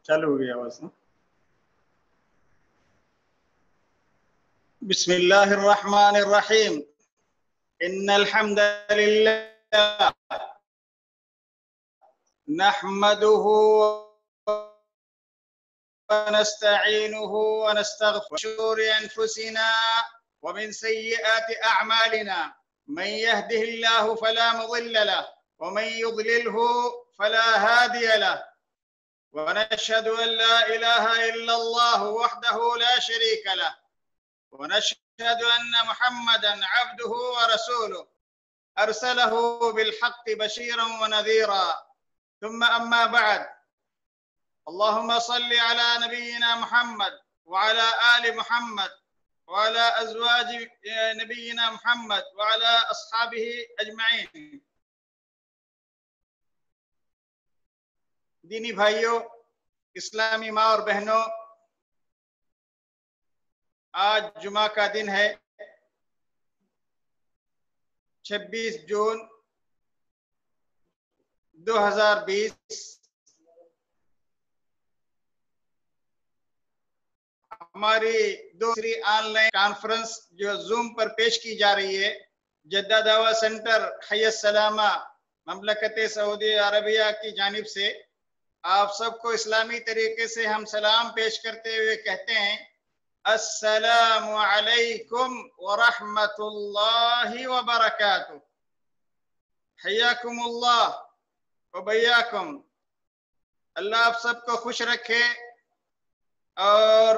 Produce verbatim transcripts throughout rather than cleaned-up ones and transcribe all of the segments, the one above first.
चालू हो गया आवाज ना। बिस्मिल्लाहिर्रहमानिर्रहीम। इन्नल हम्दलिल्लाह नहमदुहु व नस्तईनुहु व नस्तगफिरुह व शुरूरि अनफुसिना व मिन सय्यिआति अअमालिना मन यहदिहिल्लाहु फला मुदिल्ल लहु व मन युद्लिलहु फला हादिय लहु ونشهد أن لا إله إلا الله وحده لا شريك له ونشهد أن محمدا عبده ورسوله أرسله بالحق بشيرا ونذيرا ثم أما بعد اللهم صل على نبينا محمد وعلى آل محمد وعلى أزواج نبينا محمد وعلى أصحابه أجمعين। दीनी भाइयों, इस्लामी माँ और बहनों, आज जुमा का दिन है छब्बीस जून दो हज़ार बीस। हमारी दूसरी ऑनलाइन कॉन्फ्रेंस जो जूम पर पेश की जा रही है, जद्दा दावा सेंटर हय्यत सलामा ममलकत सऊदी अरबिया की जानिब से आप सबको इस्लामी तरीके से हम सलाम पेश करते हुए कहते हैं, अस्सलामु अलैकुम व रहमतुल्लाहि व बरकातुहू। हय्याकुमुल्लाह व बय्याकुम। अल्लाह आप सबको खुश रखे और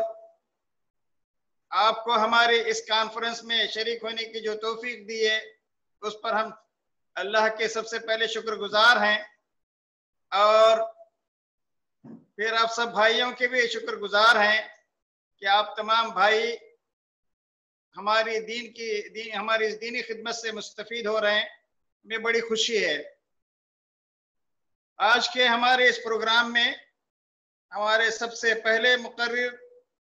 आपको हमारी इस कॉन्फ्रेंस में शरीक होने की जो तौफीक दी है, उस पर हम अल्लाह के सबसे पहले शुक्रगुजार हैं और फिर आप सब भाइयों के भी शुक्रगुजार हैं कि आप तमाम भाई हमारी दीन की दीन हमारी इस दीनी खिदमत से मुस्तफीद हो रहे हैं। हमें बड़ी खुशी है। आज के हमारे इस प्रोग्राम में हमारे सबसे पहले मुकर्रिर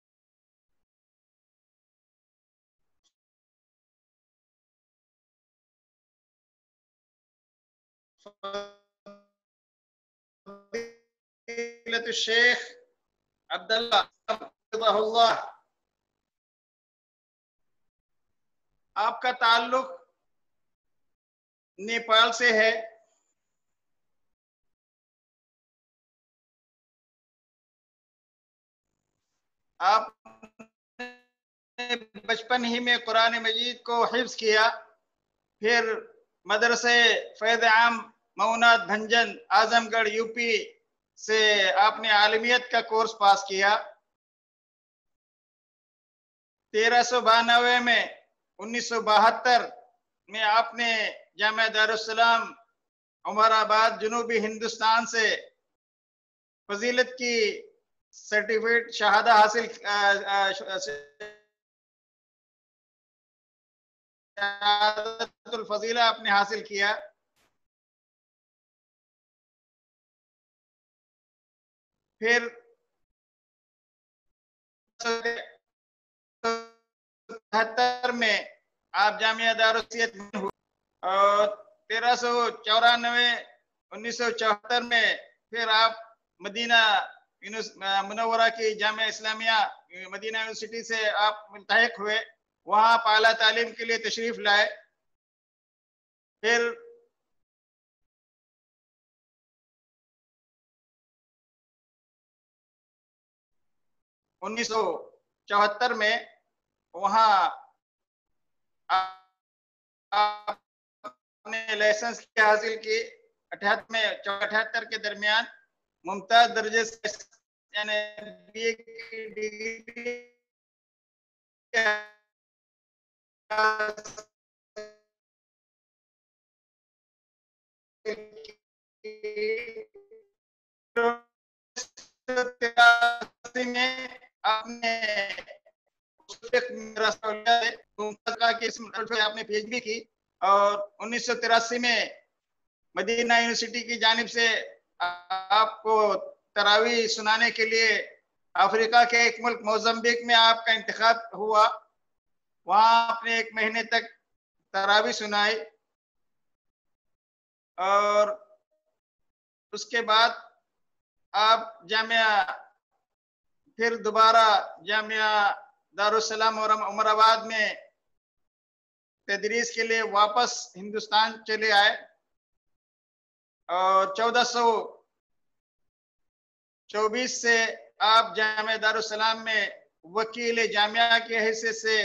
शेख अब्दुल्ला हफिज़हुल्लाह, आपका ताल्लुक नेपाल से है। आप बचपन ही में कुरान मजीद को हिफ्ज़ किया, फिर मदरसे फैज़ आम मऊनात भंजन आजमगढ़ यूपी से आपने आलमियत का कोर्स पास किया। तेरह सौ बानवे में उन्नीस सौ बहत्तर में आपने जामिया दारुस्सलाम उमराबाद जनूबी हिंदुस्तान से फजीलत की सर्टिफिकेट शहादा हासिल शहादतुल फजीला आपने हासिल किया। फिर बहत्तर में आप जामिया दारुस्सियत हुए और तेरह सौ चौरानवे उन्नीस सौ चौहत्तर में फिर आप मदीना मुनव्वरा की जामिया इस्लामिया मदीना यूनिवर्सिटी से आप मुल्तहिक हुए, वहाँ आप आला तालीम के लिए तशरीफ लाए। फिर उन्नीस सौ चौहत्तर में वहाँ आपने लाइसेंस की हासिल की। अठहत्तर में अठहत्तर के दरमियान मुमताज दर्जे से यानी बीए की डिग्री में आपने आपने पीएचडी की और उन्नीस सौ तिरासी में मदीना यूनिवर्सिटी की जानिब से आपको तरावी सुनाने के लिए अफ्रीका के एक मुल्क मोज़म्बिक में आपका इंतखाब हुआ। वहाँ आपने एक महीने तक तरावी सुनाई और उसके बाद आप जामिया پھر دوبارہ جامعہ دارالسلام اور عمر آباد میں تدریس کے لیے واپس ہندوستان چلے آئے اور چودہ سو چوبیس سے آپ جامعہ دارالسلام میں وکیل جامعہ کے حیثیت سے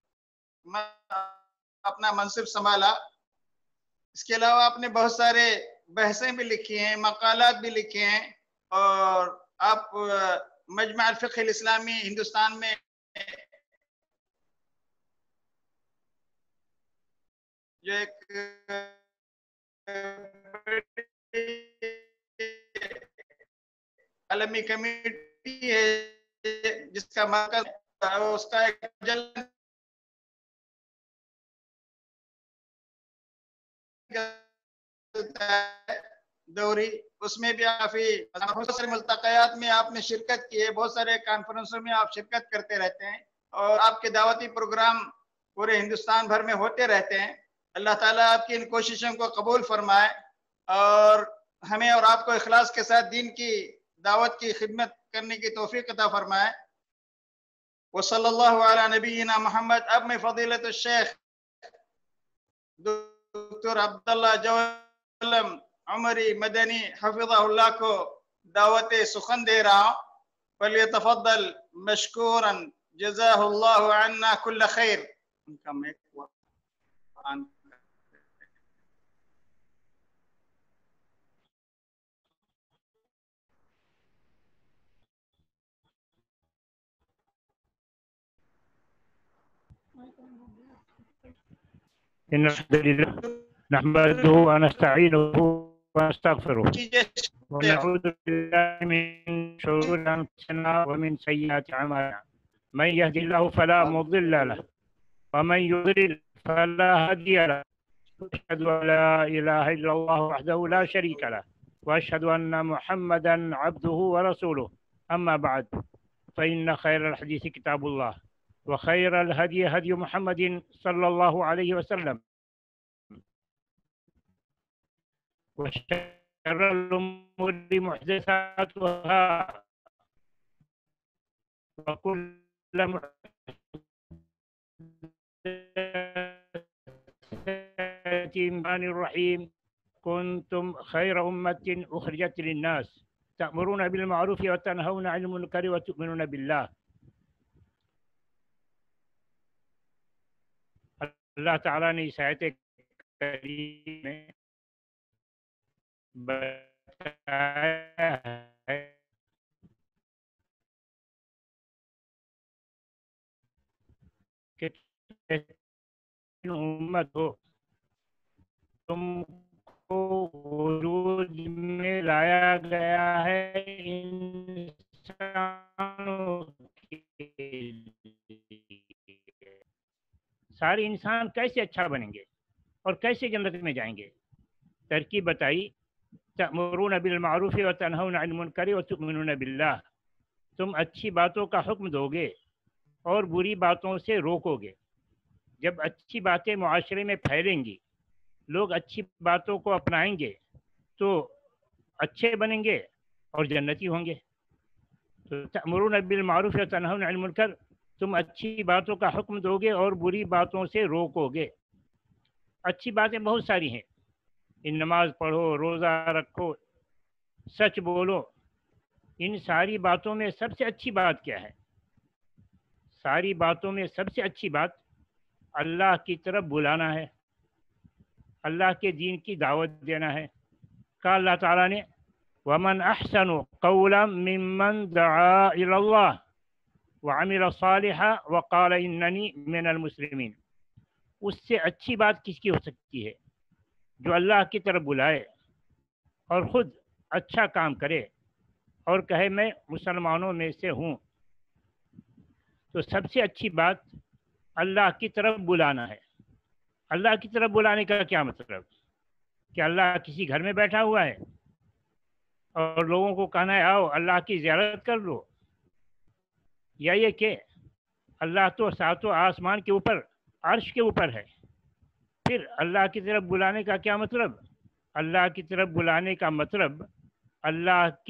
اپنا منصب سنبھالا۔ اس کے علاوہ آپ نے بہت سارے بحثیں بھی لکھی ہیں، مقالات بھی لکھے ہیں، اور آپ مجمع الفقہ الاسلامی ہندوستان میں جو ایک عالمی کمیٹی ہے جس کا مرکز اس کا ایک دوری، اس میں بھی کافی بہت سارے ملتقیات میں آپ نے شرکت کی ہے، بہت سارے کانفرنسوں میں آپ شرکت کرتے رہتے ہیں اور آپ کے دعوتی پروگرام پورے ہندوستان بھر میں ہوتے رہتے ہیں۔ اللہ تعالیٰ آپ کی ان کوششوں کو قبول فرمائے اور ہمیں اور آپ کو اخلاص کے ساتھ دین کی دعوت کی خدمت کرنے کی توفیق عطا فرمائے۔ وصلی اللہ علی نبینا محمد۔ اب میں فضیلت الشیخ دکتر عبداللہ جولم عمری مدنی حفظہ اللہ کو دعوت سخن دے رہا ہوں، فلیتفضل مشکورا جزاہ اللہ عنا کل خیر۔ ان کا میں إن الحمد لله نحمده ونستعينه ونستغفره ونعوذ بالله من شرور أنفسنا ومن سيئات أعمالنا، من يهد الله فلا مضل له ومن يضلل فلا هادي له، أشهد أن لا إله إلا الله وحده لا شريك له، وأشهد أن محمدا عبده ورسوله. أما بعد، فإن خير الحديث كتاب الله، وخير الهدي هدي محمد صلى الله عليه وسلم، وشر الأمور محدثاتها، وكل محدثة الرحيم. كنتم خير أمة أخرجت للناس تأمرون بالمعروف وتنهون عن المنكر وتؤمنون بالله. اللہ تعالیٰ نے اس آیت کریم میں بتایا ہے کہ امت ہو، تم کو وجود میں لایا گیا ہے انسانوں کے لیے۔ سارے انسان کیسے اچھا بنیں گے اور کیسے جنت میں جائیں گے؟ ترکیب بتائی، تأمرون بالمعروف وتنہون عن المنکر وتؤمنون باللہ، تم اچھی باتوں کا حکم دو گے اور بری باتوں سے روکو گے۔ جب اچھی باتیں معاشرے میں پھیلیں گی، لوگ اچھی باتوں کو اپنائیں گے تو اچھے بنیں گے اور جنتی ہوں گے۔ تو تأمرون بالمعروف وتنہون عن المنکر، تم اچھی باتوں کا حکم دو گے اور بری باتوں سے روکو گے۔ اچھی باتیں بہت ساری ہیں، ان نماز پڑھو، روزہ رکھو، سچ بولو۔ ان ساری باتوں میں سب سے اچھی بات کیا ہے؟ ساری باتوں میں سب سے اچھی بات اللہ کی طرف بلانا ہے، اللہ کے دین کی دعوت دینا ہے۔ کہا اللہ تعالیٰ نے وَمَنْ أَحْسَنُ قَوْلًا مِّمَّنْ دَعَا إِلَى اللَّهِ وَعَمِلَ صَالِحًا وَقَالَ إِنَّنِي مِنَ الْمُسْلِمِينَ۔ اس سے اچھی بات کس کی ہو سکتی ہے؟ جو اللہ کی طرف بلائے اور خود اچھا کام کرے اور کہے میں مسلمانوں میں سے ہوں۔ تو سب سے اچھی بات اللہ کی طرف بلانا ہے۔ اللہ کی طرف بلانے کا کیا مطلب؟ کہ اللہ کسی گھر میں بیٹھا ہوا ہے اور لوگوں کو کہنا ہے آؤ اللہ کی زیارت کر لو، یا یہ کہ اللہ تو ساتوں آسمان کے اوپر عرش کے اوپر ہے؟ پھر اللہ کی طرف بلانے کا کیا مطلب؟ اللہ کی طرف بلانے کا مطلب اللہ کے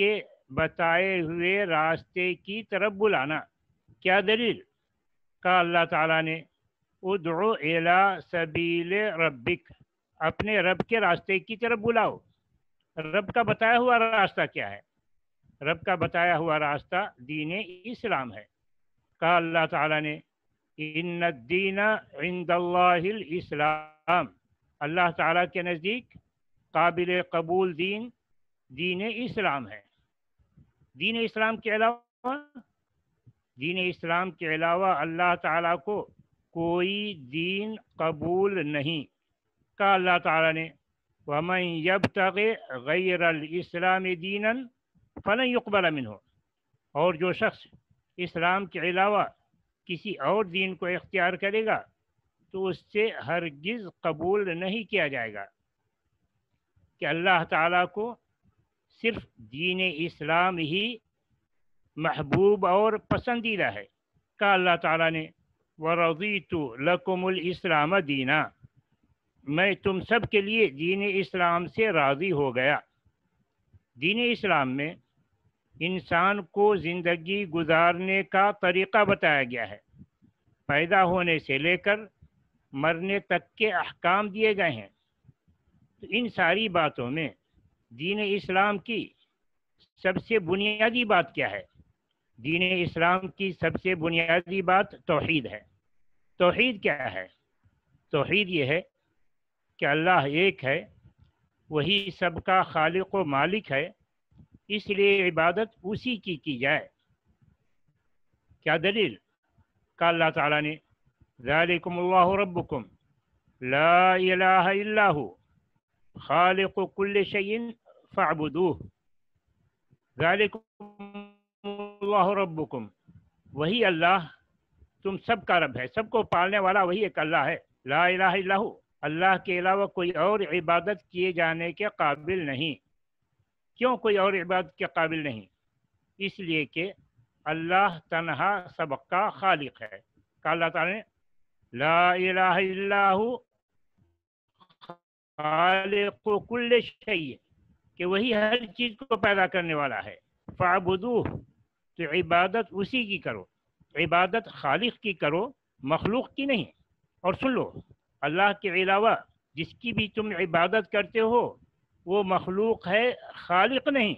بتائے ہوئے راستے کی طرف بلانا. کیا دلیل؟ کہا اللہ تعالیٰ نے ادعو الی سبیل ربک، اپنے رب کے راستے کی طرف بلاؤ. رب کا بتایا ہوا راستہ کیا ہے؟ رب کا بتایا ہوا راستہ دین اسلام ہے. کہا اللہ تعالیٰ نے ان الدین عند اللہ الاسلام، اللہ تعالیٰ کے نزدیک قابل قبول دین دین اسلام ہے. دین اسلام کے علاوہ دین اسلام کے علاوہ اللہ تعالیٰ کو کوئی دین قبول نہیں. کہا اللہ تعالیٰ نے وَمَن يَبْتَغِ غَيْرَ الْإِسْلَامِ دِينًا فَلَن يُقْبَلَ مِنْهُ، اور جو شخص اسلام کے علاوہ کسی اور دین کو اختیار کرے گا تو اس سے ہرگز قبول نہیں کیا جائے گا. کہ اللہ تعالیٰ کو صرف دین اسلام ہی محبوب اور پسندیدہ ہے. کہا اللہ تعالیٰ نے وَرَضِيتُ لَكُمُ الْإِسْلَامَ دِينًا، میں تم سب کے لیے دین اسلام سے راضی ہو گیا. دین اسلام میں انسان کو زندگی گزارنے کا طریقہ بتایا گیا ہے. پیدا ہونے سے لے کر مرنے تک کے احکام دیے گئے ہیں. تو ان ساری باتوں میں دین اسلام کی سب سے بنیادی بات کیا ہے؟ دین اسلام کی سب سے بنیادی بات توحید ہے. توحید کیا ہے؟ توحید یہ ہے کہ اللہ ایک ہے، وہی سب کا خالق و مالک ہے، اس لیے عبادت اسی کی کی جائے. کیا دلیل؟ کہ اللہ تعالیٰ نے ذالکم اللہ ربکم لا الہ الا ہو خالق کل شیء فاعبدوہ. ذالکم اللہ ربکم، وہی اللہ تم سب کا رب ہے، سب کو پالنے والا وہی ایک اللہ ہے. لا الہ الا ہو، اللہ کے علاوہ کوئی اور عبادت کیے جانے کے قابل نہیں. کیوں کوئی اور عبادت کے قابل نہیں؟ اس لیے کہ اللہ تنہا سب کا خالق ہے. کہ اللہ تعالیٰ نے لا الہ الا ہو خالق کل شیء، کہ وہی ہر چیز کو پیدا کرنے والا ہے. فاعبدوہ، تو عبادت اسی کی کرو، عبادت خالق کی کرو، مخلوق کی نہیں. اور سن لو، اللہ کے علاوہ جس کی بھی تم عبادت کرتے ہو وہ مخلوق ہے، خالق نہیں.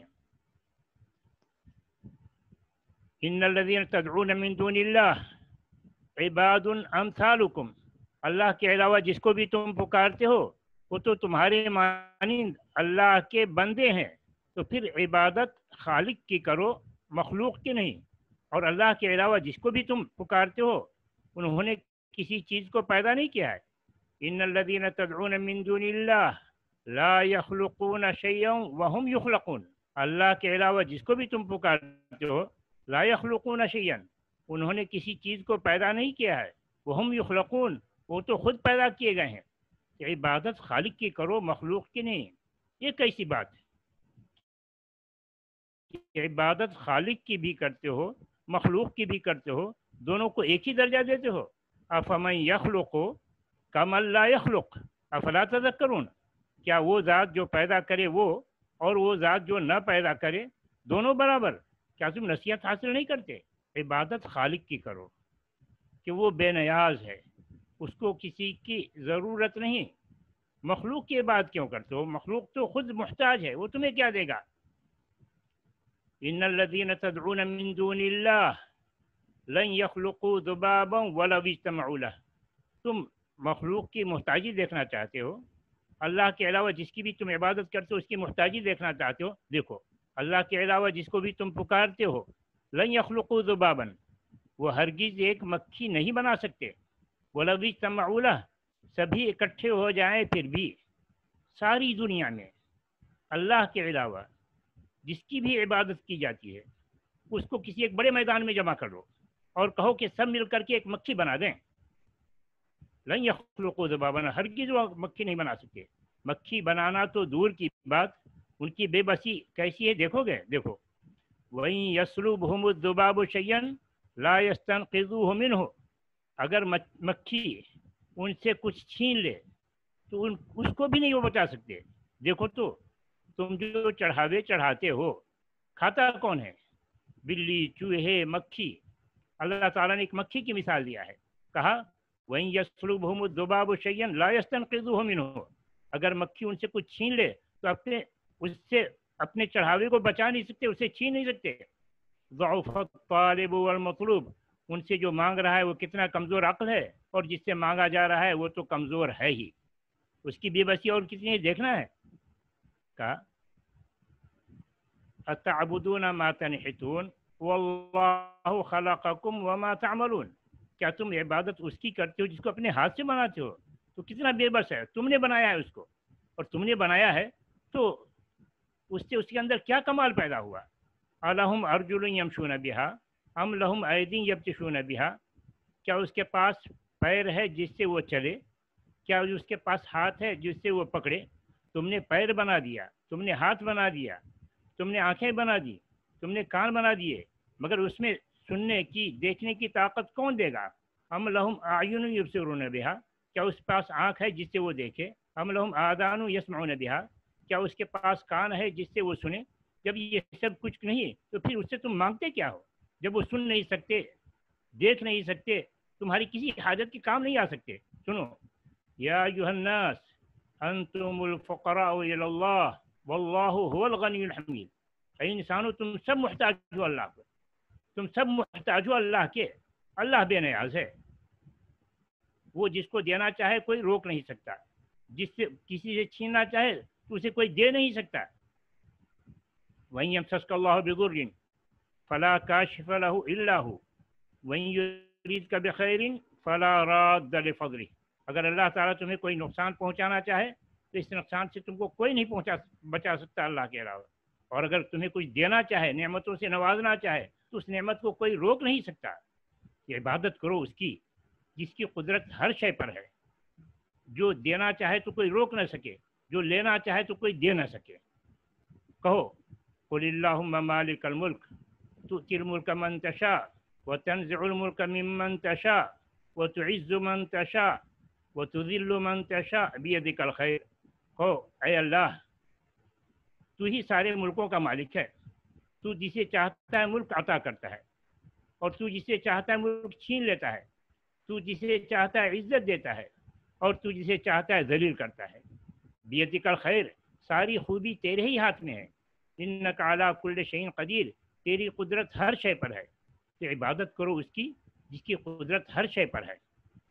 ان الذین تدعون من دون اللہ عباد امثالکم، اللہ کے علاوہ جس کو بھی تم پکارتے ہو وہ تو تمہارے مانند اللہ کے بندے ہیں. تو پھر عبادت خالق کی کرو، مخلوق کی نہیں. اور اللہ کے علاوہ جس کو بھی تم پکارتے ہو انہوں نے کسی چیز کو پیدا نہیں کیا ہے. ان الذین تدعون من دون اللہ لا یخلقون شیئا وهم یخلقون، اللہ کے علاوہ جس کو بھی تم پکارتے ہو لا یخلقون شیئا، انہوں نے کسی چیز کو پیدا نہیں کیا ہے. وهم یخلقون، وہ تو خود پیدا کیے گئے ہیں. عبادت خالق کی کرو، مخلوق کی نہیں. یہ کیسی بات ہے؟ عبادت خالق کی بھی کرتے ہو، مخلوق کی بھی کرتے ہو، دونوں کو ایک ہی درجہ دیتے ہو. افمن یخلق کمن لا یخلق افلا تذکرون، کیا وہ ذات جو پیدا کرے وہ اور وہ ذات جو نہ پیدا کرے دونوں برابر؟ کیا تم نصیحت حاصل نہیں کرتے؟ عبادت خالق کی کرو کہ وہ بے نیاز ہے، اس کو کسی کی ضرورت نہیں. مخلوق کی عبادت کیوں کرتے ہو؟ مخلوق تو خود محتاج ہے، وہ تمہیں کیا دے گا؟ ان الذین تدعون من دون اللہ لن یخلقوا ذبابا ولو اجتمعوا لہ. تم مخلوق کی محتاجی دیکھنا چاہتے ہو؟ اللہ کے علاوہ جس کی بھی تم عبادت کرتے ہو اس کی محتاجی دیکھنا چاہتے ہو؟ دیکھو، اللہ کے علاوہ جس کو بھی تم پکارتے ہو لن یخلقوا ذبابا، وہ ہرگز ایک مکھی نہیں بنا سکتے. ولو اجتمعوا لہ، سبھی اکٹھے ہو جائیں پھر بھی. ساری دنیا میں اللہ کے علاوہ جس کی بھی عبادت کی جاتی ہے اس کو کسی ایک بڑے میدان میں جمع کرو اور کہو کہ سب مل کر کے ایک مکھی بنا دیں. لن یخلقوا ذبابا، ہرگز وہ مکھی نہیں بنا سکتے. مکھی بنانا تو دور کی بات، ان کی بے بسی کیسی ہے دیکھو گے. دیکھو وَإِن يَسْلُبْهُمُ الذُّبَابُ شَيْئًا لَا يَسْتَنْقِذُوهُ مِنْهُ، اگر مکھی ان سے کچھ چھین لے تو ان اس کو بھی نہیں وہ بچا سکتے. دیکھو تو تم جو چڑھاوے چڑھاتے ہو کھاتا کون ہے؟ بلی، چوہے، مکھی۔ اللہ تعالیٰ نے ایک مکھی کی مثال دیا ہے، کہا وَإِن يَسْلُبْهُمُ الذُّبَابُ شَيْئًا لَا يَسْتَنقِذُوهُ مِنْهُ، اگر مکھی ان سے کچھ چھین لے تو اپنے اس سے اپنے چڑھاوے کو بچا نہیں سکتے، اسے چھین نہیں سکتے۔ ضعف الطالب والمطلوب، ان سے جو مانگ رہا ہے وہ کتنا کمزور عقل ہے، اور جس سے مانگا جا رہا ہے وہ تو کمزور ہے ہی، اس کی بے بسی اور کتنی ہے دیکھنا ہے۔ کہا اتعبدون ما تنحتون واللہ خلقکم وما تعملون، کیا تم عبادت اس کی کرتے ہو جس کو اپنے ہاتھ سے بناتے ہو؟ تو کتنا بے بس ہے، تم نے بنایا ہے اس کو، اور تم نے بنایا ہے تو اس سے اس کے اندر کیا کمال پیدا ہوا؟ الہم ارجل یمشون بہا ام لہم ایدی یبطشون بہا، کیا اس کے پاس پیر ہے جس سے وہ چلے، کیا اس کے پاس ہاتھ ہے جس سے وہ پکڑے؟ تم نے پیر بنا دیا، تم نے ہاتھ بنا دیا، تم نے آنکھیں بنا دی، تم نے کان بنا دیے، مگر اس میں سننے کی، دیکھنے کی طاقت کون دے گا؟ ام لہم اعین یبصرون بہا، کیا اس کے پاس آنکھ ہے جس سے وہ دیکھے؟ ام لہم آذان یسمعون بہا، کیا اس کے پاس کان ہے جس سے وہ سنے؟ جب یہ سب کچھ نہیں تو پھر اس سے تم مانگتے کیا ہو؟ جب وہ سن نہیں سکتے، دیکھ نہیں سکتے، تمہاری کسی حاجت کے کام نہیں آ سکتے۔ سنو، یا ایھا الناس انتم الفقراء الی اللہ واللہ هو الغنی الحمید، اے انسانو تم سب محتاج ہو اللہ کو، تم سب محتاج ہو اللہ کے، اللہ بے نیاز ہے، وہ جس کو دینا چاہے کوئی روک نہیں سکتا، جس سے کسی سے چھیننا چاہے تو اسے کوئی دے نہیں سکتا۔ وَإِن يَمْسَسْكَ اللَّهُ بِضُرٍّ فَلَا كَاشِفَ لَهُ إِلَّا هُوَ وَإِن يُرِدْكَ بِخَيْرٍ فَلَا رَادَّ لِفَضْلِهِ، اگر اللہ تعالیٰ تمہیں کوئی نقصان پہنچانا چاہے تو اس نقصان سے تم کو کوئی نہیں پہنچا بچا سکتا اللہ کے علاوہ، اور اگر تمہیں کچھ دینا چاہے، نعمتوں سے نوازنا چاہے تو اس نعمت کو کوئی روک نہیں سکتا۔ یہ عبادت کرو اس کی جس کی قدرت ہر شے پر ہے، جو دینا چاہے تو کوئی روک نہ سکے، جو لینا چاہے تو کوئی دے نہ سکے۔ کہو قل اللہم مالک الملک تؤتی الملک من تشاء وتنزع الملک ممن تشاء وتعز من تشاء وتذل من تشاء بیدک الخیر، کہو اے اللہ تو ہی سارے ملکوں کا مالک ہے، تو جسے چاہتا ہے ملک عطا کرتا ہے، اور تو جسے چاہتا ہے ملک چھین لیتا ہے، تو جسے چاہتا ہے عزت دیتا ہے، اور تو جسے چاہتا ہے ذلیل کرتا ہے۔ بیدک الخیر، ساری خوبی تیرے ہی ہاتھ میں ہے، انک علی کل شیء قدیر، تیری قدرت ہر شے پر ہے، تو عبادت کرو اس کی جس کی قدرت ہر شے پر ہے۔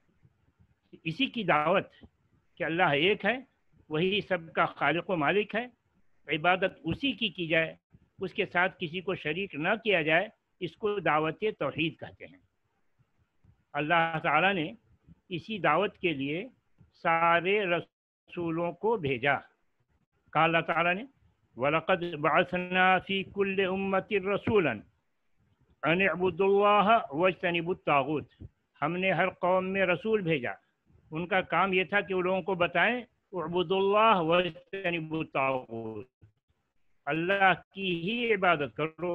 اسی کی دعوت کہ اللہ ایک ہے، وہی سب کا خالق و مالک ہے، عبادت اسی کی کی جائے، اس کے ساتھ کسی کو شریک نہ کیا جائے، اس کو دعوت توحید کہتے ہیں۔ اللہ تعالیٰ نے اسی دعوت کے لیے سارے رسولوں کو بھیجا۔ کہا اللہ تعالیٰ نے وَلَقَدْ بَعَثْنَا فِي كُلِّ أُمَّةٍ رَسُولًا أَنِ اعْبُدُوا اللَّهَ وَاجْتَنِبُوا الطَّاغُوتَ، ہم نے ہر قوم میں رسول بھیجا، ان کا کام یہ تھا کہ وہ لوگوں کو بتائیں اعبدوا اللہ واجتنبوا الطاغوت، اللہ کی ہی عبادت کرو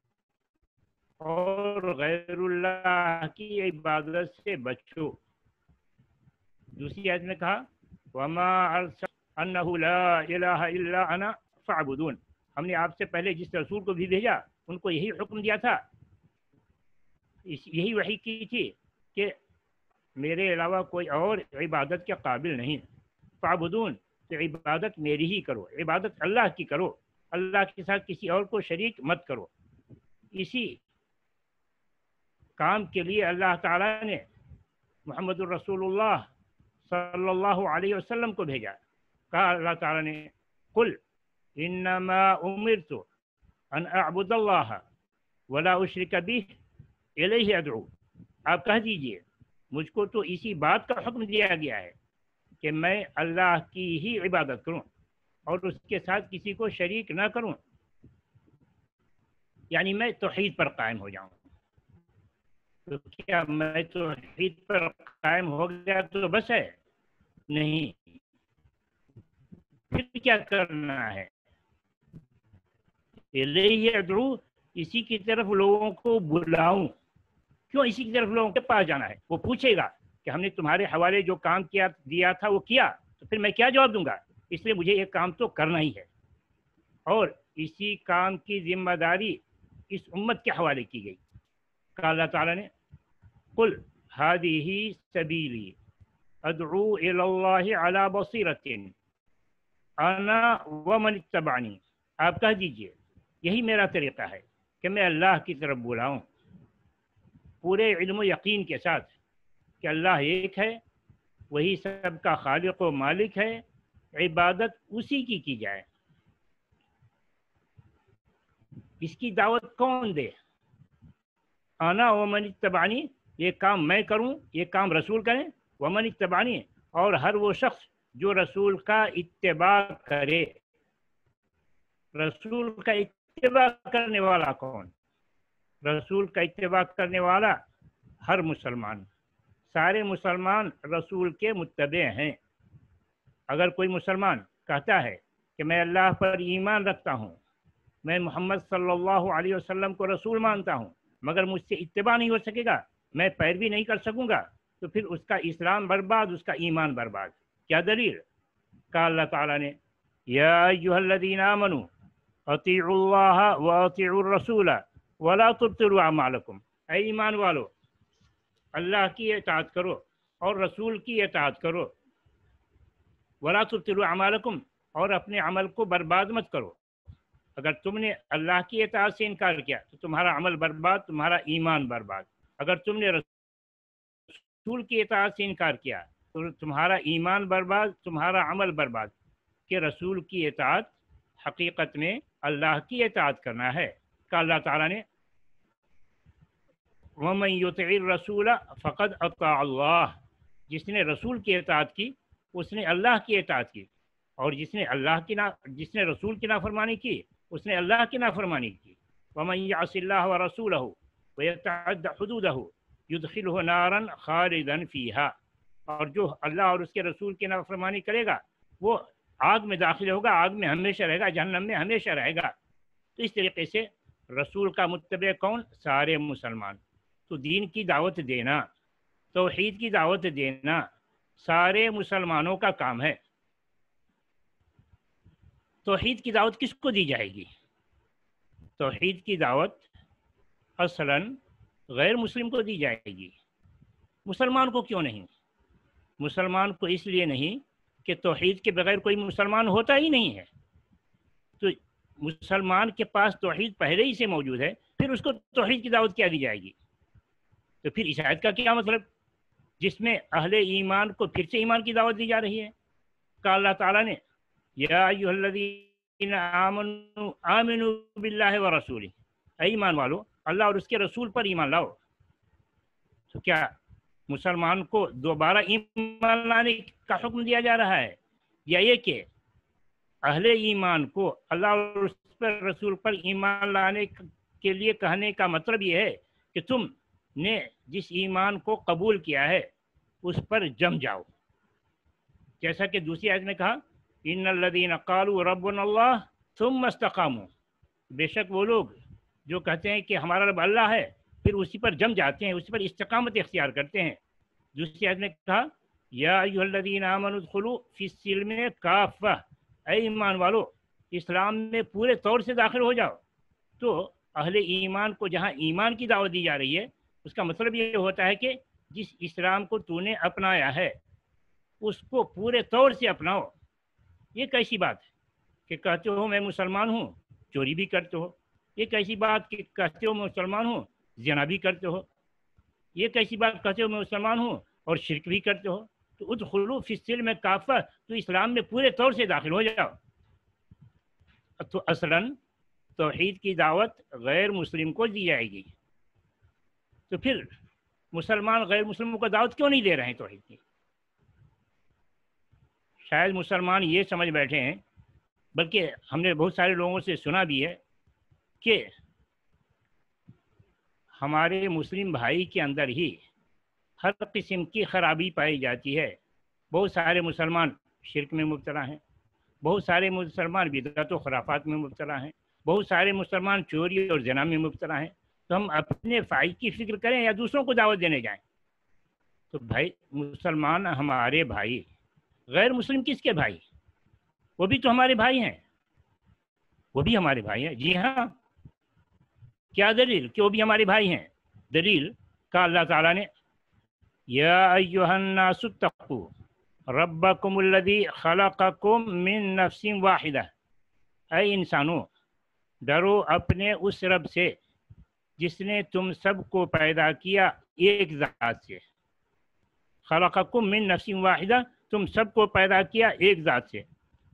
اور غیر اللہ کی عبادت سے بچو۔ دوسری آیت میں کہا وما ارسل انہ لا الہ الا انا فاعبدون، ہم نے آپ سے پہلے جس رسول کو بھی بھیجا ان کو یہی حکم دیا تھا، یہی وحی کی تھی کہ میرے علاوہ کوئی اور عبادت کے قابل نہیں، فاعبدون، تو عبادت میری ہی کرو، عبادت اللہ کی کرو، اللہ کے ساتھ کسی اور کو شریک مت کرو۔ اسی کام کے لیے اللہ تعالیٰ نے محمد الرسول اللہ صلی اللہ علیہ وسلم کو بھیجا۔ کہا اللہ تعالیٰ نے قل انما امرت ان اعبد اللہ ولا اشرک بہ الیہ ادعو، آپ کہہ دیجئے مجھ کو تو اسی بات کا حکم دیا گیا ہے کہ میں اللہ کی ہی عبادت کروں اور اس کے ساتھ کسی کو شریک نہ کروں، یعنی میں توحید پر قائم ہو جاؤں۔ تو کیا میں توحید پر قائم ہو گیا تو بس ہے؟ نہیں، پھر کیا کرنا ہے؟ الیہ ادعو، اسی کی طرف لوگوں کو بلاؤں۔ کیوں اسی کی طرف لوگوں کے پاس جانا ہے؟ وہ پوچھے گا کہ ہم نے تمہارے حوالے جو کام کیا دیا تھا وہ کیا، تو پھر میں کیا جواب دوں گا؟ اس لیے مجھے یہ کام تو کرنا ہی ہے، اور اسی کام کی ذمہ داری اس امت کے حوالے کی گئی. کہا اللہ تعالیٰ نے قل هذه سبیلی ادعو الی اللہ علی بصیرۃ انا ومن اتبعنی. آپ کہہ دیجئے یہی میرا طریقہ ہے کہ میں اللہ کی طرف بلاؤں پورے علم و یقین کے ساتھ کہ اللہ ایک ہے، وہی سب کا خالق و مالک ہے، عبادت اسی کی کی جائے. اس کی دعوت کون دے؟ انا ومن اتبعنی، یہ کام میں کروں، یہ کام رسول کریں. ومن اتبعنی، اور ہر وہ شخص جو رسول کا اتباع کرے. رسول کا اتباع کرنے والا کون؟ رسول کا اتباع کرنے والا ہر مسلمان. سارے مسلمان رسول کے متبع ہیں. اگر کوئی مسلمان کہتا ہے کہ میں اللہ پر ایمان رکھتا ہوں، میں محمد صلی اللہ علیہ وسلم کو رسول مانتا ہوں، مگر مجھ سے اتباع نہیں ہو سکے گا، میں پیروی نہیں کر سکوں گا، تو پھر اس کا اسلام برباد، اس کا ایمان برباد. کیا دلیل؟ کہا اللہ تعالیٰ نے یا ایھا الذین آمنوا اطیعوا اللہ واطیعوا الرسول ولا تبطلوا اعمالکم. اے ایمان والو، اللہ کی اطاعت کرو اور رسول کی اطاعت کرو. ولا تبطلوا اعمالکم، اور اپنے عمل کو برباد مت کرو. اگر تم نے اللہ کی اطاعت سے انکار کیا تو تمہارا عمل برباد، تمہارا ایمان برباد. اگر تم نے رسول کی اطاعت سے انکار کیا تو تمہارا ایمان برباد، تمہارا عمل برباد. کہ رسول کی اطاعت حقیقت میں اللہ کی اطاعت کرنا ہے. کہ اللہ تعالیٰ نے وَمَن يُطِعِ الرَّسُولَ فَقَدْ أَطَاعَ اللَّهَ، جس نے رسول کی اطاعت کی اس نے اللہ کی اطاعت کی، اور جس نے اللہ کی نا جس نے رسول کی نافرمانی کی اس نے اللہ کی نافرمانی کی. وَمَن يَعْصِ اللَّهَ وَرَسُولَهُ وَيَتَعَدَّ حُدُودَهُ يُدْخِلْهُ نَارًا خَالِدًا فِيهَا، اور جو اللہ اور اس کے رسول کی نافرمانی کرے گا وہ آگ میں داخل ہوگا، آگ میں ہمیشہ رہے گا، جہنم میں ہمیشہ رہے گا. تو اس طریقے سے رسول کا متبع کون؟ سارے مسلمان. تو دین کی دعوت دینا، توحید کی دعوت دینا سارے مسلمانوں کا کام ہے. توحید کی دعوت کس کو دی جائے گی؟ توحید کی دعوت اصلاً غیر مسلم کو دی جائے گی. مسلمان کو کیوں نہیں؟ مسلمان کو اس لیے نہیں کہ توحید کے بغیر کوئی مسلمان ہوتا ہی نہیں ہے. تو مسلمان کے پاس توحید پہلے ہی سے موجود ہے، پھر اس کو توحید کی دعوت کیا دی جائے گی؟ تو پھر اس آیت کا کیا مطلب جس میں اہل ایمان کو پھر سے ایمان کی دعوت دی جا رہی ہے؟ کہ اللہ تعالیٰ نے یا ایھا الذین آمنوا آمنوا باللہ ورسولہ، اے ایمان والو اللہ اور اس کے رسول پر ایمان لاؤ. تو کیا مسلمان کو دوبارہ ایمان لانے کا حکم دیا جا رہا ہے، یا یہ کہ اہل ایمان کو اللہ اور اس پر رسول پر ایمان لانے کے لیے کہنے کا مطلب یہ ہے کہ تم نے جس ایمان کو قبول کیا ہے اس پر جم جاؤ؟ جیسا کہ دوسری آیت میں کہا ان الذین قالوا ربنا اللہ ثم استقاموا، بے شک وہ لوگ جو کہتے ہیں کہ ہمارا رب اللہ ہے پھر اسی پر جم جاتے ہیں، اسی پر استقامت اختیار کرتے ہیں. دوسری آیت میں کہا یا ایھا الذین آمنوا ادخلوا فی السلم کافہ، اے ایمان والو اسلام میں پورے طور سے داخل ہو جاؤ. تو اہل ایمان کو جہاں ایمان کی دعوت دی جا رہی ہے اس کا مطلب یہ ہوتا ہے کہ جس اسلام کو تو نے اپنایا ہے اس کو پورے طور سے اپناؤ. یہ کیسی بات ہے کہ کہتے ہو میں مسلمان ہوں چوری بھی کرتے ہو؟ یہ کیسی بات کہ کہتے ہو میں مسلمان ہوں زنا بھی کرتے ہو؟ یہ کیسی بات کہتے ہو میں مسلمان ہوں اور شرک بھی کرتے ہو؟ تو ادخلوا فی السلم کافہ، تو اسلام میں پورے طور سے داخل ہو جاؤ. تو اصلاً توحید کی دعوت غیر مسلم کو دی جائے گی. تو پھر مسلمان غیر مسلموں کو دعوت کیوں نہیں دے رہے ہیں توحید کی؟ شاید مسلمان یہ سمجھ بیٹھے ہیں، بلکہ ہم نے بہت سارے لوگوں سے سنا بھی ہے کہ ہمارے مسلم بھائی کے اندر ہی ہر قسم کی خرابی پائی جاتی ہے. بہت سارے مسلمان شرک میں مبتلا ہیں، بہت سارے مسلمان بدعت و خرافات میں مبتلا ہیں، بہت سارے مسلمان چوری اور زنا میں مبتلا ہیں. تو ہم اپنے فائدے کی فکر کریں یا دوسروں کو دعوت دینے جائیں؟ تو بھائی مسلمان ہمارے بھائی، غیر مسلم کس کے بھائی؟ وہ بھی تو ہمارے بھائی ہیں، وہ بھی ہمارے بھائی ہیں. جی ہاں. کیا دلیل کہ وہ بھی ہمارے بھائی ہیں؟ دلیل کا اللہ تعالیٰ نے یا ایھا الناس اتقوا ربکم الذی خلقکم من نفس واحدہ، اے انسانوں ڈرو اپنے اس رب سے جس نے تم سب کو پیدا کیا ایک ذات سے. خلقکم من نفس واحدہ، تم سب کو پیدا کیا ایک ذات سے.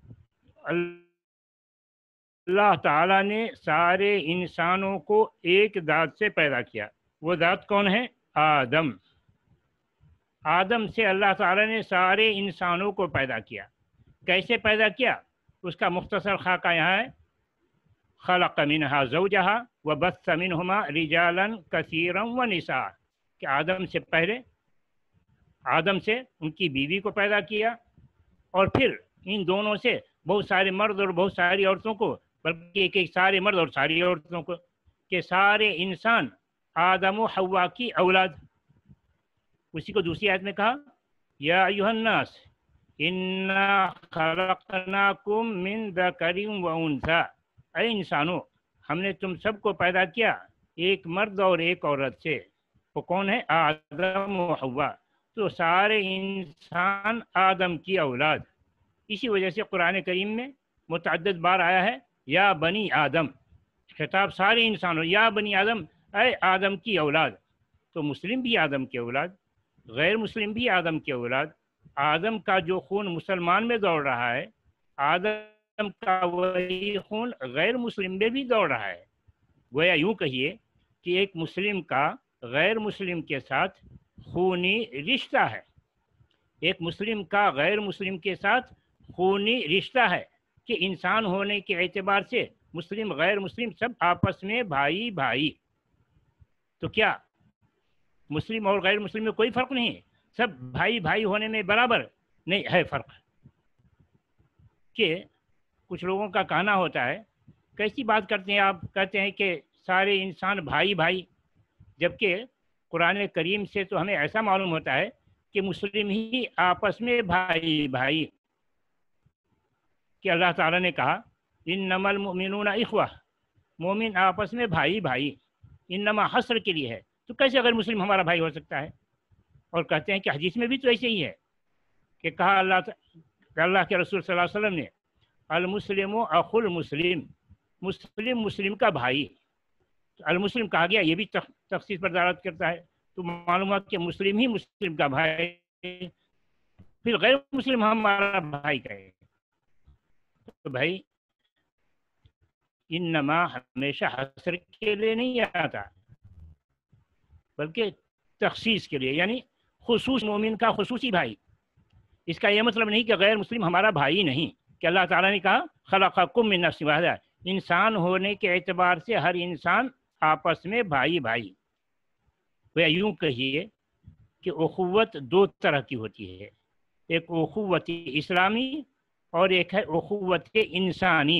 اللہ تعالیٰ نے سارے انسانوں کو ایک ذات سے پیدا کیا. وہ ذات کون ہے؟ آدم. آدم سے اللہ تعالیٰ نے سارے انسانوں کو پیدا کیا. کیسے پیدا کیا؟ اس کا مختصر خاکہ یہاں ہے. خلق منها زوجها وبث منهما رجالا كثيرا ونساء، کہ آدم سے پہلے آدم سے ان کی بیوی کو پیدا کیا، اور پھر ان دونوں سے بہت سارے مرد اور بہت ساری عورتوں کو، بلکہ ایک ایک سارے مرد اور ساری عورتوں کو، کہ سارے انسان آدم و حوا کی اولاد. اسی کو دوسری آیت میں کہا یا ایھا الناس انا خلقناکم من ذکر و انثی، اے انسانوں ہم نے تم سب کو پیدا کیا ایک مرد اور ایک عورت سے. وہ کون ہے؟ آدم و حوا. تو سارے انسان آدم کی اولاد. اسی وجہ سے قرآن کریم میں متعدد بار آیا ہے یا بنی آدم، خطاب سارے انسانوں، یا بنی آدم، اے آدم کی اولاد. تو مسلم بھی آدم کی اولاد، غیر مسلم بھی آدم کی اولاد. آدم کا جو خون مسلمان میں دوڑ رہا ہے، آدم کا وہی خون غیر مسلم میں بھی دوڑ رہا ہے. گویا یوں کہیے کہ ایک مسلم کا غیر مسلم کے ساتھ خونی رشتہ ہے. ایک مسلم کا غیر مسلم کے ساتھ خونی رشتہ ہے کہ انسان ہونے کے اعتبار سے مسلم غیر مسلم سب آپس میں بھائی بھائی. تو کیا مسلم اور غیر مسلم میں کوئی فرق نہیں؟ سب بھائی بھائی ہونے میں برابر نہیں ہے فرق. کہ کچھ لوگوں کا کہنا ہوتا ہے، کیسی بات کرتے ہیں آپ، کہتے ہیں کہ سارے انسان بھائی بھائی، جبکہ قرآن کریم سے تو ہمیں ایسا معلوم ہوتا ہے کہ مسلم ہی آپس میں بھائی بھائی. کہ اللہ تعالیٰ نے کہا انما المؤمنون اخوہ، مومن آپس میں بھائی بھائی. انما حصر کے لیے ہے، تو کیسے غیر مسلم ہمارا بھائی ہو سکتا ہے؟ اور کہتے ہیں کہ حدیث میں بھی تو ایسے ہی ہے کہ کہا اللہ اللہ کے رسول صلی اللہ علیہ وسلم نے المسلم اخو المسلم، مسلم مسلم کا بھائی. تو المسلم کہا گیا، یہ بھی تخصیص پر دلالت کرتا ہے. تو معلومات کہ مسلم ہی مسلم کا بھائی، پھر غیر مسلم ہمارا بھائی کہے. تو بھائی انما ہمیشہ حصر کے لیے نہیں آتا بلکہ تخصیص کے لیے، یعنی خصوص مومن کا خصوصی بھائی. اس کا یہ مطلب نہیں کہ غیر مسلم ہمارا بھائی نہیں. کہ اللہ تعالیٰ نے کہا خلقکم من نفس واحدہ، انسان ہونے کے اعتبار سے ہر انسان آپس میں بھائی بھائی. وہ یوں کہیے کہ اخوت دو طرح کی ہوتی ہے، ایک اخوت اسلامی اور ایک ہے اخوت انسانی.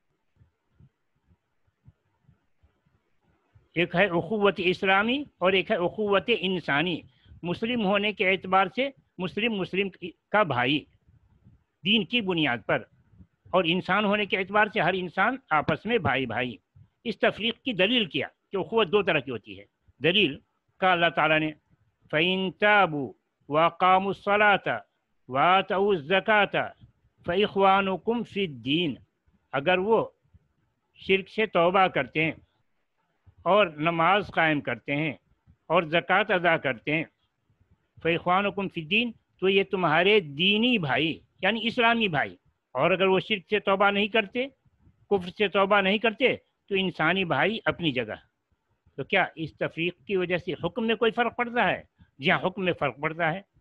ایک ہے اخوت اسلامی اور ایک ہے اخوت انسانی. مسلم ہونے کے اعتبار سے مسلم مسلم کا بھائی دین کی بنیاد پر، اور انسان ہونے کے اعتبار سے ہر انسان آپس میں بھائی بھائی. اس تفریق کی دلیل کیا کہ اخوت دو طرح کی ہوتی ہے. دلیل کا اللہ تعالیٰ نے فَإِن تَابُوا وَأَقَامُوا الصَّلَاةَ وَآتَوُا الزَّكَاةَ فَإِخْوَانُكُمْ فِي الدِّينِ، اگر وہ شرک سے توبہ کرتے ہیں اور نماز قائم کرتے ہیں اور زکوٰۃ ادا کرتے ہیں، فَإِخْوَانُكُمْ فِي الدِّينِ، تو یہ تمہارے دینی بھائی یعنی اسلامی بھائی. اور اگر وہ شرک سے توبہ نہیں کرتے، کفر سے توبہ نہیں کرتے، تو انسانی بھائی اپنی جگہ. تو کیا اس تفریق کی وجہ سے حکم میں کوئی فرق پڑتا ہے؟ جی ہاں، حکم میں فرق پڑتا ہے.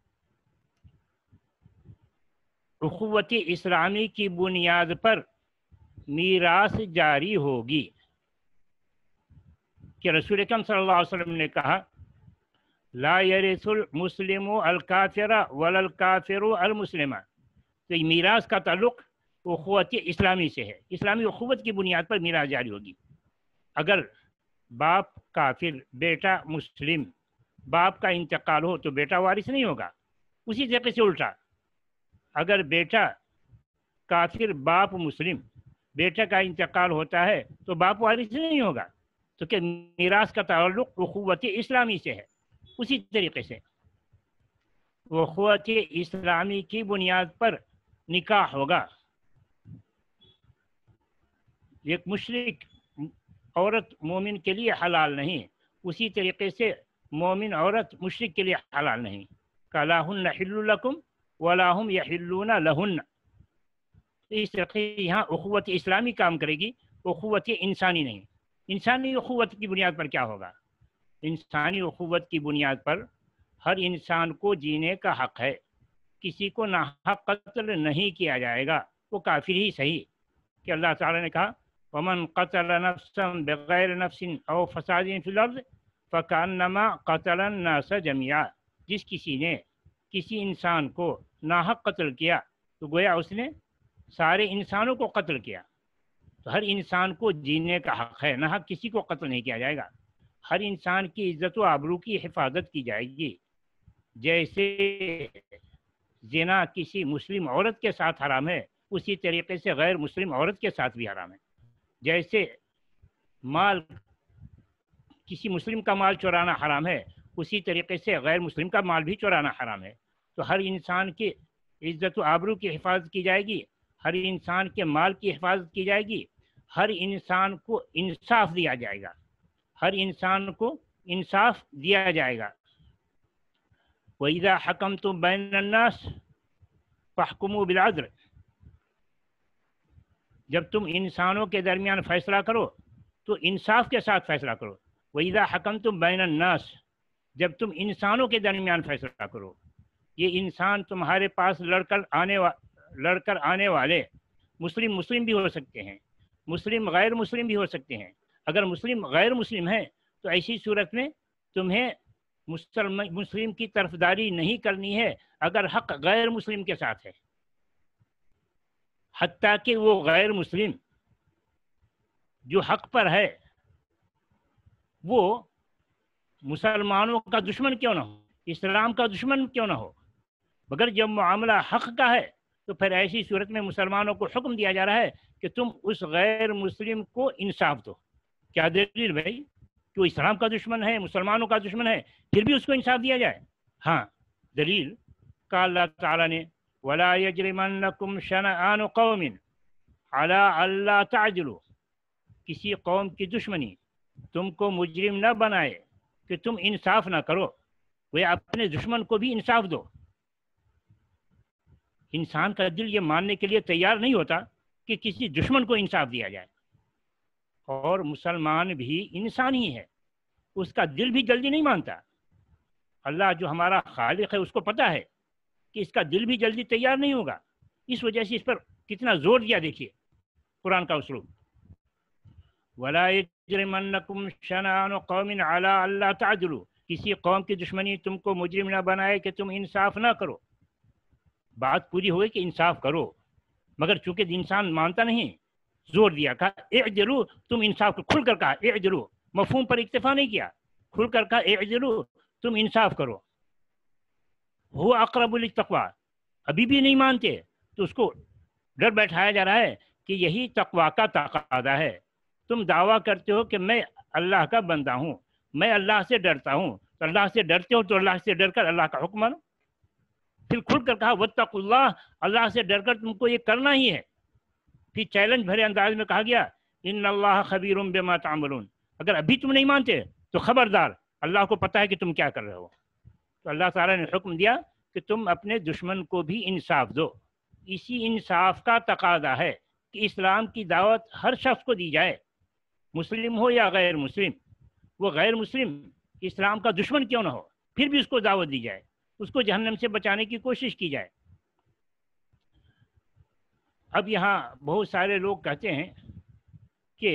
اخوت اسلامی کی بنیاد پر میراث جاری ہوگی کہ رسول اکرم صلی اللہ علیہ وسلم نے کہا لا یرث المسلم الکافر ولا الکافر المسلم. تو یہ میراث کا تعلق اخوت اسلامی سے ہے. اسلامی اخوت کی بنیاد پر میراث جاری ہوگی. اگر باپ کافر بیٹا مسلم، باپ کا انتقال ہو تو بیٹا وارث نہیں ہوگا. اسی طریقے سے الٹا، اگر بیٹا کافر باپ مسلم، بیٹے کا انتقال ہوتا ہے تو باپ وارث نہیں ہوگا، تو کہ میراث کا تعلق اخوت اسلامی سے ہے. اسی طریقے سے اخوت اسلامی کی بنیاد پر نکاح ہوگا. ایک مشرک عورت مومن کے لیے حلال نہیں، اسی طریقے سے مومن عورت مشرک کے لیے حلال نہیں. کَلَا هُنَّ حِلٌّ لَكُمْ وَلَا هُمْ يَحِلُّونَ لَهُنَّ. اس طریقے یہاں اخوت اسلامی کام کرے گی، اخوت انسانی نہیں. انسانی اخوت کی بنیاد پر کیا ہوگا؟ انسانی اخوت کی بنیاد پر ہر انسان کو جینے کا حق ہے، کسی کو ناحق قتل نہیں کیا جائے گا، وہ کافر ہی صحیح. کہ اللہ تعالیٰ نے کہا وَمَنْ قَتَلَ نَفْسًا بِغَيْرِ نَفْسٍ أَوْ فَسَادٍ فِي الْأَرْضِ فَكَأَنَّمَا قَتَلَ النَّاسَ جَمِيعًا. جس کسی نے کسی انسان کو ناحق قتل کیا تو گویا اس نے سارے انسانوں کو قتل کیا. تو ہر انسان کو جینے کا حق ہے، ناحق کسی کو قتل نہیں کیا جائے گا. ہر انسان کی عزت و آبرو کی حفاظت کی جائے گی. جیسے زنا کسی مسلم عورت کے ساتھ حرام ہے، اسی طریقے سے غیر مسلم عورت کے ساتھ بھی حرام ہے. جیسے مال کسی مسلم کا مال چورانا حرام ہے، اسی طریقے سے غیر مسلم کا مال بھی چورانا حرام ہے. تو ہر انسان کی عزت و آبرو کی حفاظت کی جائے گی، ہر انسان کے مال کی حفاظت کی جائے گی، ہر انسان کو انصاف دیا جائے گا، ہر انسان کو انصاف دیا جائے گا. وَإِذَا حَكَمْتُمْ بَيْنَ النَّاسِ فَاحْكُمُوا بِالْعَدْلِ. جب تم انسانوں کے درمیان فیصلہ کرو تو انصاف کے ساتھ فیصلہ کرو. وَإِذَا حَكَمْتُمْ بَيْنَ النَّاسِ. جب تم انسانوں کے درمیان فیصلہ کرو. یہ انسان تمہارے پاس لڑ کر آنے وا... لڑ کر آنے والے مسلم مسلم بھی ہو سکتے ہیں، مسلم غیر مسلم بھی ہو سکتے ہیں. اگر مسلم غیر مسلم ہیں تو ایسی صورت میں تمہیں مسلم مسلم کی طرفداری نہیں کرنی ہے اگر حق غیر مسلم کے ساتھ ہے، حتیٰ کہ وہ غیر مسلم جو حق پر ہے وہ مسلمانوں کا دشمن کیوں نہ ہو، اسلام کا دشمن کیوں نہ ہو، مگر جب معاملہ حق کا ہے تو پھر ایسی صورت میں مسلمانوں کو حکم دیا جا رہا ہے کہ تم اس غیر مسلم کو انصاف دو. کیا دلیل بھائی کہ وہ اسلام کا دشمن ہے، مسلمانوں کا دشمن ہے، پھر بھی اس کو انصاف دیا جائے؟ ہاں دلیل کہ اللہ تعالیٰ نے وَلَا يَجْرِمَنَّكُمْ شَنَآنُ قَوْمٍ عَلَىٰ أَلَّا تَعْدِلُوا. کسی قوم کی دشمنی تم کو مجرم نہ بنائے کہ تم انصاف نہ کرو. وہ اپنے دشمن کو بھی انصاف دو. انسان کا دل یہ ماننے کے لیے تیار نہیں ہوتا کہ کسی دشمن کو انصاف دیا جائے. اور مسلمان بھی انسان ہی ہے، اس کا دل بھی جلدی نہیں مانتا. اللہ جو ہمارا خالق ہے اس کو پتہ ہے کہ اس کا دل بھی جلدی تیار نہیں ہوگا، اس وجہ سے اس پر کتنا زور دیا. دیکھیے قرآن کا اسلوب وَلَا يَجْرِمَنَّكُمْ شَنَآنُ قَوْمٍ عَلَىٰ أَلَّا تَعْدِلُوا. کسی قوم کی دشمنی تم کو مجرم نہ بنائے کہ تم انصاف نہ کرو. بات پوری ہوئی کہ انصاف کرو، مگر چونکہ انسان مانتا نہیں زور دیا، کہا اعدلوا. تم انصاف کو کھل کر کہا اعدلوا، مفہوم پر اکتفا نہیں کیا، کھل کر کہا اعدلوا تم انصاف کرو. هو اقرب للتقوی. ابھی بھی نہیں مانتے تو اس کو ڈر بیٹھایا جا رہا ہے کہ یہی تقوی کا تقاضا ہے. تم دعویٰ کرتے ہو کہ میں اللہ کا بندہ ہوں، میں اللہ سے ڈرتا ہوں، تو اللہ سے ڈرتے ہو تو اللہ سے ڈر کر اللہ کا حکم مانو. پھر کھل کر کہا واتقوا اللہ. اللہ سے ڈر کر تم کو یہ کرنا ہی ہے. پھر چیلنج بھرے انداز میں کہا گیا ان اللہ خبیر بما تعملون. اگر ابھی تم نہیں مانتے تو خبردار، اللہ کو پتہ ہے کہ تم کیا کر رہے ہو. تو اللہ تعالیٰ نے حکم دیا کہ تم اپنے دشمن کو بھی انصاف دو. اسی انصاف کا تقاضا ہے کہ اسلام کی دعوت ہر شخص کو دی جائے، مسلم ہو یا غیر مسلم. وہ غیر مسلم اسلام کا دشمن کیوں نہ ہو، پھر بھی اس کو دعوت دی جائے، اس کو جہنم سے بچانے کی کوشش کی جائے. اب یہاں بہت سارے لوگ کہتے ہیں کہ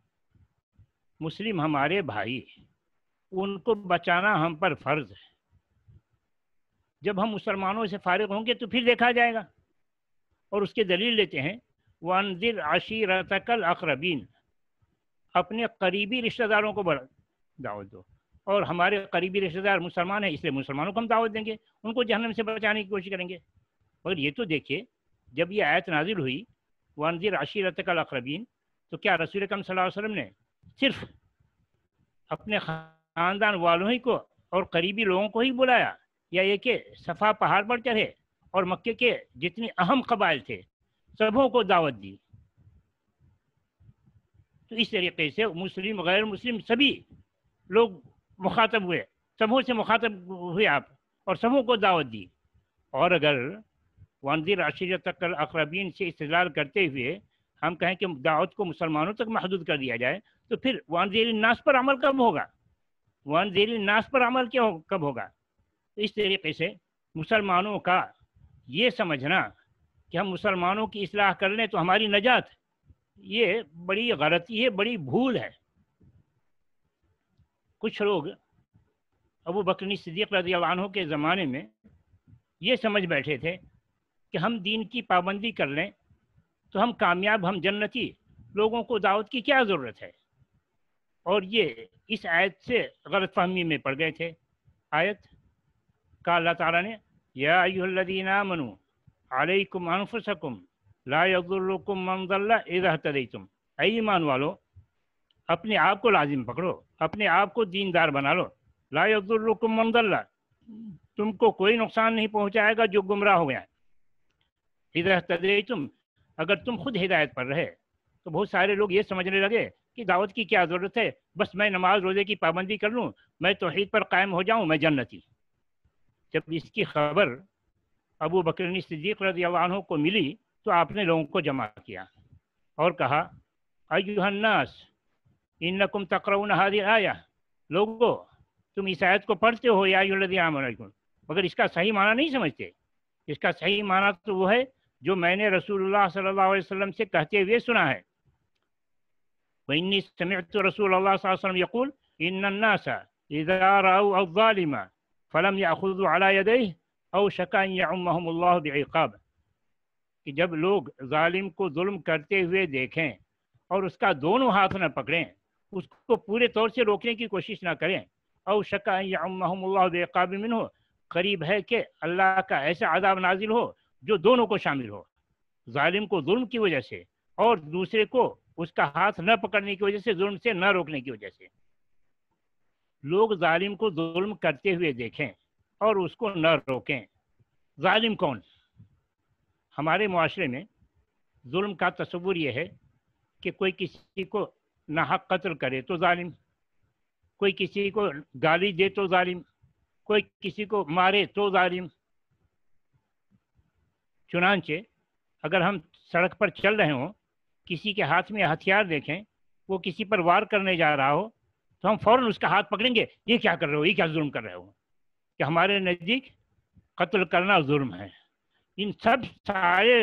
مسلم ہمارے بھائی، ان کو بچانا ہم پر فرض ہے. جب ہم مسلمانوں سے فارغ ہوں گے تو پھر دیکھا جائے گا. اور اس کے دلیل لیتے ہیں وَأَنذِرْ عَشِيرَتَكَ الْأَقْرَبِينَ. اپنے قریبی رشتہ داروں کو دعوت دو. اور ہمارے قریبی رشتہ دار مسلمان ہیں اس لیے مسلمانوں کو ہم دعوت دیں گے، ان کو جہنم سے بچانے کی کوشش کریں گے. اور یہ تو دیکھیے جب یہ آیت نازل ہوئی वंज़िर अशीरतकल अक़रबीन, तो क्या रसूल अकरम सल्लल्लाहु अलैहि वसल्लम ने सिर्फ अपने ख़ानदान वालों ही को और करीबी लोगों को ही बुलाया, या ये कि सफ़ा पहाड़ पर चढ़े और मक्के के जितने अहम कबाइल थे सबों को दावत दी? तो इस तरीके से मुस्लिम गैर मुस्लिम सभी लोग मुखातब हुए, सबों से मुखातब हुए आप, और सबों को दावत दी। और अगर वंज़िर अशीरतकल अक़रबीन से इस्तेदलाल करते हुए हम कहें कि दावत को मुसलमानों तक महदूद कर दिया जाए, तो फिर वंज़िर नास पर अमल कब होगा? वंज़िर नास पर अमल क्यों कब होगा? तो इस तरीके से मुसलमानों का ये समझना कि हम मुसलमानों की इस्लाह कर लें तो हमारी नजात, ये बड़ी गलती है, बड़ी भूल है। कुछ लोग अबू बकर सिद्दीक़ रज़ियल्लाहु अन्हु के ज़माने में ये समझ बैठे थे कि हम दीन की पाबंदी कर लें तो हम कामयाब, हम जन्नती, लोगों को दावत की क्या ज़रूरत है। और ये इस आयत से गलत फहमी में पड़ गए थे। आयत का अल्लाह ताला ने या अय्युहल्लज़ीना आमनू अलैकुम अनफुसकुम ला यज़ुर्रुकुम मन ज़ल्ला इज़ा हतदैतुम, ऐ ईमान वालो अपने आप को लाजिम पकड़ो, अपने आप को दीनदार बना लो। ला यज़ुर्रुकुम मन ज़ल्ला, तुमको कोई नुकसान नहीं पहुंचाएगा जो गुमराह हो गया। इज़ा हतदैतुम, अगर तुम खुद हिदायत पर रहे। तो बहुत सारे लोग ये समझने लगे कि दावत की क्या ज़रूरत है, बस मैं नमाज रोज़े की पाबंदी कर लूँ, मैं तौहीद पर कायम हो जाऊँ, मैं जन्नती। जब इसकी खबर अबू बकर सिद्दीक़ रज़ियल्लाहु अन्हु को मिली तो आपने लोगों को जमा किया और कहा अय्युहन्नास इन्नकुम तक़रऊन हाज़िहि आया, लोगों तुम इस आयत को पढ़ते हो या अय्युहल्लज़ीना आमनू, मगर इसका सही माना नहीं समझते। इसका सही माना तो वो है जो मैंने रसूलुल्लाह सल्लल्लाहु अलैहि वसल्लम से कहते हुए सुना है। वइन्नी समिअतु रसूलल्लाह सल्लल्लाहु अलैहि वसल्लम यक़ूल इन्नन्नासा इज़ा रअऊ अज़्ज़ालिमा फलम याख़ुज़ू अला यदैहि औ शका अन यउम्महुमुल्लाहु बिइक़ाब, कि जब लोग जालिम को जुल्म करते हुए देखें और उसका दोनों हाथ न पकड़ें, उसको पूरे तौर से रोकने की कोशिश ना करें, औ शका अन यउम्महुमुल्लाहु बिइक़ाब मिन्हु, करीब है कि अल्लाह का ऐसा अज़ाब नाजिल हो जो दोनों को शामिल हो, जालिम को जुल्म की वजह से और दूसरे को उसका हाथ न पकड़ने की वजह से, जुल्म से न रोकने की वजह से। लोग जालिम को जुल्म करते हुए देखें और उसको न रोकें। जालिम कौन? हमारे मुआशरे में जुल्म का तस्वुर यह है कि कोई किसी को नाहक कत्ल करे तो जालिम, कोई किसी को गाली दे तो जालिम, कोई किसी को मारे तो जालिम। चुनांचे अगर हम सड़क पर चल रहे हों, किसी के हाथ में हथियार देखें, वो किसी पर वार करने जा रहा हो, तो हम फौरन उसका हाथ पकड़ेंगे, ये क्या कर रहे हो, ये क्या जुल्म कर रहे हो। कि हमारे नज़दीक कत्ल करना जुर्म है। इन सब सारे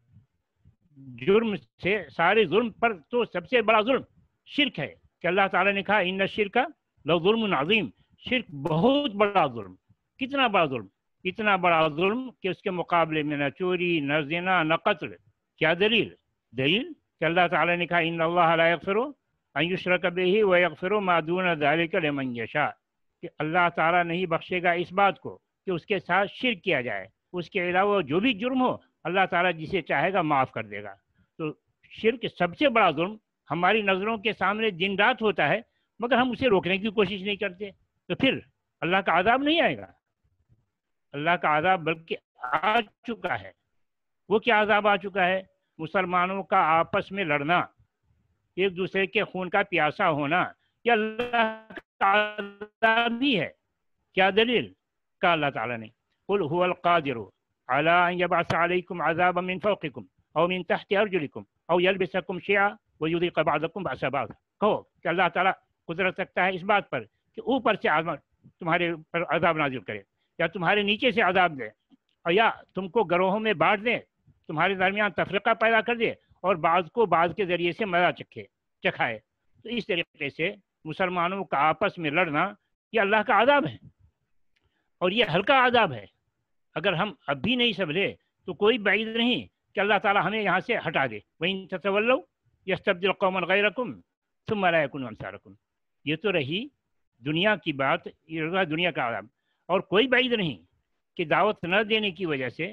जुर्म से, सारे जुर्म पर तो सबसे बड़ा जुर्म शिर्क है कि अल्लाह ताला ने कहा इन्न शिर्का लज़ुल्मुन अज़ीम, शिर्क बहुत बड़ा जुर्म। कितना बड़ा जुर्म? इतना बड़ा जुर्म कि उसके मुकाबले में न चोरी, न ज़िना, न कत्ल। क्या दलील? दलील कि अल्लाह ताला ने कहा इन्नल्लाह ला यग़फ़िरु अन युश्रक बिही व यग़फ़िरु मा दून ज़ालिका लिमन यशा, कि अल्लाह ताला नहीं बख्शेगा इस बात को कि उसके साथ शिर्क किया जाए, उसके अलावा जो भी जुर्म हो अल्लाह ताला जिसे चाहेगा माफ़ कर देगा। तो शिर्क सबसे बड़ा जुर्म हमारी नज़रों के सामने दिन रात होता है, मगर हम उसे रोकने की कोशिश नहीं करते। तो फिर अल्लाह का अज़ाब नहीं आएगा? अल्लाह का अज़ाब बल्कि आ चुका है। वो क्या अज़ाब आ चुका है? मुसलमानों का आपस में लड़ना, एक दूसरे के खून का प्यासा होना, यह अल्लाह का अज़ाब भी है। क्या दलील? का अल्लाह ताला ने कुल हुवल क़ादिरु अला अन यबअस अलैकुम अज़ाबन मिन फ़ौक़िकुम औ मिन तहति अर्जुलिकुम औ यल्बिसकुम शियअ व युज़ीक़ बअदकुम बअस बअद। कहो कि अल्लाह ताला कुदरत रखता है इस बात पर कि ऊपर से आज़ाब तुम्हारे पर अज़ाब नाज़िल करे, या तुम्हारे नीचे से अज़ाब दे, और या तुमको गरोहों में बांट दे, तुम्हारे दरमियान तफरीका पैदा कर दे और बाज़ को बाज़ के ज़रिए से मज़ा चखे चखाए। तो इस तरीके से मुसलमानों का आपस में लड़ना ये अल्लाह का अज़ाब है, और ये हल्का अज़ाब है। अगर हम अब भी नहीं समझे तो कोई बाइद नहीं कि अल्लाह ताला हमें यहाँ से हटा दे। वइन ततवल्लौ यस्तब्दिल कौमन गैरकुम सुम्मा ला यकुनु अमसालकुम। ये तो रही दुनिया की बात, ये रहा दुनिया का अज़ाब। और कोई बाइद नहीं कि दावत न देने की वजह से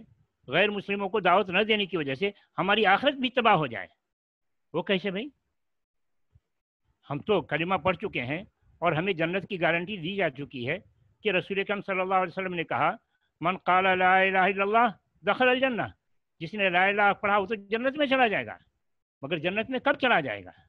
غیر مسلموں کو دعوت نہ دینے کی وجہ سے ہماری آخرت بھی تباہ ہو جائے؟ وہ کیسے بھائی؟ ہم تو کلمہ پڑھ چکے ہیں اور ہمیں جنت کی گارنٹی دی جا چکی ہے کہ رسول اکرم صلی اللہ علیہ وسلم نے کہا من قال لا الہ الا اللہ دخل الجنہ، جس نے لا الہ پڑھا وہ تو جنت میں چلا جائے گا، مگر جنت میں کب چلا جائے گا؟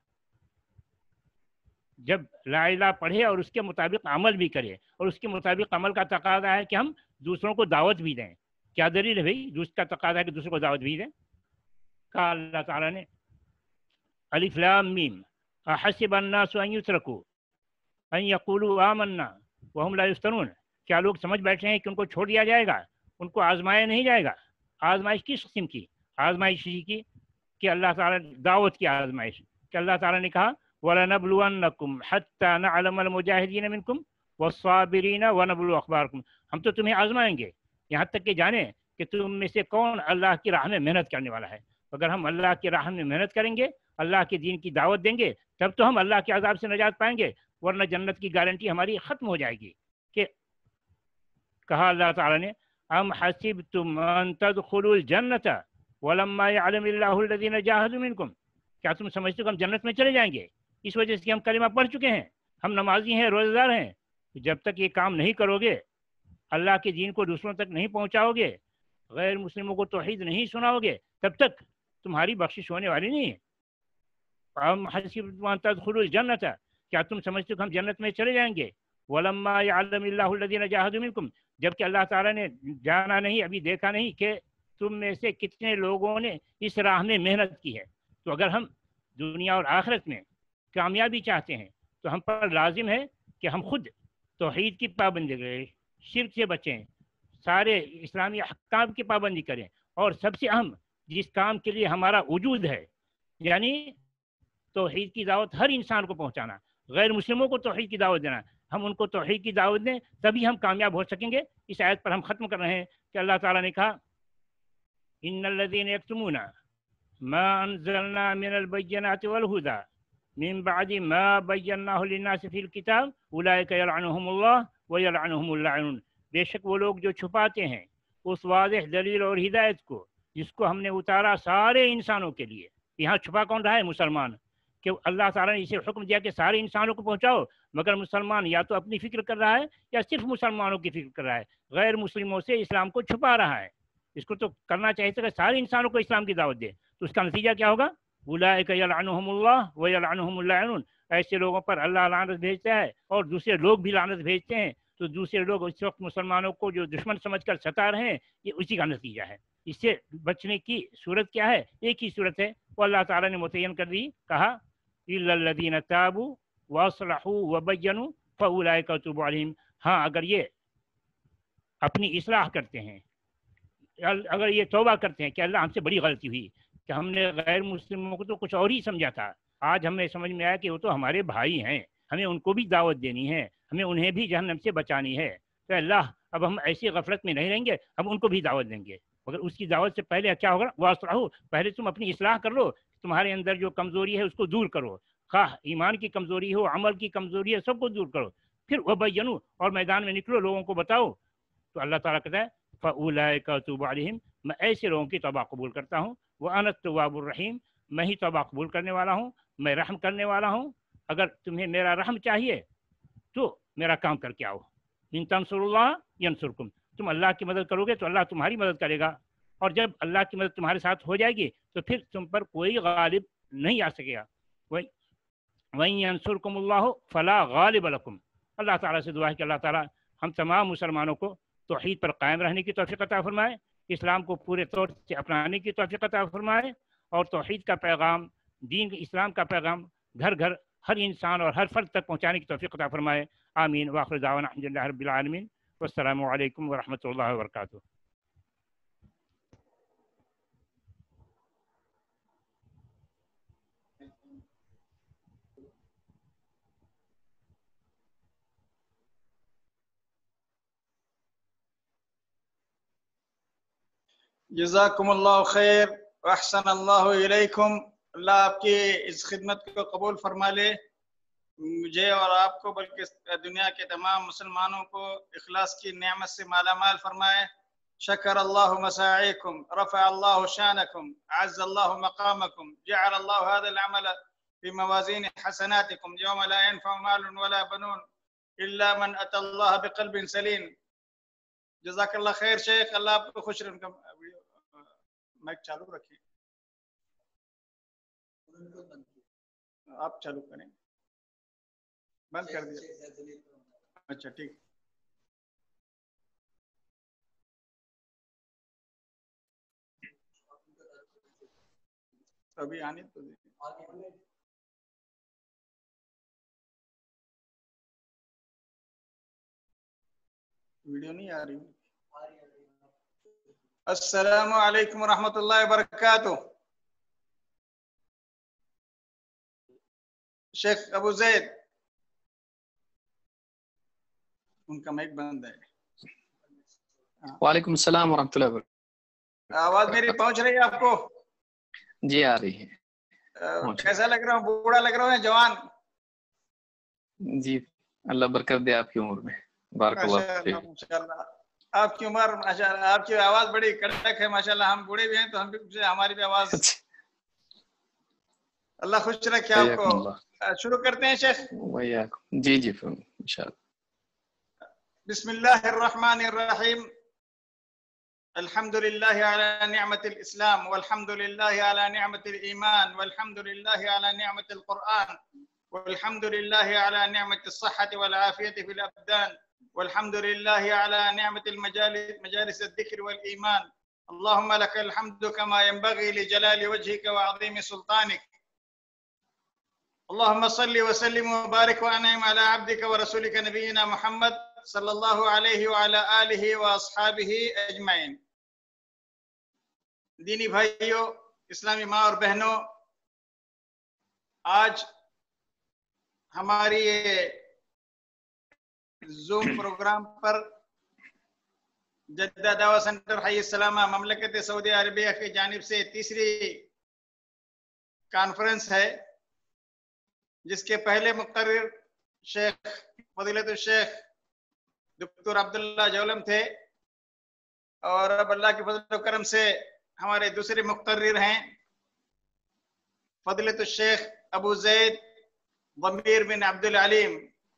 جب لا الہ پڑھے اور اس کے مطابق عمل بھی کرے، اور اس کے مطابق عمل کا تقاضا ہے کہ ہم دوسروں کو دعوت بھی دیں۔ کیا دلیل ہے بھائی دوسرے کا تقاضا ہے کہ دوسروں کو دعوت بھی دیں؟ کہا اللہ تعالیٰ نے الف لام میم احسب الناس ان یترکوا ان یقولوا آمنا وهم لا یفتنون، کیا لوگ سمجھ بیٹھے ہیں کہ ان کو چھوڑ دیا جائے گا، ان کو آزمایا نہیں جائے گا؟ آزمائش کس قسم کی؟ آزمائش کی کہ اللہ تعالیٰ دعوت کی آزمائش، کہ اللہ تعالیٰ نے کہا وَلَنَبْلُوَنَّكُمْ حَتَّى نَعْلَمَ الْمُجَاهِدِينَ مِنْكُمْ وَالصَّابِرِينَ وَنَبْلُوَ أَخْبَارَكُمْ، ہم تو تمہیں آزمائیں گے یہاں تک کہ جانیں کہ تم میں سے کون اللہ کی راہ میں محنت کرنے والا ہے۔ اگر ہم اللہ کی راہ میں محنت کریں گے، اللہ کے دین کی دعوت دیں گے، تب تو ہم اللہ کے عذاب سے نجات پائیں گے، ورنہ جنت کی گارنٹی ہماری ختم ہو جائے گی۔ کہ کہا اللہ تعالیٰ نے ام حسبتم ان تدخلوا الجنۃ ولما يعلم اللہ الذین جاہدوا منکم، کیا تم سمجھتے ہو کہ ہم جنت میں چلے جائیں گے اس وجہ سے کہ ہم کلمہ پڑھ چکے ہیں، ہم نمازی ہیں، روزہ دار ہیں؟ جب تک یہ کام نہیں کرو گے، اللہ کے دین کو دوسروں تک نہیں پہنچاؤ گے، غیر مسلموں کو توحید نہیں سناؤ گے، تب تک تمہاری بخشش ہونے والی نہیں ہے۔ ام حسبتم ان تدخلوا الجنۃ، کیا تم سمجھتے ہو کہ ہم جنت میں چلے جائیں گے؟ ولما يعلم اللہ الذین جاہدوا منکم، جبکہ اللہ تعالیٰ نے جانا نہیں، ابھی دیکھا نہیں کہ تم میں سے کتنے لوگوں نے اس راہ میں محنت کی ہے۔ تو اگر ہم دنیا اور آخرت میں کامیابی چاہتے ہیں تو ہم پر لازم ہے کہ ہم خود توحید کی پابندی کریں، شرک سے بچیں، سارے اسلامی احکام کی پابندی کریں، اور سب سے اہم جس کام کے لیے ہمارا وجود ہے، یعنی توحید کی دعوت ہر انسان کو پہنچانا، غیر مسلموں کو توحید کی دعوت دینا، ہم ان کو توحید کی دعوت دیں تبھی ہم کامیاب ہو سکیں گے۔ اس آیت پر ہم ختم کر رہے ہیں کہ اللہ تعالیٰ نے کہا ان الذین یکتمون ما انزلنا من البینات والہدی من بعد ما بیناہ للناس فی الکتاب اولئک یلعنہم اللہ ویلعنہم اللاعنون، بے شک وہ لوگ جو چھپاتے ہیں اس واضح دلیل اور ہدایت کو جس کو ہم نے اتارا سارے انسانوں کے لیے۔ یہاں چھپا کون رہا ہے؟ مسلمان، کہ اللہ تعالیٰ نے اسے حکم دیا کہ سارے انسانوں کو پہنچاؤ، مگر مسلمان یا تو اپنی فکر کر رہا ہے یا صرف مسلمانوں کی فکر کر رہا ہے، غیر مسلموں سے اسلام کو چھپا رہا ہے۔ اس کو تو کرنا چاہیے کہ سارے انسانوں کو اسلام کی دعوت دے، تو اس کا نتیجہ کیا ہوگا؟ اولئک یلعنہم اللہ ویلعنہم اللاعنون، ایسے لوگوں پر اللہ لعنت بھیجتا ہے اور دوسرے لوگ بھی لعنت بھیجتے ہیں، تو دوسرے لوگ اس وقت مسلمانوں کو جو دشمن سمجھ کر ستا رہے ہیں، یہ اسی کا نتیجہ ہے۔ اس سے بچنے کی صورت کیا ہے؟ ایک ہی صورت ہے، وہ اللہ تعالیٰ نے متعین کر دی، کہا الا الذین تابوا واصلحوا وبینوا فاولئک اتوب علیہم، ہاں اگر یہ اپنی اصلاح کرتے ہیں، اگر یہ توبہ کرتے ہیں کہ اللہ ہم سے بڑی غلطی ہوئی کہ ہم نے غیر مسلموں کو تو کچھ اور ہی سمجھا تھا، آج ہمیں سمجھ میں آیا کہ وہ تو ہمارے بھائی ہیں، ہمیں ان کو بھی دعوت دینی ہے، ہمیں انہیں بھی جہنم سے بچانی ہے، تو اللہ اب ہم ایسی غفلت میں نہیں رہیں گے، ہم ان کو بھی دعوت دیں گے، مگر اس کی دعوت سے پہلے کیا ہوگا؟ واصلحوا، پہلے تم اپنی اصلاح کر لو، تمہارے اندر جو کمزوری ہے اس کو دور کرو، خواہ ایمان کی کمزوری ہو، عمل کی کمزوری ہے، سب کو دور کرو، پھر وبینوا، اور میدان میں نکلو، لوگوں کو بتاؤ۔ تو اللہ تعالیٰ کہتا ہے فاولئک اتوب علیہم، میں ایسے لوگوں کی توبہ قبول کرتا ہوں، وانا التواب الرحیم، میں ہی توبہ قبول کرنے والا ہوں، میں رحم کرنے والا ہوں۔ اگر تمہیں میرا رحم چاہیے تو میرا کام کر کے آؤ، ان تنصروا اللہ ینصرکم، تم اللہ کی مدد کرو گے تو اللہ تمہاری مدد کرے گا، اور جب اللہ کی مدد تمہارے ساتھ ہو جائے گی تو پھر تم پر کوئی غالب نہیں آ سکے گا۔ وَإِن يَنصُرْكُمُ اللَّهُ فَلَا غَالِبَ لَكُمْ، اللہ تعالیٰ سے دعا ہے کہ اللہ تعالیٰ ہم تمام مسلمانوں کو توحید پر قائم رہنے کی توفیق عطا فرمائے، اسلام کو پورے طور سے اپنانے کی توفیق عطا فرمائے، اور توحید کا پیغام، دین اسلام کا پیغام گھر گھر ہر انسان اور ہر فرد تک پہنچانے کی توفیق عطا فرمائے۔ آمین، وآخر دعوانا الحمد للہ رب العالمین، والسلام علیکم ورحمۃ اللہ وبرکاتہ۔ جزاکم اللہ خیر واحسن اللہ علیکم، اللہ آپ کی اس خدمت کو قبول فرما لے، مجھے اور آپ کو بلکہ دنیا کے تمام مسلمانوں کو اخلاص کی نعمت سے مالا مال فرمائے۔ شكر الله مساعيكم، رفع الله شانكم، أعز الله مقامكم، جعل الله هذا العمل في موازين حسناتكم يوم لا ينفع مال ولا بنون إلا من أتى الله بقلب سليم. جزاک اللہ خیر شیخ، اللہ آپ کو خوش رکھے. مائک چالو رکھیں، آپ چالو کریں. بند کر دیا؟ اچھا ٹھیک. ابھی آنے تو ویڈیو نہیں آ رہی. السلام علیکم ورحمۃ اللہ وبرکاتہ. شیخ ابو زید، ان کا مائک بند ہے. وعلیکم السلام ورحمۃ اللہ وبرکاتہ. آواز میری پہنچ رہی ہے آپ کو؟ جی آ رہی ہے. کیسا لگ رہا ہوں؟ بوڑھا لگ رہا ہوں جوان؟ جی اللہ برکت دے آپ کی عمر میں. بارک اللہ فیک. ماشاءاللہ آپ کی عمر، ماشاءاللہ آپ کی آواز بڑی کڑک ہے ماشاءاللہ. ہم بوڑھے بھی ہیں تو ہم بھی، ہماری بھی آواز. اللہ خوش رکھے آپ کو. شروع کرتے ہیں شیخ. جی جی انشاءاللہ. بسم اللہ الرحمن الرحیم. الحمد لله على نعمة الإسلام، والحمد لله على نعمة الإيمان، والحمد لله على نعمة القرآن، والحمد لله على نعمة الصحة والعافية في الأبدان، والحمد لله على نعمة المجالس مجالس الذكر والإيمان. اللهم لك الحمد كما ينبغي لجلال وجهك وعظيم سلطانك. اللهم صل وسلم وبارك وأنعم على عبدك ورسولك نبينا محمد صلی اللہ علیہ وعلی آلہ واصحابہ اجمعین. دینی بھائیوں، اسلامی ماں اور بہنوں، آج ہماری زوم پروگرام پر جدہ دعوت سینٹر حی السلامہ مملکت سعودی عربیہ کی جانب سے تیسری کانفرنس ہے، جس کے پہلے مقرر شیخ فضیلت الشیخ دکتور عبداللہ جولم تھے، اور اب اللہ کے فضل و کرم سے ہمارے دوسرے مقرر ہیں فضیلت الشیخ ابو زید ضمیر بن عبد العلیم.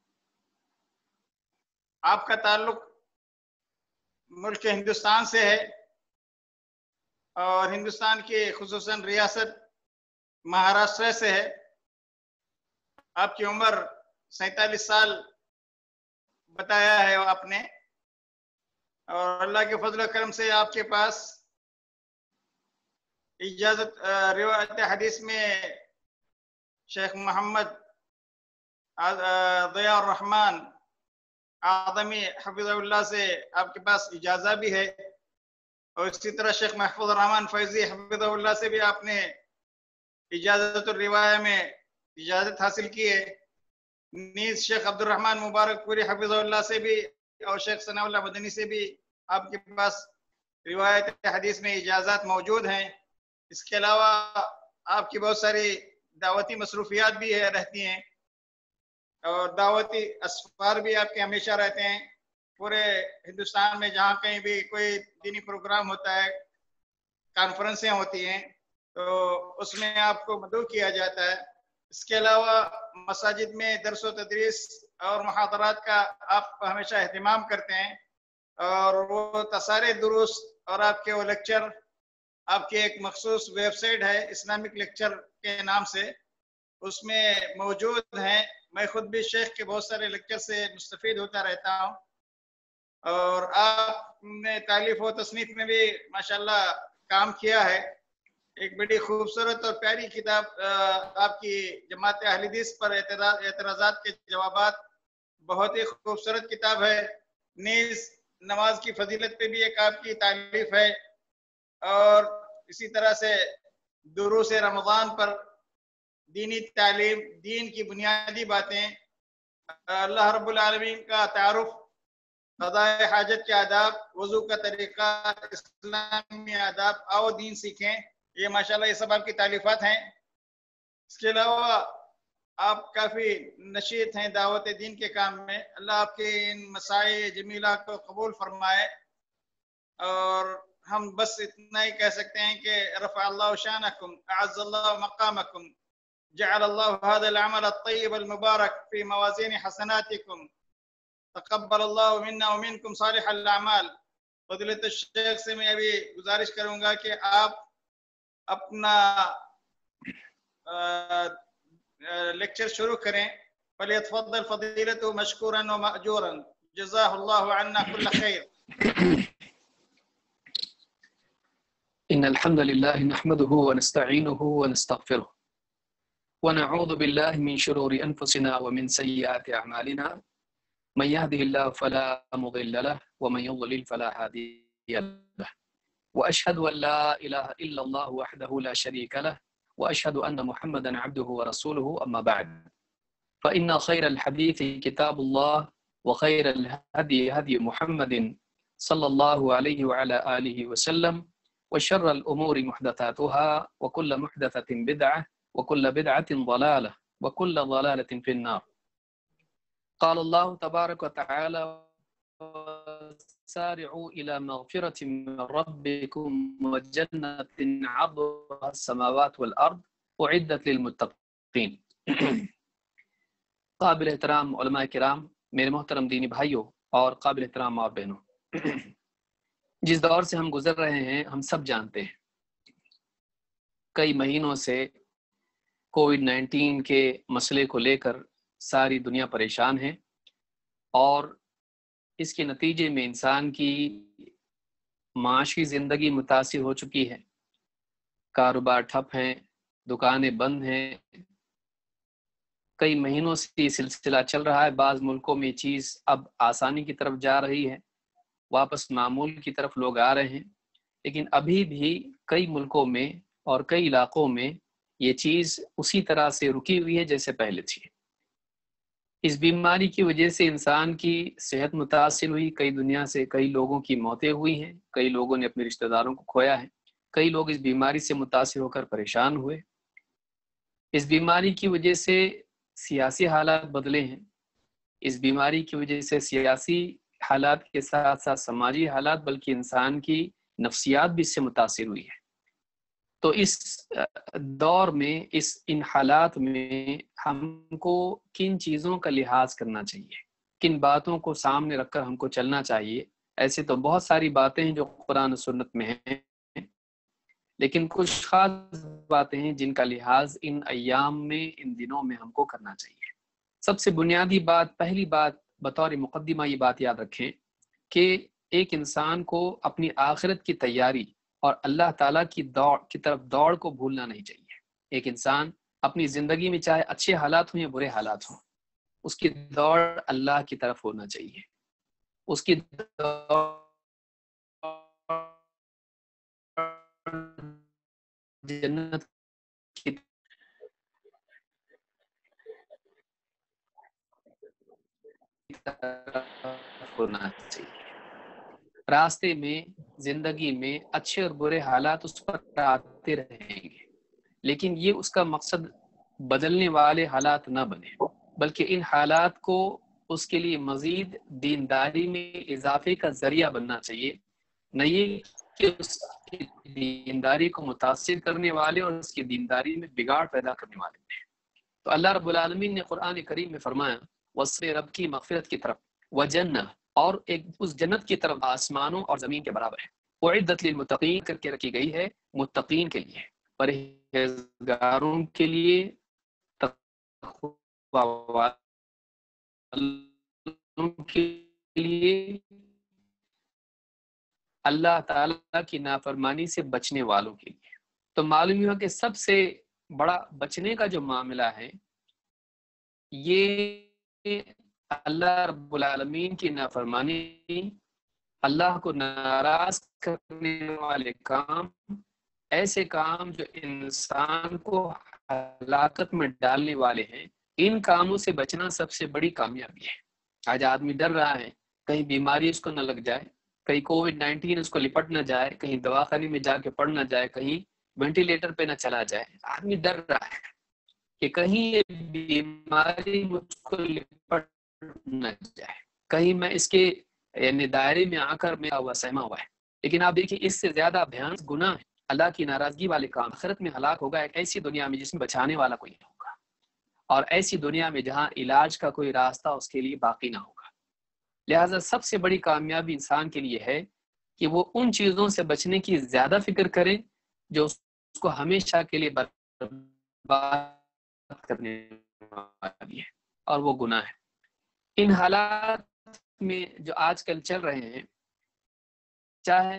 آپ کا تعلق ملک ہندوستان سے ہے، اور ہندوستان کی خصوصاً ریاست مہاراشٹر سے ہے. آپ کی عمر سینتالیس سال بتایا ہے آپ نے، اور اللہ کے فضل و کرم سے آپ کے پاس اجازت روایت حدیث میں شیخ محمد ضیاء الرحمن آدمی حفظ اللہ سے آپ کے پاس اجازت بھی ہے، اور اسی طرح شیخ محفوظ الرحمن فیضی حفظ اللہ سے بھی آپ نے اجازت الروایہ میں اجازت حاصل کی ہے. نیز شیخ عبد الرحمن مبارک پوری حفظ اللہ سے بھی اور شیخ ثناء اللہ مدنی سے بھی آپ کے پاس روایت حدیث میں اجازت موجود ہیں. اس کے علاوہ آپ کی بہت ساری دعوتی مصروفیات بھی ہے رہتی ہیں، اور دعوتی اسفار بھی آپ کے ہمیشہ رہتے ہیں. پورے ہندوستان میں جہاں کہیں بھی کوئی دینی پروگرام ہوتا ہے، کانفرنسیں ہوتی ہیں، تو اس میں آپ کو مدعو کیا جاتا ہے. اس کے علاوہ مساجد میں درس و تدریس اور محاضرات کا آپ ہمیشہ اہتمام کرتے ہیں، اور وہ سارے دروس اور آپ کے وہ لیکچر، آپ کی ایک مخصوص ویب سائٹ ہے اسلامک لیکچر کے نام سے، اس میں موجود ہیں. میں خود بھی شیخ کے بہت سارے لیکچر سے مستفید ہوتا رہتا ہوں، اور آپ نے تالیف و تصنیف میں بھی ماشاءاللہ کام کیا ہے. ایک بڑی خوبصورت اور پیاری کتاب آپ کی جماعت اہل حدیث پر اعتراضات کے جوابات، بہت ہی خوبصورت کتاب ہے. نیز نماز کی فضیلت پہ بھی ایک آپ کی تالیف ہے، اور اسی طرح سے دروس رمضان پر دینی تعلیم، دین کی بنیادی باتیں، اللہ رب العالمین کا تعارف، قضاء حاجت کے آداب، وضو کا طریقہ، اسلامی آداب، آؤ دین سیکھیں، یہ ماشاءاللہ یہ سب آپ کی تالیفات ہیں. اس کے علاوہ آپ کافی نشیط ہیں دعوت دین کے کام میں. اللہ آپ کے ان مسائل جمیلہ کو قبول فرمائے. اور ہم بس اتنا ہی کہہ سکتے ہیں کہ رفع اللہ شانکم، اعز اللہ مقامکم، جعل اللہ هذا العمل الطيب المبارك في موازين حسناتكم، تقبل اللہ منا ومنکم صالح الاعمال۔ فضیلت الشیخ سے میں ابھی گزارش کروں گا کہ آپ اپنا لیکچر شروع کریں۔ فلیتفضل فضیلته مشکورا ومأجورا، جزاہ اللہ عنا کل خیر۔ إن الحمد لله نحمده ونستعينه ونستغفره ونعوذ بالله من شرور أنفسنا ومن سيئات أعمالنا، من يهده الله فلا مضل له ومن يضلل فلا هادي له، وأشهد أن لا إله إلا الله وحده لا شريك له، وأشهد أن محمدا عبده ورسوله، أما بعد فإن خير الحديث كتاب الله، وخير الهدي هدي محمد صلى الله عليه وعلى آله وسلم، وشر الأمور محدثاتها، وكل محدثة بدعة، وكل بدعة ضلالة، وكل ضلالة في النار۔ قال الله تبارك وتعالى: سارعوا إلى مغفرة من ربكم وجنة عرضها السماوات والأرض أعدت للمتقين۔ قابل احترام علماء کرام، میرے محترم دینی بھائیوں اور قابل احترام اور بہنوں، جس دور سے ہم گزر رہے ہیں ہم سب جانتے ہیں۔ کئی مہینوں سے کووڈ نائنٹین کے مسئلے کو لے کر ساری دنیا پریشان ہے، اور اس کے نتیجے میں انسان کی معاشی زندگی متاثر ہو چکی ہے۔ کاروبار ٹھپ ہیں، دکانیں بند ہیں، کئی مہینوں سے یہ سلسلہ چل رہا ہے۔ بعض ملکوں میں یہ چیز اب آسانی کی طرف جا رہی ہے، واپس معمول کی طرف لوگ آ رہے ہیں، لیکن ابھی بھی کئی ملکوں میں اور کئی علاقوں میں یہ چیز اسی طرح سے رکی ہوئی ہے جیسے پہلے تھی۔ اس بیماری کی وجہ سے انسان کی صحت متاثر ہوئی، کئی دنیا سے کئی لوگوں کی موتیں ہوئی ہیں، کئی لوگوں نے اپنے رشتہ داروں کو کھویا ہے، کئی لوگ اس بیماری سے متاثر ہو کر پریشان ہوئے۔ اس بیماری کی وجہ سے سیاسی حالات بدلے ہیں، اس بیماری کی وجہ سے سیاسی حالات کے ساتھ ساتھ سماجی حالات بلکہ انسان کی نفسیات بھی اس سے متاثر ہوئی ہے۔ تو اس دور میں، اس ان حالات میں ہم کو کن چیزوں کا لحاظ کرنا چاہیے، کن باتوں کو سامنے رکھ کر ہم کو چلنا چاہیے؟ ایسے تو بہت ساری باتیں ہیں جو قرآن و سنت میں ہیں، لیکن کچھ خاص باتیں ہیں جن کا لحاظ ان ایام میں، ان دنوں میں ہم کو کرنا چاہیے۔ سب سے بنیادی بات، پہلی بات بطور مقدمہ یہ بات یاد رکھیں کہ ایک انسان کو اپنی آخرت کی تیاری اور اللہ تعالیٰ کی دوڑ کی طرف دوڑ کو بھولنا نہیں چاہیے۔ ایک انسان اپنی زندگی میں چاہے اچھے حالات ہوں یا برے حالات ہوں، اس کی دوڑ اللہ کی طرف ہونا چاہیے، اس کی دوڑ جنت کی طرف ہونا چاہیے۔ راستے میں، زندگی میں اچھے اور برے حالات اس پر آتے رہیں گے، لیکن یہ اس کا مقصد بدلنے والے حالات نہ بنے، بلکہ ان حالات کو اس کے لیے مزید دینداری میں اضافے کا ذریعہ بننا چاہیے، نہ یہ کہ اس کی دینداری کو متاثر کرنے والے اور اس کی دینداری میں بگاڑ پیدا کرنے والے ہیں۔ تو اللہ رب العالمین نے قرآن کریم میں فرمایا وصف رب کی مغفرت کی طرف، وجنہ، اور ایک اس جنت کی طرف آسمانوں اور زمین کے برابر ہے، اعدت للمتقین کر کے رکھی گئی ہے متقین کے لیے، پرہیزگاروں کے لیے، تقوی والوں کے لیے، اللہ تعالیٰ کی نافرمانی سے بچنے والوں کے لیے۔ تو معلوم ہوا کہ سب سے بڑا بچنے کا جو معاملہ ہے یہ اللہ رب العالمین کی نافرمانی، اللہ کو ناراض کرنے والے کام، ایسے کام جو انسان کو ہلاکت میں ڈالنے والے ہیں، ان کاموں سے بچنا سب سے بڑی کامیابی ہے۔ آج آدمی ڈر رہا ہے کہیں بیماری اس کو نہ لگ جائے، کہیں کووڈ نائنٹین اس کو لپٹ نہ جائے، کہیں دواخانے میں جا کے پڑ نہ جائے، کہیں وینٹیلیٹر پہ نہ چلا جائے۔ آدمی ڈر رہا ہے کہ کہیں یہ بیماری مجھ کو لپٹ نہ جائے، کہیں میں اس کے یعنی دائرے میں آ کر میرا ہوا سہما ہوا ہے۔ لیکن آپ دیکھیں اس سے زیادہ بھیانک گناہ ہے، اللہ کی ناراضگی والے کام، آخرت میں ہلاک ہوگا ایک ایسی دنیا میں جس میں بچانے والا کوئی نہیں ہوگا، اور ایسی دنیا میں جہاں علاج کا کوئی راستہ اس کے لیے باقی نہ ہوگا۔ لہٰذا سب سے بڑی کامیابی انسان کے لیے ہے کہ وہ ان چیزوں سے بچنے کی زیادہ فکر کرے جو اس کو ہمیشہ کے لیے برباد کرنے والی ہے، اور وہ گناہ ہے۔ ان حالات میں جو آج کل چل رہے ہیں، چاہے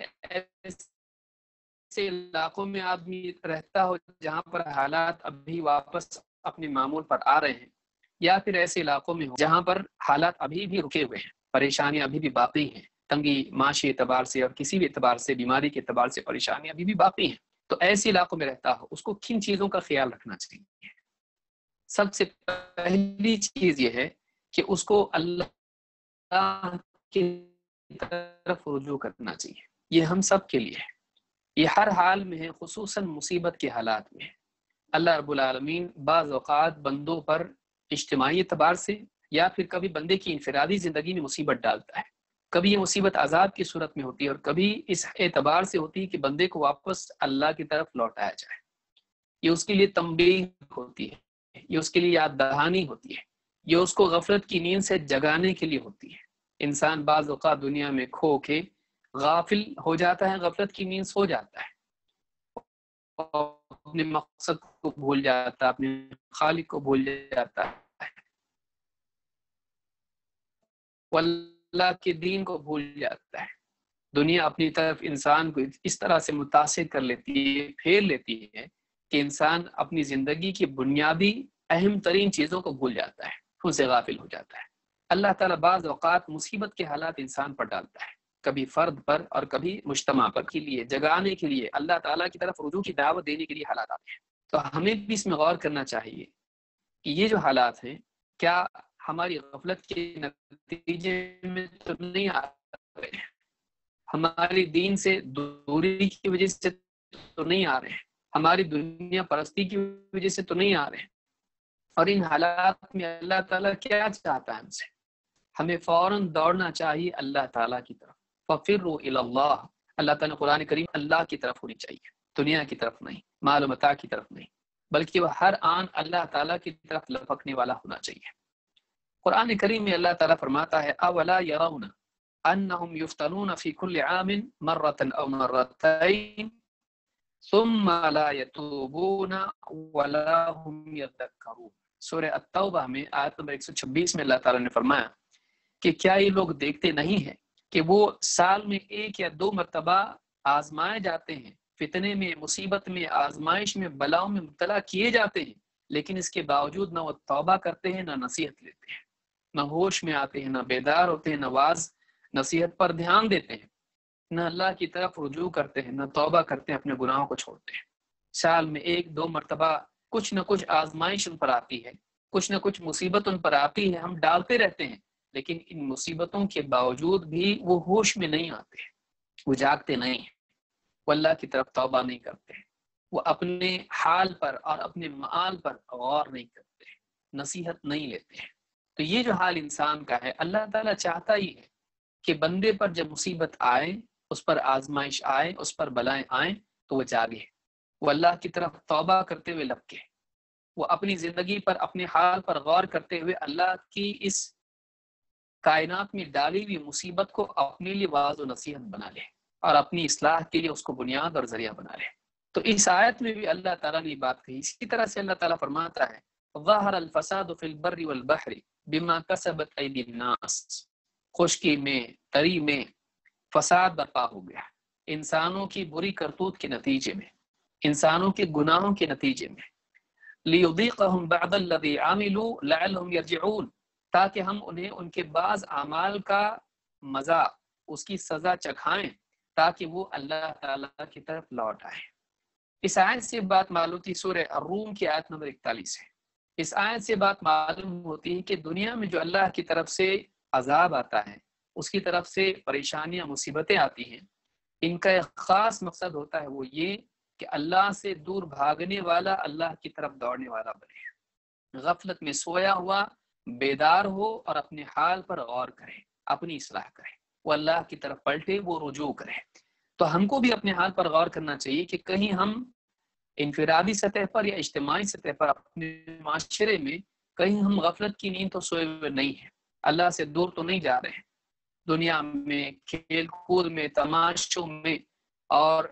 ایسے علاقوں میں آدمی رہتا ہو جہاں پر حالات ابھی واپس اپنے معمول پر آ رہے ہیں، یا پھر ایسے علاقوں میں ہو جہاں پر حالات ابھی بھی رکے ہوئے ہیں، پریشانیاں ابھی بھی باقی ہیں، تنگی معاشی اعتبار سے اور کسی بھی اعتبار سے، بیماری کے اعتبار سے پریشانیاں ابھی بھی باقی ہیں، تو ایسے علاقوں میں رہتا ہو اس کو کن چیزوں کا خیال رکھنا چاہیے؟ سب سے پہلی چیز یہ ہے کہ اس کو اللہ کی طرف رجوع کرنا چاہیے۔ یہ ہم سب کے لیے ہے، یہ ہر حال میں ہے، خصوصاً مصیبت کے حالات میں ہے۔ اللہ رب العالمین بعض اوقات بندوں پر اجتماعی اعتبار سے یا پھر کبھی بندے کی انفرادی زندگی میں مصیبت ڈالتا ہے، کبھی یہ مصیبت عذاب کی صورت میں ہوتی ہے، اور کبھی اس اعتبار سے ہوتی ہے کہ بندے کو واپس اللہ کی طرف لوٹایا جائے۔ یہ اس کے لیے تنبیہ ہوتی ہے، یہ اس کے لیے یاد دہانی ہوتی ہے، یہ اس کو غفلت کی نیند سے جگانے کے لیے ہوتی ہے۔ انسان بعض اوقات دنیا میں کھو کے غافل ہو جاتا ہے، غفلت کی نیند سو جاتا ہے، اپنے مقصد کو بھول جاتا ہے، اپنے خالق کو بھول جاتا ہے، اللہ کے دین کو بھول جاتا ہے۔ دنیا اپنی طرف انسان کو اس طرح سے متاثر کر لیتی ہے، پھیر لیتی ہے کہ انسان اپنی زندگی کی بنیادی اہم ترین چیزوں کو بھول جاتا ہے، ان سے غافل ہو جاتا ہے۔ اللہ تعالیٰ بعض اوقات مصیبت کے حالات انسان پر ڈالتا ہے، کبھی فرد پر اور کبھی مجتمع پر، کے لیے جگانے کے لیے، اللہ تعالیٰ کی طرف رجوع کی دعوت دینے کے لیے حالات آتے ہیں۔ تو ہمیں بھی اس میں غور کرنا چاہیے کہ یہ جو حالات ہیں کیا ہماری غفلت کے نتیجے میں تو نہیں آ رہے ہیں، ہماری دین سے دوری کی وجہ سے تو نہیں آ رہے ہیں، ہماری دنیا پرستی کی وجہ سے تو نہیں آ رہے ہیں، اور ان حالات میں اللہ تعالیٰ کیا چاہتا ہے ہم سے؟ ہمیں فوراً دوڑنا چاہیے اللہ تعالیٰ کی طرف۔ فَفِرُّوا إِلَى اللَّهِ، اللہ تعالیٰ قرآن کریم اللہ کی طرف ہونی چاہیے، دنیا کی طرف نہیں، مال و متاع کی طرف نہیں، بلکہ وہ ہر آن اللہ تعالیٰ کی طرف لپکنے والا ہونا چاہیے۔ قرآن کریم میں اللہ تعالیٰ فرماتا ہے أَوَلَا يَرَوْنَ أَنَّهُمْ يُفْتَنُونَ فِي كُلِّ عَامٍ مَرَّةً أَوْ مَرَّتَيْنِ ثُمَّ لَا يَتُوبُونَ وَلَا هُمْ يَذَّكَّرُونَ۔ سورہ التوبہ میں آیت نمبر ایک سو چھبیس میں اللہ تعالیٰ نے فرمایا کہ کیا یہ لوگ دیکھتے نہیں ہیں کہ وہ سال میں ایک یا دو مرتبہ آزمائے جاتے ہیں، فتنے میں، مصیبت میں، آزمائش میں، بلاؤں میں مبتلا کیے جاتے ہیں، لیکن اس کے باوجود نہ وہ توبہ کرتے ہیں، نہ نصیحت لیتے ہیں، نہ ہوش میں آتے ہیں، نہ بیدار ہوتے ہیں، نہ واعظ نصیحت پر دھیان دیتے ہیں، نہ اللہ کی طرف رجوع کرتے ہیں، نہ توبہ کرتے ہیں، اپنے گناہوں کو چھوڑتے ہیں۔ سال میں ایک دو مرتبہ کچھ نہ کچھ آزمائش ان پر آتی ہے، کچھ نہ کچھ مصیبت ان پر آتی ہے، ہم ڈالتے رہتے ہیں، لیکن ان مصیبتوں کے باوجود بھی وہ ہوش میں نہیں آتے، وہ جاگتے نہیں ہیں، وہ اللہ کی طرف توبہ نہیں کرتے، وہ اپنے حال پر اور اپنے معال پر غور نہیں کرتے، نصیحت نہیں لیتے ہیں۔ تو یہ جو حال انسان کا ہے، اللہ تعالیٰ چاہتا ہی ہے کہ بندے پر جب مصیبت آئے، اس پر آزمائش آئے، اس پر بلائیں آئیں، تو وہ جاگے، وہ اللہ کی طرف توبہ کرتے ہوئے لپکے، وہ اپنی زندگی پر، اپنے حال پر غور کرتے ہوئے اللہ کی اس کائنات میں ڈالی ہوئی مصیبت کو اپنے لیے واعظ و نصیحت بنا لے، اور اپنی اصلاح کے لیے اس کو بنیاد اور ذریعہ بنا لے۔ تو اس آیت میں بھی اللہ تعالیٰ نے بات کہی۔ اسی طرح سے اللہ تعالیٰ فرماتا ہے ظَهَرَ الْفَسَادُ فِي الْبَرِّ وَالْبَحْرِ بِمَا كَسَبَتْ أَيْدِي النَّاسِ، خشکی میں، تری میں فساد برپا ہو گیا انسانوں کی بری کرتوت کے نتیجے میں، انسانوں کے گناہوں کے نتیجے میں۔ لِيُذِيقَهُمْ بَعْضَ الَّذِي عَمِلُوا لَعَلَّهُمْ يَرْجِعُونَ، تاکہ ہم انہیں ان کے بعض اعمال کا مزہ، اس کی سزا چکھائیں، تاکہ وہ اللہ تعالیٰ کی طرف لوٹ آئیں۔ اس آیت سے بات معلوم ہوتی، سورہ الروم کی آیت نمبر اکتالیس ہے، اس آیت سے بات معلوم ہوتی ہے کہ دنیا میں جو اللہ کی طرف سے عذاب آتا ہے، اس کی طرف سے پریشانیاں، مصیبتیں آتی ہیں، ان کا ایک خاص مقصد ہوتا ہے، وہ یہ کہ اللہ سے دور بھاگنے والا اللہ کی طرف دوڑنے والا بنے، غفلت میں سویا ہوا بیدار ہو اور اپنے حال پر غور کرے، اپنی اصلاح کرے، وہ اللہ کی طرف پلٹے، وہ رجوع کرے۔ تو ہم کو بھی اپنے حال پر غور کرنا چاہیے کہ کہیں ہم انفرادی سطح پر یا اجتماعی سطح پر اپنے معاشرے میں کہیں ہم غفلت کی نیند تو سوئے ہوئے نہیں ہیں، اللہ سے دور تو نہیں جا رہے ہیں، دنیا میں کھیل کود میں تماشوں میں اور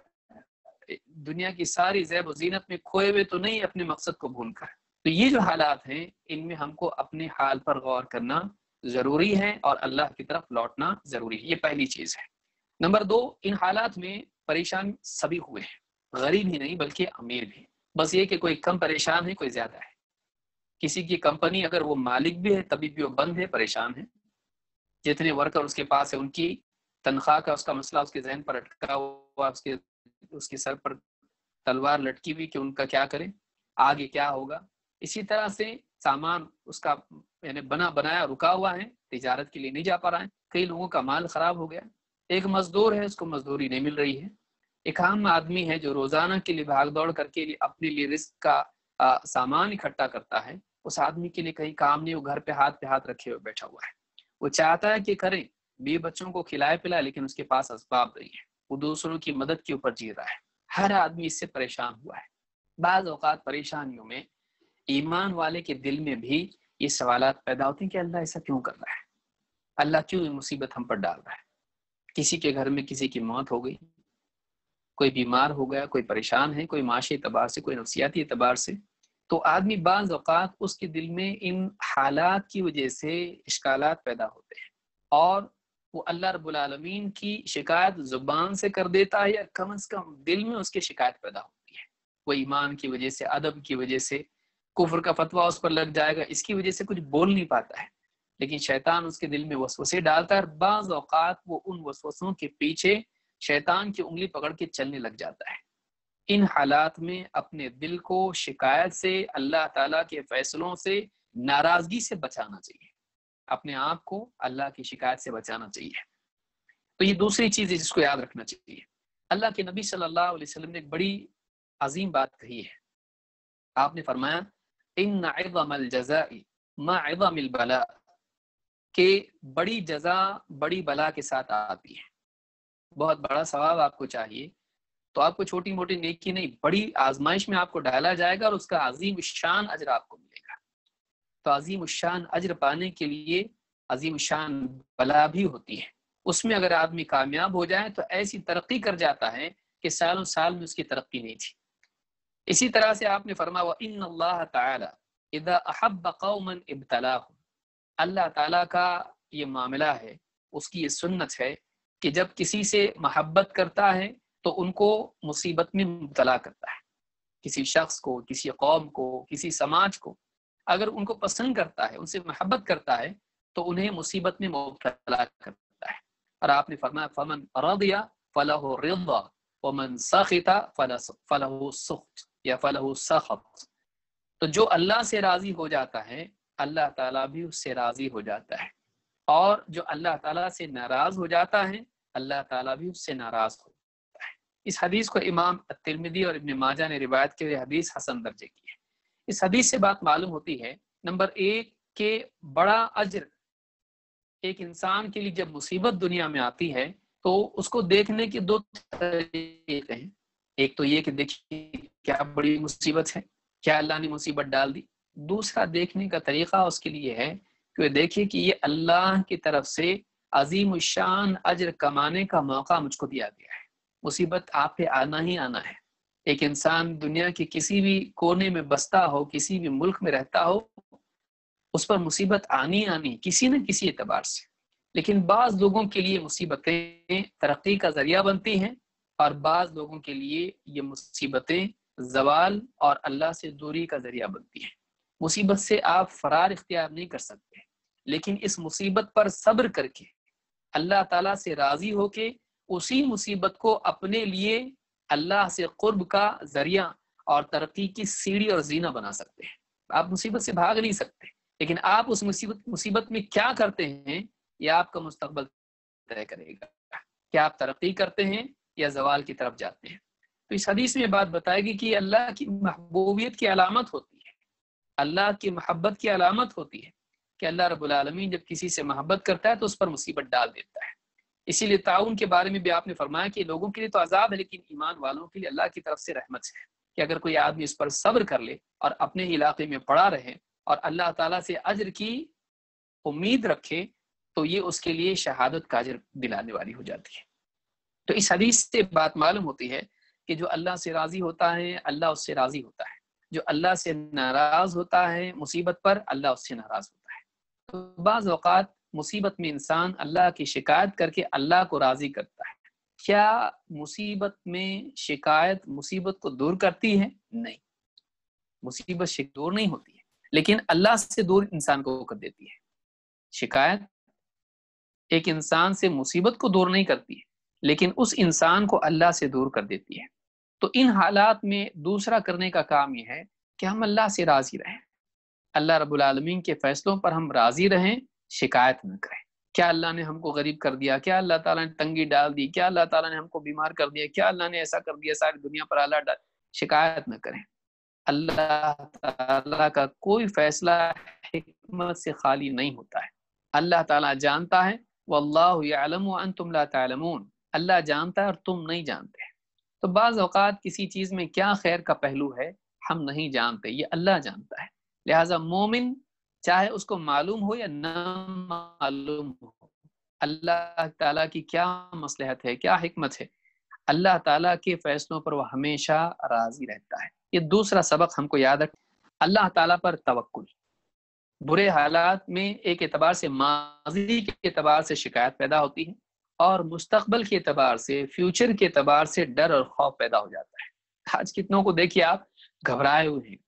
دنیا کی ساری زیب و زینت میں کھوئے ہوئے تو نہیں اپنے مقصد کو بھول کر۔ تو یہ جو حالات ہیں ان میں ہم کو اپنے حال پر غور کرنا ضروری ہے اور اللہ کی طرف لوٹنا ضروری ہے، یہ پہلی چیز ہے۔ نمبر دو، ان حالات میں پریشان سبھی ہوئے ہیں، غریب ہی نہیں بلکہ امیر بھی، بس یہ کہ کوئی کم پریشان ہے کوئی زیادہ ہے۔ کسی کی کمپنی اگر وہ مالک بھی ہے تبھی بھی وہ بند ہے، پریشان ہے، جتنے ورکر اس کے پاس ہے ان کی تنخواہ کا اس کا مسئلہ اس کے ذہن پر اٹکا ہوا، اس کے اس کے سر پر تلوار لٹکی ہوئی کہ ان کا کیا کریں، آگے کیا ہوگا۔ اسی طرح سے سامان اس کا یعنی بنا بنایا رکا ہوا ہے، تجارت کے لیے نہیں جا پا رہا ہے، کئی لوگوں کا مال خراب ہو گیا، ایک مزدور ہے اس کو مزدوری نہیں مل رہی ہے، ایک عام آدمی ہے جو روزانہ کے لیے بھاگ دوڑ کر کے اپنے لیے رزق کا آ, سامان اکٹھا کرتا ہے، اس آدمی کے لیے کہیں کام نہیں، وہ گھر پہ ہاتھ پہ ہاتھ رکھے ہوئے بیٹھا ہوا ہے، وہ چاہتا ہے کہ کریں بیوی بچوں کو کھلائے پلائے لیکن اس کے پاس اسباب نہیں ہے، وہ دوسروں کی مدد کے اوپر جی رہا ہے، ہر آدمی اس سے پریشان ہوا ہے۔ بعض اوقات پریشانیوں میں ایمان والے کے دل میں بھی یہ سوالات پیدا ہوتے ہیں کہ اللہ ایسا کیوں کر رہا ہے، اللہ کیوں یہ مصیبت ہم پر ڈال رہا ہے۔ کسی کے گھر میں کسی کی موت ہو گئی، کوئی بیمار ہو گیا، کوئی پریشان ہے، کوئی معاشی اعتبار سے، کوئی نفسیاتی اعتبار سے، تو آدمی بعض اوقات اس کے دل میں ان حالات کی وجہ سے اشکالات پیدا ہوتے ہیں اور وہ اللہ رب العالمین کی شکایت زبان سے کر دیتا ہے یا کم از کم دل میں اس کی شکایت پیدا ہوتی ہے، وہ ایمان کی وجہ سے، ادب کی وجہ سے، کفر کا فتویٰ اس پر لگ جائے گا، اس کی وجہ سے کچھ بول نہیں پاتا ہے، لیکن شیطان اس کے دل میں وسوسے ڈالتا ہے اور بعض اوقات وہ ان وسوسوں کے پیچھے شیطان کی انگلی پکڑ کے چلنے لگ جاتا ہے۔ ان حالات میں اپنے دل کو شکایت سے، اللہ تعالیٰ کے فیصلوں سے، ناراضگی سے بچانا چاہیے، اپنے آپ کو اللہ کی شکایت سے بچانا چاہیے۔ تو یہ دوسری چیز ہے جس کو یاد رکھنا چاہیے۔ اللہ کے نبی صلی اللہ علیہ وسلم نے ایک بڑی عظیم بات کہی ہے، آپ نے فرمایا ان عظم الجزاء ما عظم البلاء، کہ بڑی جزا بڑی بلا کے ساتھ آتی ہے، بہت بڑا ثواب آپ کو چاہیے تو آپ کو چھوٹی موٹی نیکی نہیں، بڑی آزمائش میں آپ کو ڈالا جائے گا اور اس کا عظیم الشان اجر آپ کو ملے گا۔ تو عظیم الشان اجر پانے کے لیے عظیم الشان بلا بھی ہوتی ہے، اس میں اگر آدمی کامیاب ہو جائے تو ایسی ترقی کر جاتا ہے کہ سالوں سال میں اس کی ترقی نہیں تھی۔ اسی طرح سے آپ نے فرمایا وَإِنَّ اللَّهَ تَعَالَى إِذَا أَحَبَّ قَوْمًا ابْتَلَاهُمْ، اللہ تعالیٰ کا یہ معاملہ ہے، اس کی یہ سنت ہے کہ جب کسی سے محبت کرتا ہے تو ان کو مصیبت میں مبتلا کرتا ہے، کسی شخص کو، کسی قوم کو، کسی سماج کو اگر ان کو پسند کرتا ہے، ان سے محبت کرتا ہے تو انہیں مصیبت میں مبتلا کرتا ہے۔ اور آپ نے فرمایا فمن رضی فلہ رضا ومن سخط فلہ سخط یا فلہ سخط، تو جو اللہ سے راضی ہو جاتا ہے اللہ تعالیٰ بھی اس سے راضی ہو جاتا ہے، اور جو اللہ تعالیٰ سے ناراض ہو جاتا ہے اللہ تعالیٰ بھی اس سے ناراض ہو جاتا ہے۔ اس حدیث کو امام الترمذی اور ابن ماجہ نے روایت کی، حدیث حسن درجے کی ہے۔ اس حدیث سے بات معلوم ہوتی ہے نمبر ایک کہ بڑا اجر ایک انسان کے لیے جب مصیبت دنیا میں آتی ہے تو اس کو دیکھنے کے دو طریقے ہیں، ایک تو یہ کہ دیکھیے کیا بڑی مصیبت ہے، کیا اللہ نے مصیبت ڈال دی، دوسرا دیکھنے کا طریقہ اس کے لیے ہے کہ دیکھیے کہ یہ اللہ کی طرف سے عظیم الشان اجر کمانے کا موقع مجھ کو دیا گیا ہے، مصیبت آپ پہ آنا ہی آنا ہے۔ ایک انسان دنیا کے کسی بھی کونے میں بستا ہو، کسی بھی ملک میں رہتا ہو، اس پر مصیبت آنی آنی کسی نہ کسی اعتبار سے، لیکن بعض لوگوں کے لیے مصیبتیں ترقی کا ذریعہ بنتی ہیں اور بعض لوگوں کے لیے یہ مصیبتیں زوال اور اللہ سے دوری کا ذریعہ بنتی ہیں۔ مصیبت سے آپ فرار اختیار نہیں کر سکتے، لیکن اس مصیبت پر صبر کر کے اللہ تعالیٰ سے راضی ہو کے اسی مصیبت کو اپنے لیے اللہ سے قرب کا ذریعہ اور ترقی کی سیڑھی اور زینہ بنا سکتے ہیں۔ آپ مصیبت سے بھاگ نہیں سکتے، لیکن آپ اس مصیبت مصیبت میں کیا کرتے ہیں یہ آپ کا مستقبل طے کرے گا، کیا آپ ترقی کرتے ہیں یا زوال کی طرف جاتے ہیں۔ تو اس حدیث میں بات بتائے گی کہ اللہ کی محبوبیت کی علامت ہوتی ہے، اللہ کی محبت کی علامت ہوتی ہے کہ اللہ رب العالمین جب کسی سے محبت کرتا ہے تو اس پر مصیبت ڈال دیتا ہے، اسی لیے تعاون کے بارے میں بھی آپ نے فرمایا کہ لوگوں کے لیے تو عذاب ہے لیکن ایمان والوں کے لیے اللہ کی طرف سے رحمت ہے کہ اگر کوئی آدمی اس پر صبر کر لے اور اپنے علاقے میں پڑا رہے اور اللہ تعالیٰ سے اجر کی امید رکھے تو یہ اس کے لیے شہادت کا اجر دلانے والی ہو جاتی ہے۔ تو اس حدیث سے بات معلوم ہوتی ہے کہ جو اللہ سے راضی ہوتا ہے اللہ اس سے راضی ہوتا ہے، جو اللہ سے ناراض ہوتا ہے مصیبت پر اللہ اس سے ناراض ہوتا ہے۔ تو بعض اوقات مصیبت میں انسان اللہ کی شکایت کر کے اللہ کو راضی کرتا ہے۔ کیا مصیبت میں شکایت مصیبت کو دور کرتی ہے؟ نہیں، مصیبت سے دور نہیں ہوتی ہے، لیکن اللہ سے دور انسان کو کر دیتی ہے۔ شکایت ایک انسان سے مصیبت کو دور نہیں کرتی ہے لیکن اس انسان کو اللہ سے دور کر دیتی ہے۔ تو ان حالات میں دوسرا کرنے کا کام یہ ہے کہ ہم اللہ سے راضی رہیں، اللہ رب العالمین کے فیصلوں پر ہم راضی رہیں، شکایت نہ کریں۔ کیا اللہ نے ہم کو غریب کر دیا، کیا اللہ تعالیٰ نے تنگی ڈال دی، کیا اللہ تعالیٰ نے ہم کو بیمار کر دیا، کیا اللہ نے ایسا کر دیا، ساری دنیا پر اللہ ڈال، شکایت نہ کریں۔ اللہ تعالیٰ کا کوئی فیصلہ حکمت سے خالی نہیں ہوتا ہے۔ اللہ تعالیٰ جانتا ہے واللہ یعلم وانتم لا تعلمون، اللہ جانتا ہے اور تم نہیں جانتے۔ تو بعض اوقات کسی چیز میں کیا خیر کا پہلو ہے ہم نہیں جانتے، یہ اللہ جانتا ہے۔ لہٰذا مومن چاہے اس کو معلوم ہو یا نہ معلوم ہو، اللہ تعالیٰ کی کیا مصلحت ہے، کیا حکمت ہے، اللہ تعالیٰ کے فیصلوں پر وہ ہمیشہ راضی رہتا ہے۔ یہ دوسرا سبق ہم کو یاد رکھ، اللہ تعالیٰ پر توکل۔ برے حالات میں ایک اعتبار سے ماضی کے اعتبار سے شکایت پیدا ہوتی ہے اور مستقبل کے اعتبار سے، فیوچر کے اعتبار سے ڈر اور خوف پیدا ہو جاتا ہے۔ آج کتنوں کو دیکھیے آپ گھبرائے ہوئے ہیں، ایک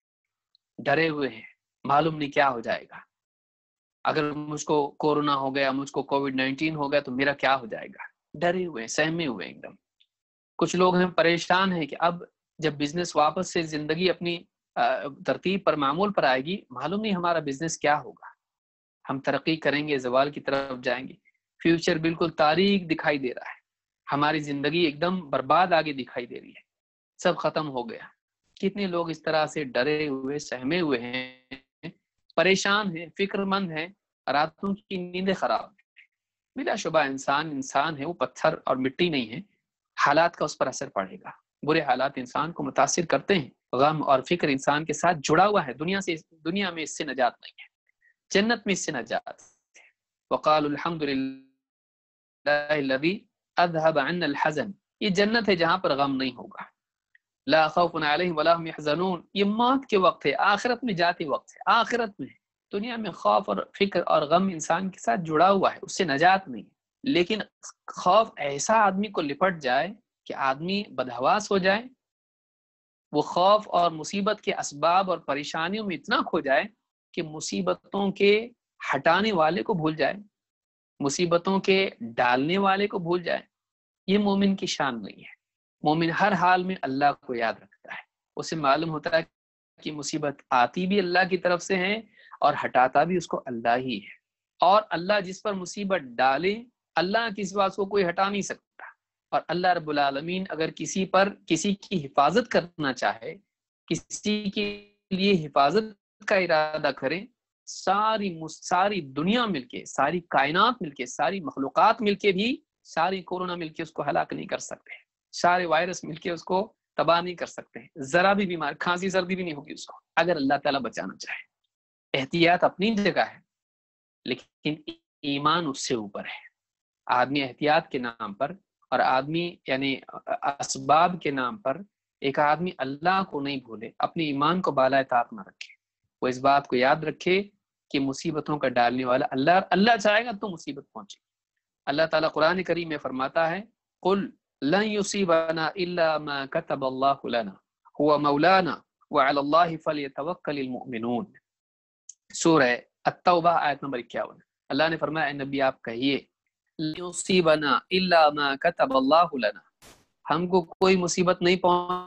دم ڈرے ہوئے ہیں، معلوم نہیں کیا ہو جائے گا، اگر مجھ کو کورونا ہو گیا، مجھ کو کووڈ نائنٹین ہو گیا تو میرا کیا ہو جائے گا، ڈرے ہوئے ہیں، سہمے ہوئے ہیں ایک دم۔ کچھ لوگ ہیں پریشان ہیں کہ اب جب بزنس واپس سے زندگی اپنی ترتیب پر معمول پر آئے گی، معلوم نہیں ہمارا بزنس کیا ہوگا، ہم ترقی کریں گے، زوال کی طرف جائیں گے، فیوچر بالکل تاریک دکھائی دے رہا ہے، ہماری زندگی ایک دم برباد آگے دکھائی دے رہی ہے، سب ختم ہو گیا۔ کتنے لوگ اس طرح سے ڈرے ہوئے، سہمے ہوئے ہیں، پریشان ہیں، فکر مند ہیں، راتوں کی نیندیں خراب ہیں۔ بلا شبہ انسان انسان ہے، وہ پتھر اور مٹی نہیں ہے، حالات کا اس پر اثر پڑے گا، برے حالات انسان کو متاثر کرتے ہیں، غم اور فکر انسان کے ساتھ جڑا ہوا ہے، دنیا سے دنیا میں اس سے نجات نہیں ہے، جنت میں اس سے نجات ہے۔ وقالوا الحمد للہ الذی اذهب عنا الحزن، یہ جنت ہے جہاں پر غم نہیں ہوگا۔ لا خوف علیہم ولا هم يحزنون، یہ موت کے وقت ہے، آخرت میں جاتے وقت ہے، آخرت میں۔ دنیا میں خوف اور فکر اور غم انسان کے ساتھ جڑا ہوا ہے، اس سے نجات نہیں ہے۔ لیکن خوف ایسا آدمی کو لپٹ جائے کہ آدمی بدحواس ہو جائے، وہ خوف اور مصیبت کے اسباب اور پریشانیوں میں اتنا کھو جائے کہ مصیبتوں کے ہٹانے والے کو بھول جائے، مصیبتوں کے ڈالنے والے کو بھول جائے، یہ مومن کی شان نہیں ہے۔ مومن ہر حال میں اللہ کو یاد رکھتا ہے، اسے معلوم ہوتا ہے کہ مصیبت آتی بھی اللہ کی طرف سے ہے اور ہٹاتا بھی اس کو اللہ ہی ہے، اور اللہ جس پر مصیبت ڈالے اللہ کی سوا اس کو کوئی ہٹا نہیں سکتا، اور اللہ رب العالمین اگر کسی پر کسی کی حفاظت کرنا چاہے، کسی کے لیے حفاظت کا ارادہ کرے، ساری ساری دنیا مل کے، ساری کائنات مل کے، ساری مخلوقات مل کے بھی ساری کورونا مل کے اس کو ہلاک نہیں کر سکتے، سارے وائرس مل کے اس کو تباہ نہیں کر سکتے، ذرا بھی بیمار کھانسی سردی بھی نہیں ہوگی اس کو، اگر اللہ تعالیٰ بچانا چاہے۔ احتیاط اپنی جگہ ہے لیکن ایمان اس سے اوپر ہے۔ آدمی احتیاط کے نام پر اور آدمی یعنی اسباب کے نام پر ایک آدمی اللہ کو نہیں بھولے، اپنے ایمان کو بالائے طاق نہ رکھے، وہ اس بات کو یاد رکھے کہ مصیبتوں کا ڈالنے والا اللہ، اللہ چاہے گا تو مصیبت پہنچے۔ اللہ تعالیٰ قرآن کریم میں فرماتا ہے قل لن يصيبنا الا ما كتب الله لنا هو مولانا وعلى الله فليتوكل المؤمنون، سورہ التوبہ آیت نمبر اکیاون۔ اللہ نے فرمایا اے نبی آپ کہیے لن يصيبنا الا ما كتب الله لنا، ہم کو کوئی مصیبت نہیں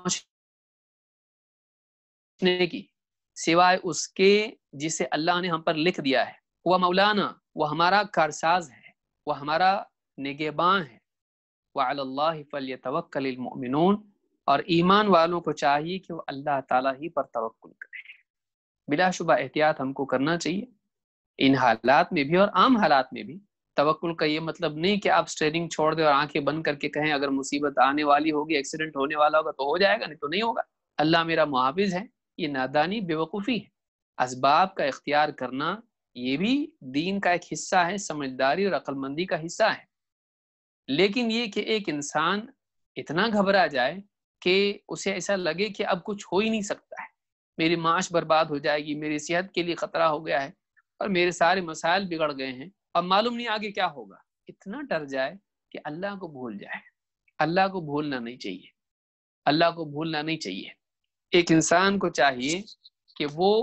پہنچنے کی سوائے اس کے جسے اللہ نے ہم پر لکھ دیا ہے، وہ مولانا، وہ ہمارا کارساز ہے، وہ ہمارا نگہباں ہے، وعلی اللہ فلیتوکل المؤمنون، اور ایمان والوں کو چاہیے کہ وہ اللہ تعالیٰ ہی پر توکل کریں۔ بلا شبہ احتیاط ہم کو کرنا چاہیے ان حالات میں بھی اور عام حالات میں بھی۔ तवक्कुल का ये मतलब नहीं कि आप स्टेयरिंग छोड़ दें और आंखें बंद करके कहें अगर मुसीबत आने वाली होगी, एक्सीडेंट होने वाला होगा तो हो जाएगा, नहीं तो नहीं होगा, अल्लाह मेरा मुहाफिज है। ये नादानी, बेवकूफ़ी है। असबाब का इख्तियार करना ये भी दीन का एक हिस्सा है, समझदारी और अक्लमंदी का हिस्सा है। लेकिन ये कि एक इंसान इतना घबरा जाए कि उसे ऐसा लगे कि अब कुछ हो ही नहीं सकता है, मेरी माश बर्बाद हो जाएगी, मेरी सेहत के लिए खतरा हो गया है और मेरे सारे मसाइल बिगड़ गए हैं, अब मालूम नहीं आगे क्या होगा, इतना डर जाए कि अल्लाह को भूल जाए। अल्लाह को भूलना नहीं चाहिए, अल्लाह को भूलना नहीं चाहिए। एक इंसान को चाहिए कि वो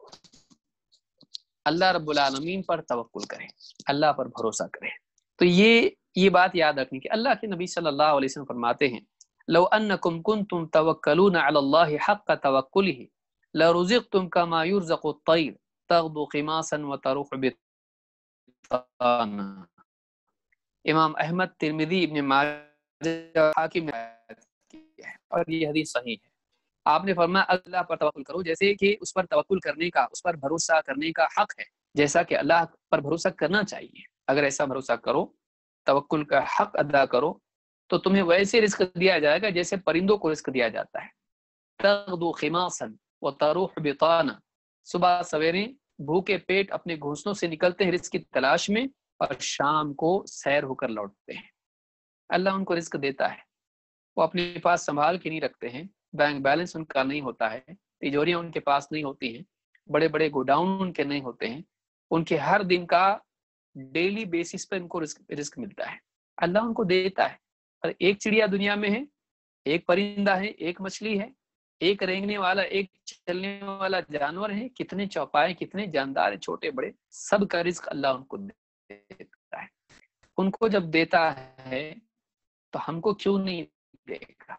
अल्लाह रब्बुल आलमीन पर तवक्कुल करे, अल्लाह पर भरोसा करे। तो ये ये बात याद रखनी कि अल्लाह के नबी सल्लल्लाहु अलैहि वसल्लम फरमाते हैं, लौ अन्नकुम कुंतुम तवक्कलूना अलल्लाहि हक्क तवक्कुलिहि लरुज़िक़तुम कमा युरज़क़ु अत-तैर तग़दु ख़िमासन व तरूह बिताना। इमाम अहमद, तिरमिज़ी, इब्न माजाह, हाकिम ने है और ये हदीस सही है। आपने फरमाया अल्लाह पर तवक्कुल करो जैसे कि उस पर तवक्कुल करने का, उस पर भरोसा करने का हक है, जैसा कि अल्लाह पर भरोसा करना चाहिए। अगर ऐसा भरोसा करो, तवक्कुल का हक अदा करो, तो तुम्हें वैसे रिस्क दिया जाएगा जैसे परिंदों को रिस्क दिया जाता है। तग़दु ख़िमासन व तरूह बिताना, सुबह सवेरे भूखे पेट अपने घोंसलों से निकलते हैं रिस्क की तलाश में और शाम को सैर होकर लौटते हैं। अल्लाह उनको रिस्क देता है, वो अपने पास संभाल के नहीं रखते हैं, बैंक बैलेंस उनका नहीं होता है, तिजोरियां उनके पास नहीं होती हैं, बड़े बड़े गोडाउन उनके नहीं होते हैं, उनके हर दिन का डेली बेसिस पे उनको रिस्क रिस्क मिलता है, अल्लाह उनको देता है। और एक चिड़िया दुनिया में है, एक परिंदा है, एक मछली है, एक रेंगने वाला, एक चलने वाला जानवर है, कितने चौपाए, कितने जानदार है, छोटे बड़े, सब का रिस्क अल्लाह उनको देता है। उनको जब देता है तो हमको क्यों नहीं देगा?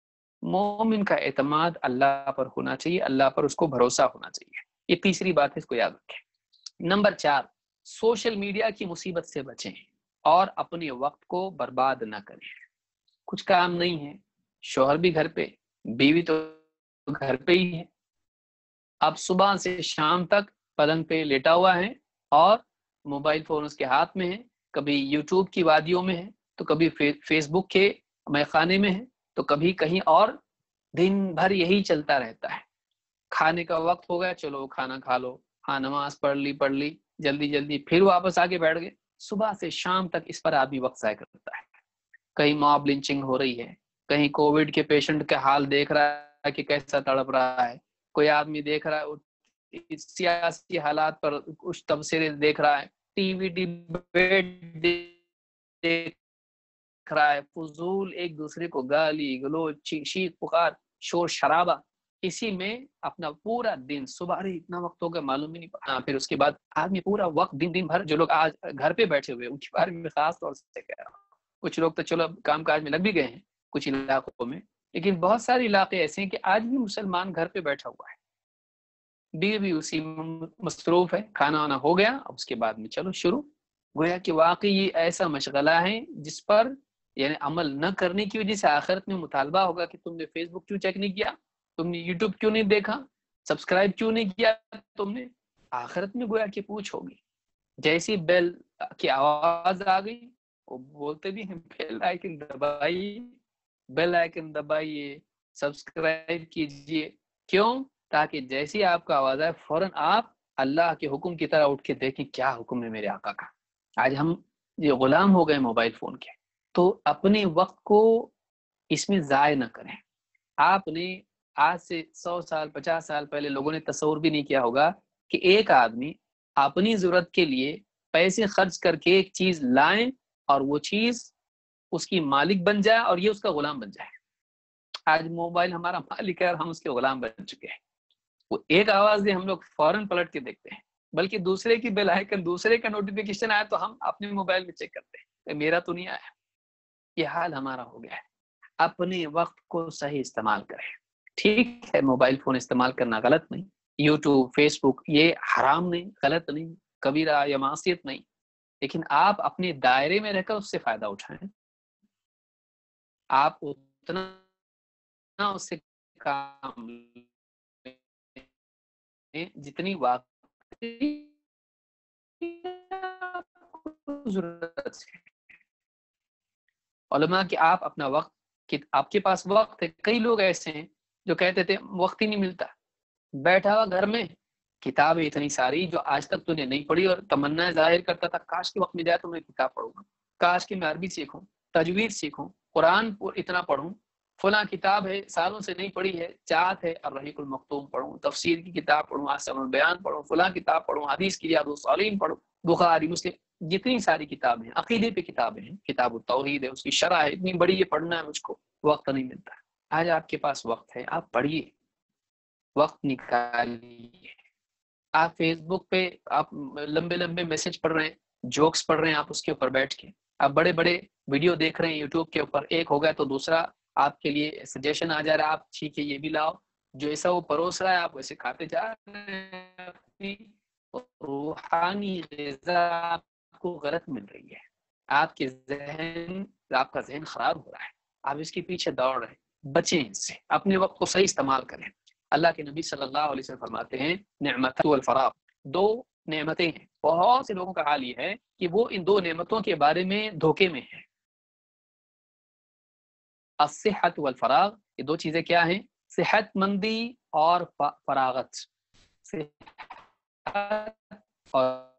मोमिन का एतमाद अल्लाह पर होना चाहिए, अल्लाह पर उसको भरोसा होना चाहिए। ये तीसरी बात है, इसको याद रखें। नंबर चार, सोशल मीडिया की मुसीबत से बचें और अपने वक्त को बर्बाद ना करें। कुछ काम नहीं है, शौहर भी घर पे, बीवी तो घर पे ही है, अब सुबह से शाम तक पलंग पे लेटा हुआ है और मोबाइल फोन उसके हाथ में है, कभी यूट्यूब की वादियों में है, तो कभी फे, फेसबुक के मैखाने में है, तो कभी कहीं और, दिन भर यही चलता रहता है। खाने का वक्त हो गया, चलो खाना खा लो, हाँ नमाज पढ़ ली पढ़ ली जल्दी जल्दी, फिर वापस आके बैठ गए। सुबह से शाम तक इस पर आदमी वक्त ज़ाया करता है। कहीं मॉब लिंचिंग हो रही है, कहीं कोविड के पेशेंट का हाल देख रहा है कि कैसा तड़प रहा है, कोई आदमी देख रहा है सियासी हालात पर कुछ तबसरे देख रहा है, टीवी डिबेट देख रहा है, फजूल एक दूसरे को गाली गलोच, चीख पुकार, शोर शराबा, इसी में अपना पूरा दिन, सुबह रे इतना वक्त हो गया मालूम ही नहीं पड़ा। फिर उसके बाद आदमी पूरा वक्त दिन दिन भर, जो लोग आज घर पे बैठे हुए उनके बारे में खास तौर से कह रहा हूँ, कुछ लोग तो चलो काम काज में लग भी गए हैं कुछ इलाकों में, लेकिन बहुत सारे इलाके ऐसे हैं कि आज भी मुसलमान घर पे बैठा हुआ है, बीवी भी उसी मसरूफ है, खाना वाना हो गया, अब उसके बाद में चलो शुरू। गोया कि वाकई ये ऐसा मशगला है जिस पर यानी अमल न करने की वजह से आखिरत में मुतालबा होगा कि तुमने फेसबुक क्यों चेक नहीं किया, तुमने यूट्यूब क्यों नहीं देखा, सब्सक्राइब क्यों नहीं किया तुमने। आखिरत में गोया कि पूछ होगी। जैसी बेल की आवाज आ गई, वो बोलते भी हैं बेल आइकन दबाइए, बेल आइकन दबाइए, सब्सक्राइब कीजिए, क्यों? ताकि जैसी आपका आवाज आए फौरन आप अल्लाह के हुक्म की तरह उठ के देखें क्या हुक्म है मेरे आका का। आज हम ये गुलाम हो गए मोबाइल फोन के, तो अपने वक्त को इसमें ज़ाय न करें। आपने आज से सौ साल पचास साल पहले लोगों ने तस्वुर भी नहीं किया होगा कि एक आदमी अपनी जरूरत के लिए पैसे खर्च करके एक चीज लाए और वो चीज उसकी मालिक बन जाए और ये उसका गुलाम बन जाए। आज मोबाइल हमारा मालिक है और हम उसके गुलाम बन चुके हैं। वो एक आवाज दे हम लोग फौरन पलट के देखते हैं, बल्कि दूसरे की बेल आइकन, दूसरे का नोटिफिकेशन आया तो हम अपने मोबाइल में चेक करते हैं मेरा तो नहीं आया। ये हाल हमारा हो गया है। अपने वक्त को सही इस्तेमाल करें। ठीक है, मोबाइल फोन इस्तेमाल करना गलत नहीं, यूट्यूब फेसबुक ये हराम नहीं, गलत नहीं, कबीरा या मासियत नहीं, लेकिन आप अपने दायरे में रहकर उससे फायदा उठाएं। आप उतना उससे काम जितनी वाकई ضرورت ہے علماء کہ آپ اپنا وقت کہ آپ کے پاس وقت ہے. کئی لوگ ایسے ہیں جو کہتے تھے وقت ہی نہیں ملتا, بیٹھا ہوا گھر میں کتابیں اتنی ساری جو آج تک تو نے نہیں پڑھی, اور تمنا ظاہر کرتا تھا کاش کے وقت میں جائے تو میں کتاب پڑھوں گا, کاش کہ میں عربی سیکھوں, تجوید سیکھوں, قرآن اتنا پڑھوں, فلاں کتاب ہے سالوں سے نہیں پڑھی ہے, چاہت ہے الرحیق المختوم پڑھوں, تفسیر کی کتاب پڑھوں, احسن البیان پڑھوں, فلاں کتاب پڑھوں, حدیث کی ریاض الصالحین پڑھوں, بخاری مسلم, جتنی ساری کتابیں ہیں, عقیدے پہ کتابیں ہیں, کتاب التوحید ہے, اس کی شرح ہے, اتنی بڑی یہ پڑھنا ہے مجھ کو, وقت نہیں ملتا. آج آپ کے پاس وقت ہے, آپ پڑھیے, وقت نکالیے. آپ فیس بک پہ آپ لمبے لمبے میسج پڑھ رہے ہیں, جوکس پڑھ رہے ہیں, آپ اس کے اوپر بیٹھ کے آپ بڑے بڑے ویڈیو دیکھ رہے ہیں یوٹیوب کے اوپر, ایک ہو گیا تو دوسرا آپ کے لیے سجیشن آ جا رہا ہے, آپ ٹھیک ہے یہ بھی لاؤ, جو ایسا وہ پروس رہا ہے آپ ویسے کھاتے جا رہے ہیں, اپنی روحانی غذا آپ کو غلط مل رہی ہے, آپ کے ذہن آپ کا ذہن خراب ہو رہا ہے, آپ اس کے پیچھے دوڑ رہے ہیں. بچیں اس سے, اپنے وقت کو صحیح استعمال کریں. اللہ کے نبی صلی اللہ علیہ وسلم فرماتے ہیں نعمت والفراغ, دو نعمتیں ہیں. بہت سے لوگوں کا حال یہ ہے کہ وہ ان دو نعمتوں کے بارے میں دھوکے میں ہیں. الصحت والفراغ, یہ دو چیزیں کیا ہیں؟ صحت مندی اور فراغت, صحت اور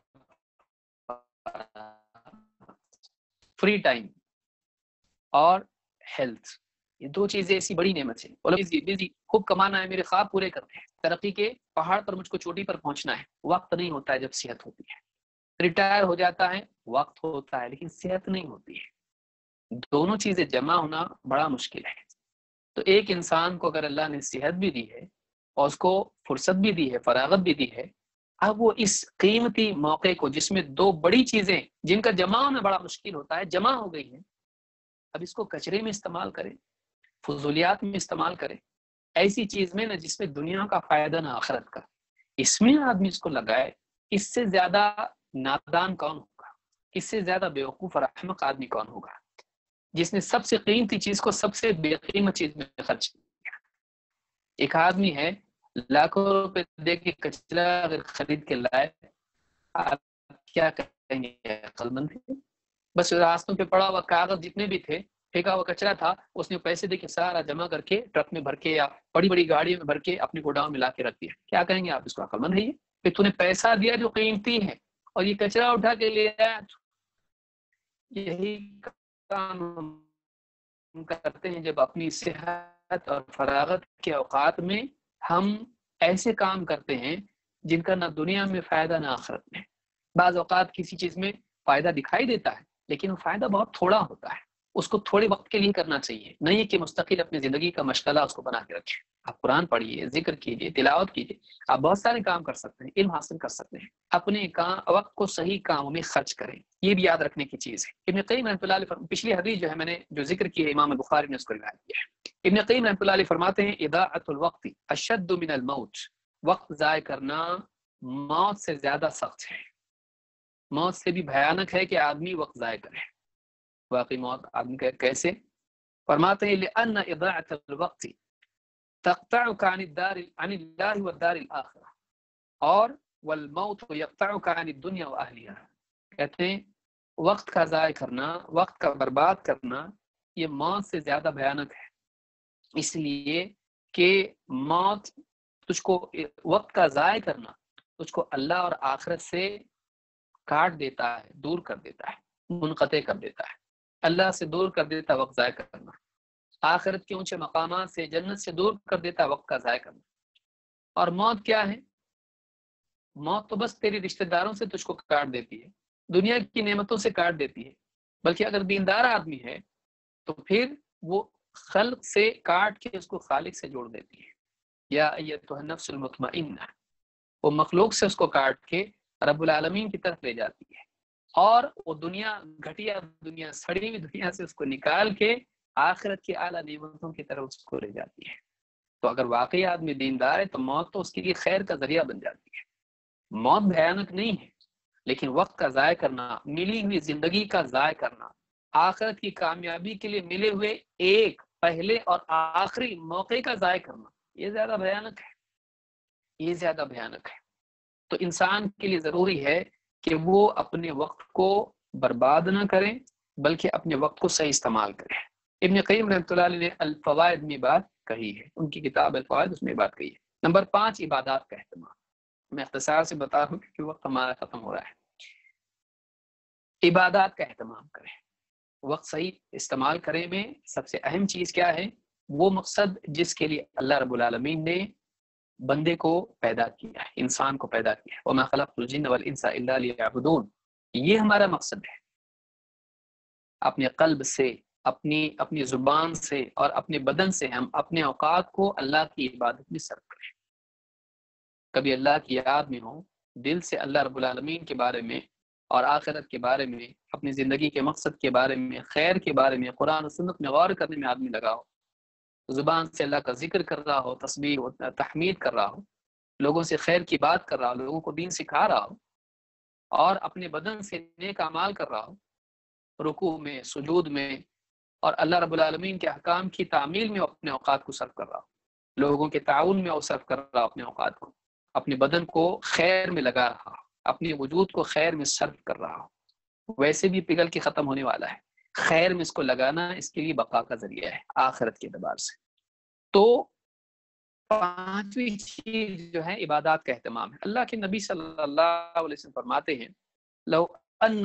فری ٹائم اور ہیلتھ, یہ دو چیزیں ایسی بڑی نعمت ہیں. بزی بزی خوب کمانا ہے, میرے خواب پورے کرنے ہیں, ترقی کے پہاڑ پر مجھ کو چوٹی پر پہنچنا ہے, وقت نہیں ہوتا ہے جب صحت ہوتی ہے. ریٹائر ہو جاتا ہے, وقت ہوتا ہے لیکن صحت نہیں ہوتی ہے. دونوں چیزیں جمع ہونا بڑا مشکل ہے. تو ایک انسان کو اگر اللہ نے صحت بھی دی ہے اور اس کو فرصت بھی دی ہے, فراغت بھی دی ہے, اب وہ اس قیمتی موقع کو جس میں دو بڑی چیزیں جن کا جمع ہونا بڑا مشکل ہوتا ہے جمع ہو گئی ہیں, اب اس کو کچرے میں استعمال کریں, فضولیات میں استعمال کریں, ایسی چیز میں نہ جس میں دنیا کا فائدہ نہ آخرت کا, اس میں آدمی اس کو لگائے. اس سے زیادہ نادان کون ہوگا, اس سے زیادہ بیوقوف اور احمق آدمی کون ہوگا جس نے سب سے قیمتی چیز کو سب سے بے قیمت چیز میں خرچ کیا. ایک آدمی ہے لاکھوں روپے دے کے کچرا اگر خرید کے لائے, آپ کیا کہیں گے؟ عقل مند ہے. بس راستوں پہ پڑا ہوا کاغذ جتنے بھی تھے, پھینکا ہوا کچرا تھا, اس نے پیسے دے کے سارا جمع کر کے ٹرک میں بھر کے یا بڑی بڑی گاڑیوں میں بھر کے اپنے گوڈاؤن میں لا کے رکھ دیا. کیا کہیں گے آپ اس کو؟ عقل مند ہے یہ. پھر تو نے پیسہ دیا جو قیمتی ہے اور یہ کچرا اٹھا کے لے آیا. یہی کام ہم کرتے ہیں جب اپنی صحت اور فراغت کے اوقات میں ہم ایسے کام کرتے ہیں جن کا نہ دنیا میں فائدہ نہ آخرت میں. بعض اوقات کسی چیز میں فائدہ دکھائی دیتا ہے لیکن وہ فائدہ بہت تھوڑا ہوتا ہے, اس کو تھوڑے وقت کے لیے کرنا چاہیے, نہیں کہ مستقل اپنی زندگی کا مشغلہ اس کو بنا کے رکھیں. آپ قرآن پڑھیے, ذکر کیجیے, تلاوت کیجیے, آپ بہت سارے کام کر سکتے ہیں, علم حاصل کر سکتے ہیں. اپنے کام وقت کو صحیح کاموں میں خرچ کریں, یہ بھی یاد رکھنے کی چیز ہے. ابن قیم رحمۃ اللہ علیہ پچھلی حدیث جو ہے میں نے جو ذکر کی ہے امام بخاری نے اس کو روایت کیا ہے. ابن قیم رحمۃ اللہ علیہ فرماتے ہیں اضاعۃ الوقت اشد من الموت, وقت ضائع کرنا موت سے زیادہ سخت ہے. موت سے بھی بھیانک ہے کہ آدمی وقت ضائع کرے. واقعی موت آدمی کا کیسے؟ فرماتے ہیں لأن اضاعۃ الوقت تقطعك عن الدار عن الله والدار الآخرة اور والموت يقطعك عن الدنيا واهلها. کہتے ہیں وقت کا ضائع کرنا, وقت کا برباد کرنا یہ موت سے زیادہ بھیانک ہے, اس لیے کہ موت تجھ کو, وقت کا ضائع کرنا تجھ کو اللہ اور آخرت سے کاٹ دیتا ہے, دور کر دیتا ہے, منقطع کر دیتا ہے. اللہ سے دور کر دیتا وقت ضائع کرنا, آخرت کے اونچے مقامات سے, جنت سے دور کر دیتا وقت کا ضائع کرنا. اور موت کیا ہے؟ موت تو بس تیری رشتہ داروں سے تجھ کو کاٹ دیتی ہے, دنیا کی نعمتوں سے کاٹ دیتی ہے. بلکہ اگر دیندار آدمی ہے تو پھر وہ خلق سے کاٹ کے اس کو خالق سے جوڑ دیتی ہے. یا ایتھا النفس المطمئنہ, وہ مخلوق سے اس کو کاٹ کے رب العالمین کی طرف لے جاتی ہے, اور وہ دنیا گھٹیا دنیا, سڑی ہوئی دنیا سے اس کو نکال کے آخرت کی اعلیٰ نعمتوں کی طرف اس کو لے جاتی ہے. تو اگر واقعی آدمی دیندار ہے تو موت تو اس کے لیے خیر کا ذریعہ بن جاتی ہے. موت بھیانک نہیں ہے, لیکن وقت کا ضائع کرنا, ملی ہوئی زندگی کا ضائع کرنا, آخرت کی کامیابی کے لیے ملے ہوئے ایک پہلے اور آخری موقع کا ضائع کرنا, یہ زیادہ بھیانک ہے, یہ زیادہ بھیانک ہے. تو انسان کے لیے ضروری ہے کہ وہ اپنے وقت کو برباد نہ کریں بلکہ اپنے وقت کو صحیح استعمال کریں۔ ابن قیم رحمۃ اللہ علیہ نے الفوائد میں بات کہی ہے، ان کی کتاب الفوائد اس میں بات کہی ہے۔ نمبر پانچ، عبادات کا اہتمام۔ میں اختصار سے بتا رہا ہوں کہ وقت ہمارا ختم ہو رہا ہے۔ عبادات کا اہتمام کریں، وقت صحیح استعمال کریں میں سب سے اہم چیز کیا ہے؟ وہ مقصد جس کے لیے اللہ رب العالمین نے بندے کو پیدا کیا ہے، انسان کو پیدا کیا ہے، وَمَا خَلَقْتُ الْجِنَّ وَالْإِنسَ إِلَّا لِيَعْبُدُونَ، یہ ہمارا مقصد ہے۔ اپنے قلب سے، اپنی اپنی زبان سے اور اپنے بدن سے ہم اپنے اوقات کو اللہ کی عبادت میں صرف کریں، کبھی اللہ کی یاد میں ہوں، دل سے اللہ رب العالمین کے بارے میں اور آخرت کے بارے میں، اپنی زندگی کے مقصد کے بارے میں، خیر کے بارے میں، قرآن و سنت میں غور کرنے میں آدمی لگا ہو، زبان سے اللہ کا ذکر کر رہا ہو، تسبیح و تحمید کر رہا ہو، لوگوں سے خیر کی بات کر رہا ہو، لوگوں کو دین سکھا رہا ہو، اور اپنے بدن سے نیک اعمال کر رہا ہو، رکوع میں، سجود میں، اور اللہ رب العالمین کے احکام کی تعمیل میں اپنے اوقات کو صرف کر رہا ہو، لوگوں کے تعاون میں وہ صرف کر رہا ہو، اپنے اوقات کو، اپنے بدن کو خیر میں لگا رہا ہو، اپنے وجود کو خیر میں صرف کر رہا ہو، ویسے بھی پگھل کے ختم ہونے والا ہے، خیر میں اس کو لگانا اس کے لیے بقا کا ذریعہ ہے آخرت کے اعتبار سے۔ تو پانچویں چیز جو ہے عبادات کا اہتمام ہے۔ اللہ کے نبی صلی اللہ علیہ وسلم فرماتے ہیں لو ان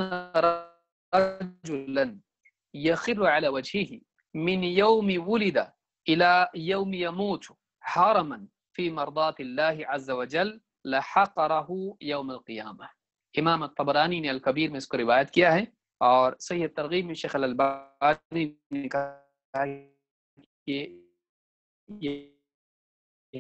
رجلا یخر علی وجهه من یوم ولد الى یوم یموت حرما فی مرضات اللہ عز وجل لحقره یوم القیامہ۔ امام الطبرانی نے الکبیر میں اس کو روایت کیا ہے، اور صحیح ترغیب میں شیخ الالبانی نے کہا کہ یہ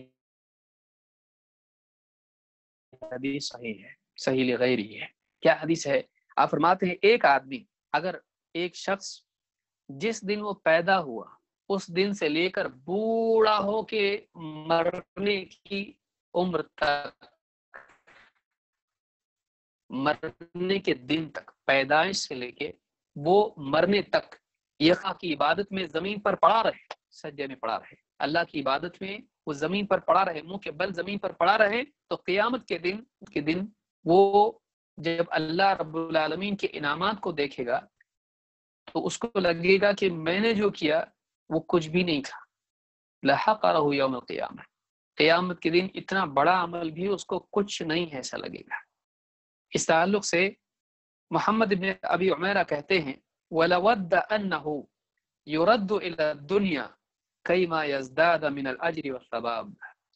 حدیث صحیح ہے، صحیح لغیری ہے۔ کیا حدیث ہے؟ آپ فرماتے ہیں ایک آدمی، اگر ایک شخص جس دن وہ پیدا ہوا اس دن سے لے کر بوڑھا ہو کے مرنے کی عمر تک، مرنے کے دن تک، پیدائش سے لے کے وہ مرنے تک یقہ کی عبادت میں زمین پر پڑا رہے، سجدے میں پڑا رہے، اللہ کی عبادت میں وہ زمین پر پڑا رہے، منہ کے بل زمین پر پڑا رہے، تو قیامت کے دن کے دن وہ جب اللہ رب العالمین کے انعامات کو دیکھے گا تو اس کو لگے گا کہ میں نے جو کیا وہ کچھ بھی نہیں تھا، لحقرہ یوم القیامہ، قیامت کے دن اتنا بڑا عمل بھی اس کو کچھ نہیں ہے ایسا لگے گا۔ اس تعلق سے محمد بن ابی عمیرہ کہتے ہیں وَلَوَدَّ أَنَّهُ يُرَدُّ إِلَى الدُّنْيَا كَيْمَا يَزْدَادَ مِنَ الْأَجْرِ وَالثَّوَابِ،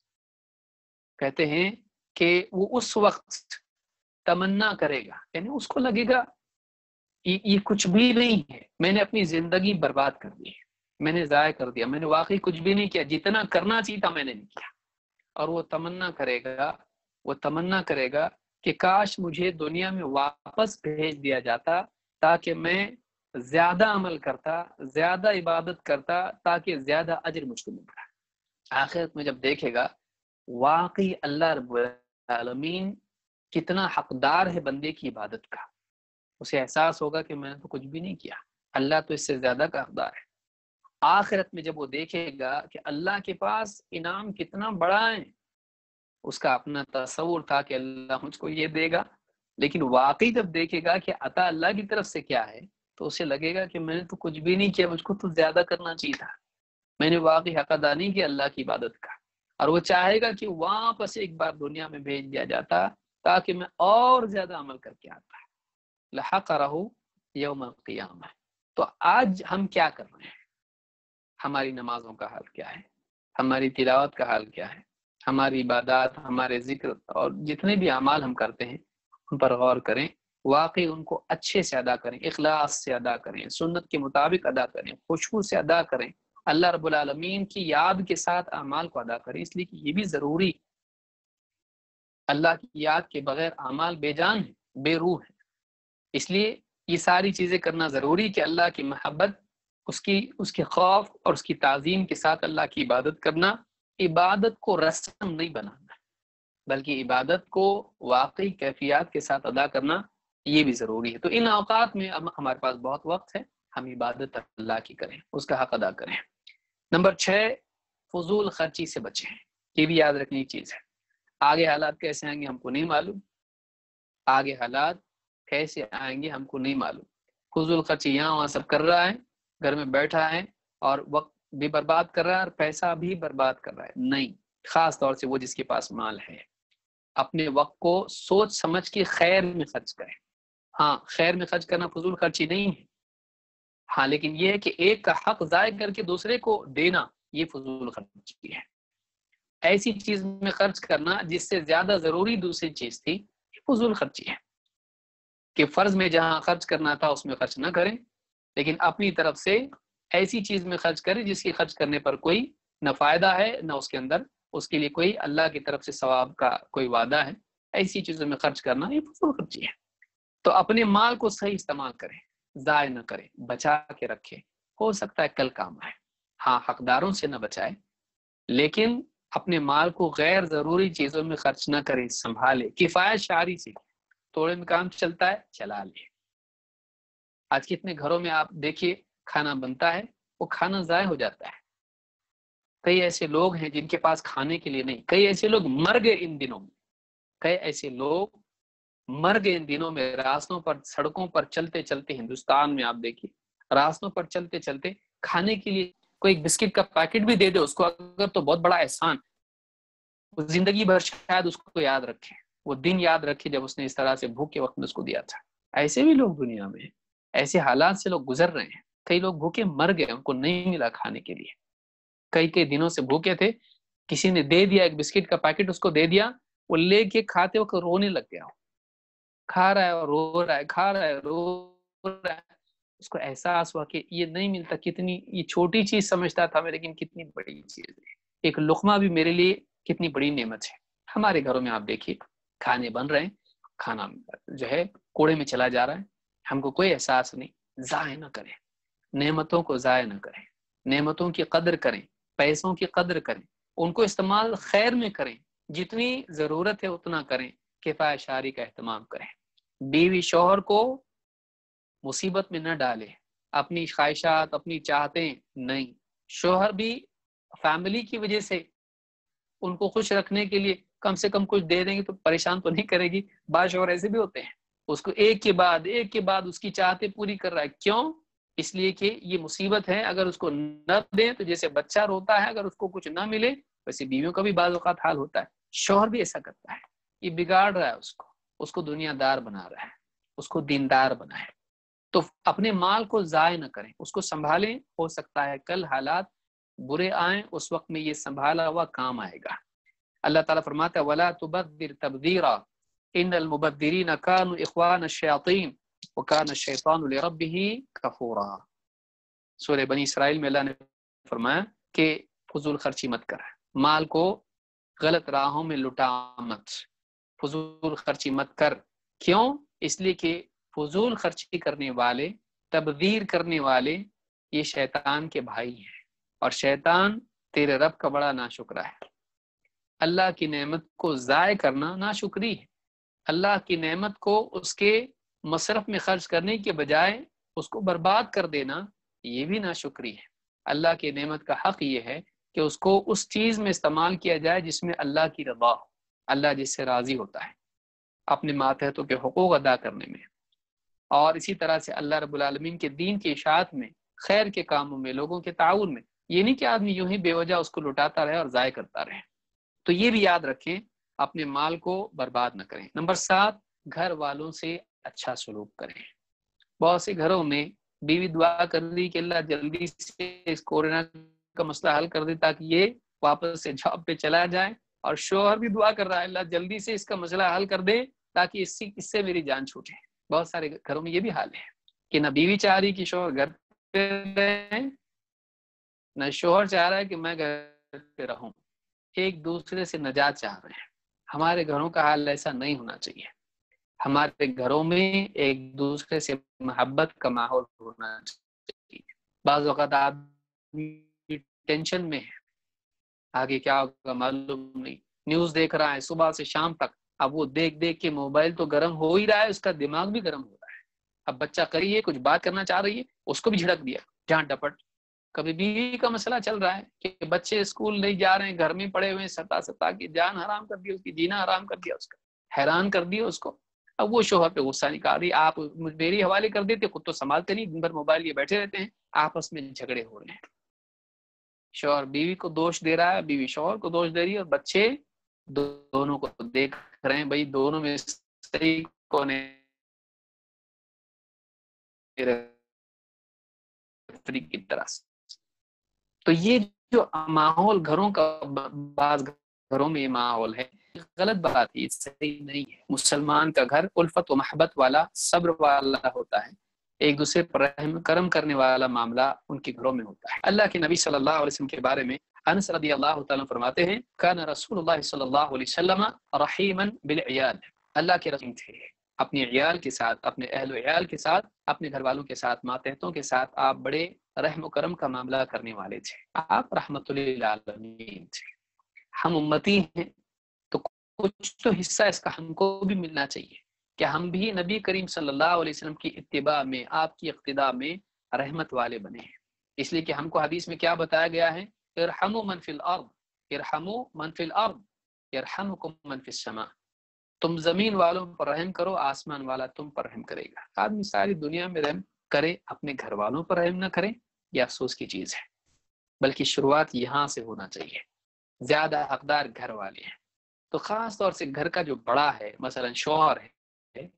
کہتے ہیں کہ وہ اس وقت تمنا کرے گا، یعنی اس کو لگے گا یہ, یہ کچھ بھی نہیں ہے، میں نے اپنی زندگی برباد کر دی، میں نے ضائع کر دیا، میں نے واقعی کچھ بھی نہیں کیا، جتنا کرنا چاہیے تھا میں نے نہیں کیا، اور وہ تمنا کرے گا وہ تمنا کرے گا کہ کاش مجھے دنیا میں واپس بھیج دیا جاتا تاکہ میں زیادہ عمل کرتا، زیادہ عبادت کرتا، تاکہ زیادہ اجر مجھ کو ملتا۔ آخرت میں جب دیکھے گا واقعی اللہ رب العالمین کتنا حقدار ہے بندے کی عبادت کا، اسے احساس ہوگا کہ میں نے تو کچھ بھی نہیں کیا، اللہ تو اس سے زیادہ کا حقدار ہے۔ آخرت میں جب وہ دیکھے گا کہ اللہ کے پاس انعام کتنا بڑا ہے، اس کا اپنا تصور تھا کہ اللہ مجھ کو یہ دے گا، لیکن واقعی جب دیکھے گا کہ عطا اللہ کی طرف سے کیا ہے تو اسے لگے گا کہ میں نے تو کچھ بھی نہیں کیا، مجھ کو تو زیادہ کرنا چاہیے تھا، میں نے واقعی حق ادا نہیں کیا اللہ کی عبادت کا، اور وہ چاہے گا کہ واپس ایک بار دنیا میں بھیج دیا جاتا تاکہ میں اور زیادہ عمل کر کے آتا۔ لحقرہ یوم القیامہ۔ تو آج ہم کیا کر رہے ہیں؟ ہماری نمازوں کا حال کیا ہے؟ ہماری تلاوت کا حال کیا ہے؟ ہماری عبادات، ہمارے ذکر اور جتنے بھی اعمال ہم کرتے ہیں ان پر غور کریں، واقعی ان کو اچھے سے ادا کریں، اخلاص سے ادا کریں، سنت کے مطابق ادا کریں، خشوع سے ادا کریں، اللہ رب العالمین کی یاد کے ساتھ اعمال کو ادا کریں، اس لیے کہ یہ بھی ضروری، اللہ کی یاد کے بغیر اعمال بے جان ہیں، بے روح ہیں، اس لیے یہ ساری چیزیں کرنا ضروری کہ اللہ کی محبت، اس کی اس کے خوف اور اس کی تعظیم کے ساتھ اللہ کی عبادت کرنا، عبادت کو رسم نہیں بنانا بلکہ عبادت کو واقعی کیفیات کے ساتھ ادا کرنا یہ بھی ضروری ہے۔ تو ان اوقات میں اب ہمارے پاس بہت وقت ہے، ہم عبادت اللہ کی کریں، اس کا حق ادا کریں۔ نمبر چھ، فضول خرچی سے بچیں، یہ بھی یاد رکھنے کی چیز ہے۔ آگے حالات کیسے آئیں گے ہم کو نہیں معلوم، آگے حالات کیسے آئیں گے ہم کو نہیں معلوم. فضول خرچی یہاں وہاں سب کر رہا ہے، گھر میں بیٹھا ہے اور وقت بھی برباد کر رہا ہے اور پیسہ بھی برباد کر رہا ہے. نہیں، خاص طور سے وہ جس کے پاس مال ہے اپنے وقت کو سوچ سمجھ کے خیر میں خرچ کرے. ہاں، خیر میں خرچ کرنا فضول خرچی نہیں ہے، ہاں لیکن یہ ہے کہ ایک کا حق ضائع کر کے دوسرے کو دینا یہ فضول خرچی ہے. ایسی چیز میں خرچ کرنا جس سے زیادہ ضروری دوسری چیز تھی یہ فضول خرچی ہے. کہ فرض میں جہاں خرچ کرنا تھا اس میں خرچ نہ کریں، لیکن اپنی طرف سے ایسی چیز میں خرچ کریں جس کی خرچ کرنے پر کوئی نہ فائدہ ہے نہ اس کے اندر اس کے لیے کوئی اللہ کی طرف سے ثواب کا کوئی وعدہ ہے. ایسی چیزوں میں خرچ کرنا یہ فضول خرچی ہے. تو اپنے مال کو صحیح استعمال کریں، ضائع نہ کریں، بچا کے رکھیں. ہو سکتا ہے کل کام آئے. ہاں، حقداروں سے نہ بچائے لیکن اپنے مال کو غیر ضروری چیزوں میں خرچ نہ کریں، سنبھالے. کفایت شعاری سے تھوڑے میں کام چلتا ہے چلا لے. آج کتنے گھروں میں آپ دیکھیے کھانا بنتا ہے وہ کھانا ضائع ہو جاتا ہے. کئی ایسے لوگ ہیں جن کے پاس کھانے کے لیے نہیں. کئی ایسے لوگ مر گئے ان دنوں میں. کئی ایسے لوگ مر گئے ان دنوں میں راستوں پر سڑکوں پر چلتے چلتے. ہندوستان میں آپ دیکھیے راستوں پر چلتے چلتے کھانے کے لیے کوئی بسکٹ کا پیکٹ بھی دے دے اس کو اگر تو بہت بڑا احسان. وہ زندگی بھر شاید اس کو یاد رکھے، وہ دن یاد رکھے جب اس نے اس طرح سے بھوک کے وقت میں اس کو دیا تھا. ایسے بھی لوگ دنیا میں ہیں، ایسے حالات سے لوگ گزر رہے ہیں. کئی لوگ بھوکے مر گئے، ان کو نہیں ملا کھانے کے لیے. کئی کئی دنوں سے بھوکے تھے، کسی نے دے دیا ایک بسکٹ کا پیکٹ اس کو دے دیا، وہ لے کے کھاتے وقت رونے لگ گیا. کھا رہا ہے اور رو رہا ہے، کھا رہا ہے رو رہا ہے. اس کو احساس ہوا کہ یہ نہیں ملتا، کتنی یہ چھوٹی چیز سمجھتا تھا میں لیکن کتنی بڑی چیز ہے. ایک لقمہ بھی میرے لیے کتنی بڑی نعمت ہے. ہمارے گھروں میں آپ دیکھیے کھانے بن رہے ہیں، کھانا جو ہے کوڑے میں چلا جا رہا ہے، ہم کو کوئی احساس نہیں. ضائع نہ کریں، نعمتوں کو ضائع نہ کریں. نعمتوں کی قدر کریں، پیسوں کی قدر کریں، ان کو استعمال خیر میں کریں. جتنی ضرورت ہے اتنا کریں، کفایت شعاری کا اہتمام کریں. بیوی شوہر کو مصیبت میں نہ ڈالے، اپنی خواہشات اپنی چاہتیں نہیں. شوہر بھی فیملی کی وجہ سے ان کو خوش رکھنے کے لیے کم سے کم کچھ دے دیں گے تو پریشان تو نہیں کرے گی. بعض شوہر ایسے بھی ہوتے ہیں، اس کو ایک کے بعد ایک کے بعد اس کی چاہتیں پوری کر رہا ہے. کیوں؟ اس لیے کہ یہ مصیبت ہے. اگر اس کو نہ دیں تو جیسے بچہ روتا ہے، اگر اس کو کچھ نہ ملے ویسے بیویوں کا بھی بعض اوقات حال ہوتا ہے. شوہر بھی ایسا کرتا ہے، یہ بگاڑ رہا ہے اس کو اس کو دنیا دار بنا رہا ہے، اس کو دیندار بنا ہے. تو اپنے مال کو ضائع نہ کریں، اس کو سنبھالیں. ہو سکتا ہے کل حالات برے آئیں، اس وقت میں یہ سنبھالا ہوا کام آئے گا. اللہ تعالیٰ فرماتا ہے وَلَا تُبَذِّرْ تَبْذِيرًا إِنَّ الْمُبَذِّرِينَ كَانُوا إِخْوَانَ الشَّيَاطِينِ وَكَانَ الشَّيْطَانُ لِرَبِّهِ كَفُورًا. سورہ بنی اسرائیل میں اللہ نے فرمایا کہ فضول خرچی مت کر، مال کو غلط راہوں میں لٹا مت، فضول خرچی مت کر. کیوں؟ اس لیے کہ فضول خرچی کرنے والے، تبذیر کرنے والے یہ شیطان کے بھائی ہیں، اور شیطان تیرے رب کا بڑا ناشکرا ہے. اللہ کی نعمت کو ضائع کرنا ناشکری ہے. اللہ کی نعمت کو اس کے مصرف میں خرچ کرنے کے بجائے اس کو برباد کر دینا یہ بھی ناشکری ہے. اللہ کی نعمت کا حق یہ ہے کہ اس کو اس چیز میں استعمال کیا جائے جس میں اللہ کی رضا ہو، اللہ جس سے راضی ہوتا ہے، اپنے ماتحتوں کے حقوق ادا کرنے میں. اور اسی طرح سے اللہ رب العالمین کے دین کی اشاعت میں، خیر کے کاموں میں، لوگوں کے تعاون میں. یہ نہیں کہ آدمی یوں ہی بے وجہ اس کو لٹاتا رہے اور ضائع کرتا رہے. تو یہ بھی یاد رکھیں، اپنے مال کو برباد نہ کریں. نمبر سات، گھر والوں سے اچھا سلوک کریں. بہت سے گھروں میں بیوی دعا کر دی کہ اللہ جلدی سے اس کورونا کا مسئلہ حل کر دے تاکہ یہ واپس سے جاب پہ چلا جائے، اور شوہر بھی دعا کر رہا ہے اللہ جلدی سے اس کا مسئلہ حل کر دے تاکہ اس سے اس سے میری جان چھوٹے. بہت سارے گھروں میں یہ بھی حال ہے کہ نہ بیوی چاہ رہی کہ شوہر گھر پہ رہے، نہ شوہر چاہ رہا ہے کہ میں گھر پہ رہوں. ایک دوسرے سے نجات چاہ رہے ہیں. ہمارے گھروں کا حال ایسا نہیں ہونا چاہیے. ہمارے گھروں میں ایک دوسرے سے محبت کا ماحول ہونا چاہیے. بعض اوقات آدمی ٹینشن میں ہے، آگے کیا ہوگا معلوم نہیں، نیوز دیکھ رہا ہے صبح سے شام تک. اب وہ دیکھ دیکھ کے موبائل تو گرم ہو ہی رہا ہے، اس کا دماغ بھی گرم ہو رہا ہے. اب بچہ کریے کچھ بات کرنا چاہ رہی ہے، اس کو بھی جھڑک دیا جہاں ڈپٹ. کبھی بیوی کا مسئلہ چل رہا ہے کہ بچے اسکول نہیں جا رہے ہیں، گھر میں پڑے ہوئے، ستا ستا کی جان حرام کر دی، اس کی جینا حرام کر دیا، اس کا حیران کر دیا اس کو. اب وہ شوہر پہ غصہ نکال رہی، آپ میری حوالے کر دیتے، خود تو سنبھالتے نہیں، دن بھر موبائل لیے بیٹھے رہتے ہیں، آپس میں جھگڑے ہو رہے ہیں، شوہر بیوی کو دوش دے رہا ہے، بیوی شوہر کو دوش دے رہی ہے، اور بچے دونوں کو دیکھ رہے ہیں بھائی دونوں میں صحیح کون ہے کی طرح سے۔ تو یہ جو ماحول گھروں کا، بعض گھروں میں یہ ماحول ہے، غلط بات ہے، صحیح نہیں ہے۔ مسلمان کا گھر الفت و محبت والا، صبر والا ہوتا ہے، ایک دوسرے پر رحم کرم کرنے والا معاملہ ان کے گھروں میں ہوتا ہے۔ اللہ کے نبی صلی اللہ علیہ وسلم کے بارے میں انس رضی اللہ تعالیٰ فرماتے ہیں کان رسول اللہ صلی اللہ علیہ وسلم رحیما بالعیال، اللہ کے رسول تھے اپنے عیال کے ساتھ، اپنے اہل و عیال کے ساتھ، اپنے گھر والوں کے ساتھ، ماتحتوں کے ساتھ آپ بڑے رحم و کرم کا معاملہ کرنے والے تھے، آپ رحمت للعالمین تھے۔ ہم امتی ہیں تو کچھ تو حصہ اس کا ہم کو بھی ملنا چاہیے کہ ہم بھی نبی کریم صلی اللہ علیہ وسلم کی اتباع میں، آپ کی اقتداء میں رحمت والے بنے ہیں، اس لیے کہ ہم کو حدیث میں کیا بتایا گیا ہے، ارحموا من فی الارض ارحموا من فی الارض یرحمکم من فی السماء، تم زمین والوں پر رحم کرو، آسمان والا تم پر رحم کرے گا۔ آدمی ساری دنیا میں رحم کرے، اپنے گھر والوں پر رحم نہ کرے، یہ افسوس کی چیز ہے، بلکہ شروعات یہاں سے ہونا چاہیے۔ زیادہ حقدار گھر والے ہیں، تو خاص طور سے گھر کا جو بڑا ہے، مثلا شوہر ہے،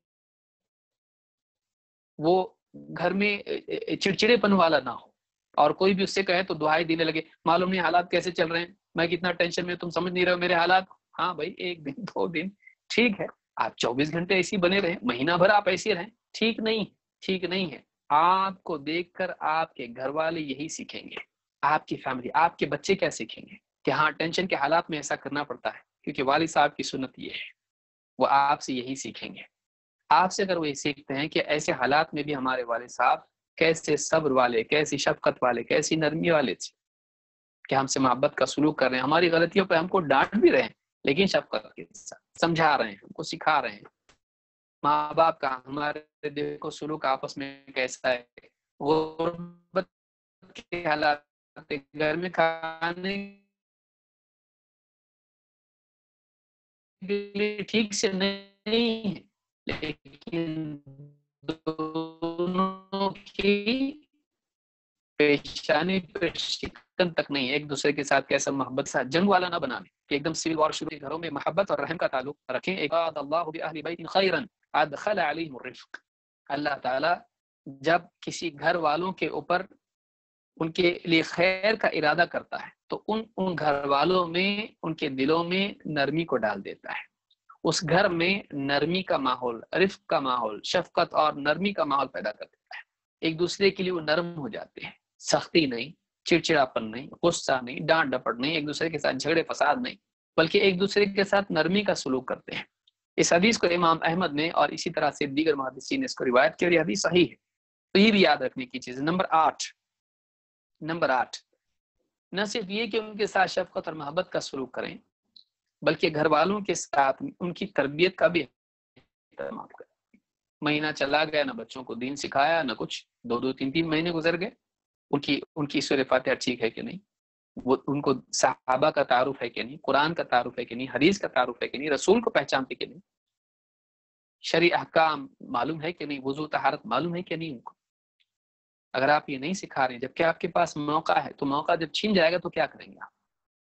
وہ گھر میں چڑچڑے پن والا نہ ہو، اور کوئی بھی اس سے کہے تو دعائی دینے لگے، معلوم نہیں حالات کیسے چل رہے ہیں، میں کتنا ٹینشن میں، تم سمجھ نہیں رہے ہو میرے حالات۔ ہاں بھائی، ایک دن دو دن ٹھیک ہے، آپ چوبیس گھنٹے ایسے بنے رہیں، مہینہ بھر آپ ایسے رہیں، ٹھیک نہیں ٹھیک نہیں ہے۔ آپ کو دیکھ کر آپ کے گھر والے یہی سیکھیں گے، آپ کی فیملی، آپ کے بچے کیا سیکھیں گے کہ ہاں ٹینشن کے حالات میں ایسا کرنا پڑتا ہے، کیونکہ والد صاحب کی سنت یہ ہے، وہ آپ سے یہی سیکھیں گے۔ آپ سے اگر وہ یہ سیکھتے ہیں کہ ایسے حالات میں بھی ہمارے والد صاحب کیسے صبر والے، کیسی شفقت والے، کیسی نرمی والے تھے، کہ ہم سے محبت کا سلوک کر رہے ہیں، ہماری غلطیوں پہ ہم کو ڈانٹ بھی رہے ہیں لیکن شفقت کے ساتھ سمجھا رہے ہیں، ہم کو سکھا رہے ہیں۔ ماں باپ کا ہمارے دل کو سلوک آپس میں کیسا ہے، غربت کے حالات، گھر میں کھانے ٹھیک سے نہیں ہے، لیکن دونوں کی پیشانی پہ شکن تک نہیں ہے، ایک دوسرے کے ساتھ کیسا محبت ساتھ، جنگ والا نہ بنانے کہ ایک دم سول وار شروع، گھروں میں محبت اور رحم کا تعلق رکھیں۔ اعاد اللہ بأہل بیت خیرا ادخل علیہم الرفق، اللہ تعالیٰ جب کسی گھر والوں کے اوپر ان کے لیے خیر کا ارادہ کرتا ہے تو ان ان گھر والوں میں، ان کے دلوں میں نرمی کو ڈال دیتا ہے، اس گھر میں نرمی کا ماحول، رفق کا ماحول، شفقت اور نرمی کا ماحول پیدا کر دیتا ہے، ایک دوسرے کے لیے وہ نرم ہو جاتے ہیں، سختی نہیں، چڑچڑاپن نہیں، غصہ نہیں، ڈانٹ ڈپٹ نہیں، ایک دوسرے کے ساتھ جھگڑے فساد نہیں، بلکہ ایک دوسرے کے ساتھ نرمی کا سلوک کرتے ہیں۔ اس حدیث کو امام احمد نے اور اسی طرح سے دیگر محدثین نے اس کو روایت کی اور یہ حدیث صحیح ہے۔ تو یہ بھی یاد رکھنے کی چیز ہے۔ نمبر آٹھ نمبر آٹھ نہ صرف یہ کہ ان کے ساتھ شفقت اور محبت کا سلوک کریں، بلکہ گھر والوں کے ساتھ ان کی تربیت کا بھی اہتمام کریں۔ مہینہ چلا گیا، نہ بچوں کو دین سکھایا، نہ کچھ، دو دو تین تین مہینے گزر گئے، ان کی ان کی سورہ فاتحہ ٹھیک ہے کہ نہیں، وہ ان کو صحابہ کا تعارف ہے کہ نہیں، قرآن کا تعارف ہے کہ نہیں، حدیث کا تعارف ہے کہ نہیں، رسول کو پہچانتے کہ نہیں، شرعی احکام معلوم ہے کہ نہیں، وضو طہارت معلوم ہے کہ نہیں ان کو۔ اگر آپ یہ نہیں سکھا رہے ہیں جبکہ آپ کے پاس موقع ہے، تو موقع جب چھین جائے گا تو کیا کریں گے آپ؟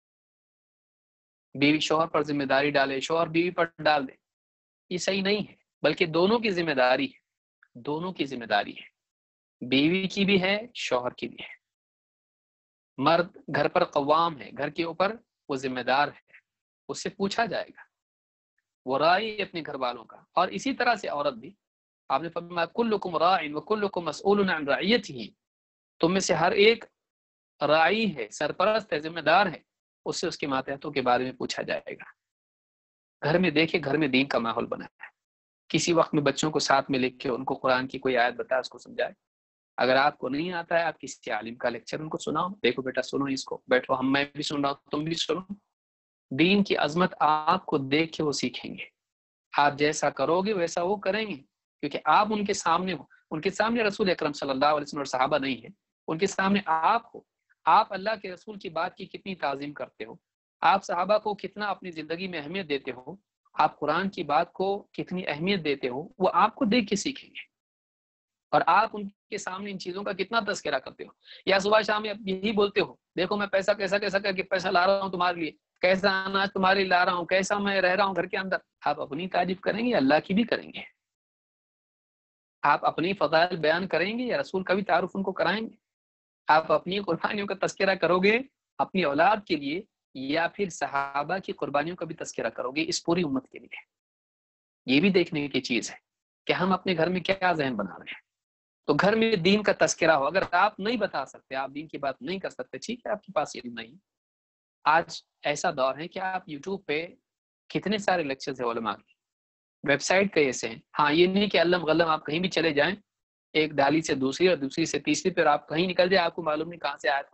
بیوی شوہر پر ذمہ داری ڈالے، شوہر بیوی پر ڈال دے، یہ صحیح نہیں ہے، بلکہ دونوں کی ذمہ داری ہے، دونوں کی ذمہ داری ہے، بیوی کی بھی ہے، شوہر کی بھی ہے۔ مرد گھر پر قوام ہے، گھر کے اوپر وہ ذمہ دار ہے، اس سے پوچھا جائے گا، وہ راعی اپنے گھر والوں کا، اور اسی طرح سے عورت بھی۔ آپ نے فرمایا کلکم راع وکلکم مسئول عن رعیتہ، تم میں سے ہر ایک راعی ہے، سرپرست ہے، ذمہ دار ہے، اس سے اس کے ماتحتوں کے بارے میں پوچھا جائے گا۔ گھر میں دیکھے، گھر میں دین کا ماحول بنا ہے، کسی وقت میں بچوں کو ساتھ میں لے کے ان کو قرآن کی کوئی آیت بتا، اس کو سمجھائے۔ اگر آپ کو نہیں آتا ہے، آپ کسی عالم کا لیکچر ان کو سناؤ، دیکھو بیٹا سنو اس کو، بیٹھو، ہم میں بھی سن رہا ہوں، تم بھی سنو۔ دین کی عظمت آپ کو دیکھ کے وہ سیکھیں گے، آپ جیسا کرو گے ویسا وہ کریں گے، کیونکہ آپ ان کے سامنے ہو، ان کے سامنے رسول اکرم صلی اللہ علیہ وسلم اور صحابہ نہیں ہے، ان کے سامنے آپ ہو، آپ اللہ کے رسول کی بات کی کتنی تعظیم کرتے ہو، آپ صحابہ کو کتنا اپنی زندگی میں اہمیت دیتے ہو، آپ قرآن کی بات کو کتنی اہمیت دیتے ہو وہ آپ کو دیکھ کے سیکھیں گے، اور آپ ان کے سامنے ان چیزوں کا کتنا تذکرہ کرتے ہو، یا صبح شام یہی بولتے ہو دیکھو میں پیسہ کیسا کیسا کر کے پیسہ لا رہا ہوں تمہارے لیے، کیسا اناج تمہارے لیے لا رہا ہوں، کیسا میں رہ رہا ہوں گھر کے اندر، آپ اپنی تعریف کریں گے، اللہ کی بھی کریں گے، آپ اپنی فضائل بیان کریں گے یا رسول کا بھی تعارف ان کو کرائیں گے، آپ اپنی قربانیوں کا تذکرہ کرو گے اپنی اولاد کے لیے یا پھر صحابہ کی قربانیوں کا بھی تذکرہ کرو گے اس پوری امت کے لیے؟ یہ بھی دیکھنے کی چیز ہے کہ ہم اپنے گھر میں کیا ذہن بنا رہے ہیں۔ تو گھر میں دین کا تذکرہ ہو، اگر آپ نہیں بتا سکتے، آپ دین کی بات نہیں کر سکتے، ٹھیک ہے آپ کے پاس علم نہیں، آج ایسا دور ہے کہ آپ یوٹیوب پہ کتنے سارے لیکچرز ہیں علماء کی، ویب سائٹ کئی ایسے ہیں، ہاں یہ نہیں کہ علم غلم آپ کہیں بھی چلے جائیں، ایک ڈالی سے دوسری اور دوسری سے تیسری پہ آپ کہیں نکل جائیں، آپ کو معلوم نہیں کہاں سے آیا تھا۔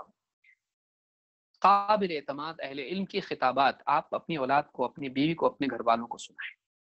قابل اعتماد اہل علم کی خطابات آپ اپنی اولاد کو، اپنی بیوی کو، اپنے گھر والوں کو سنائیں،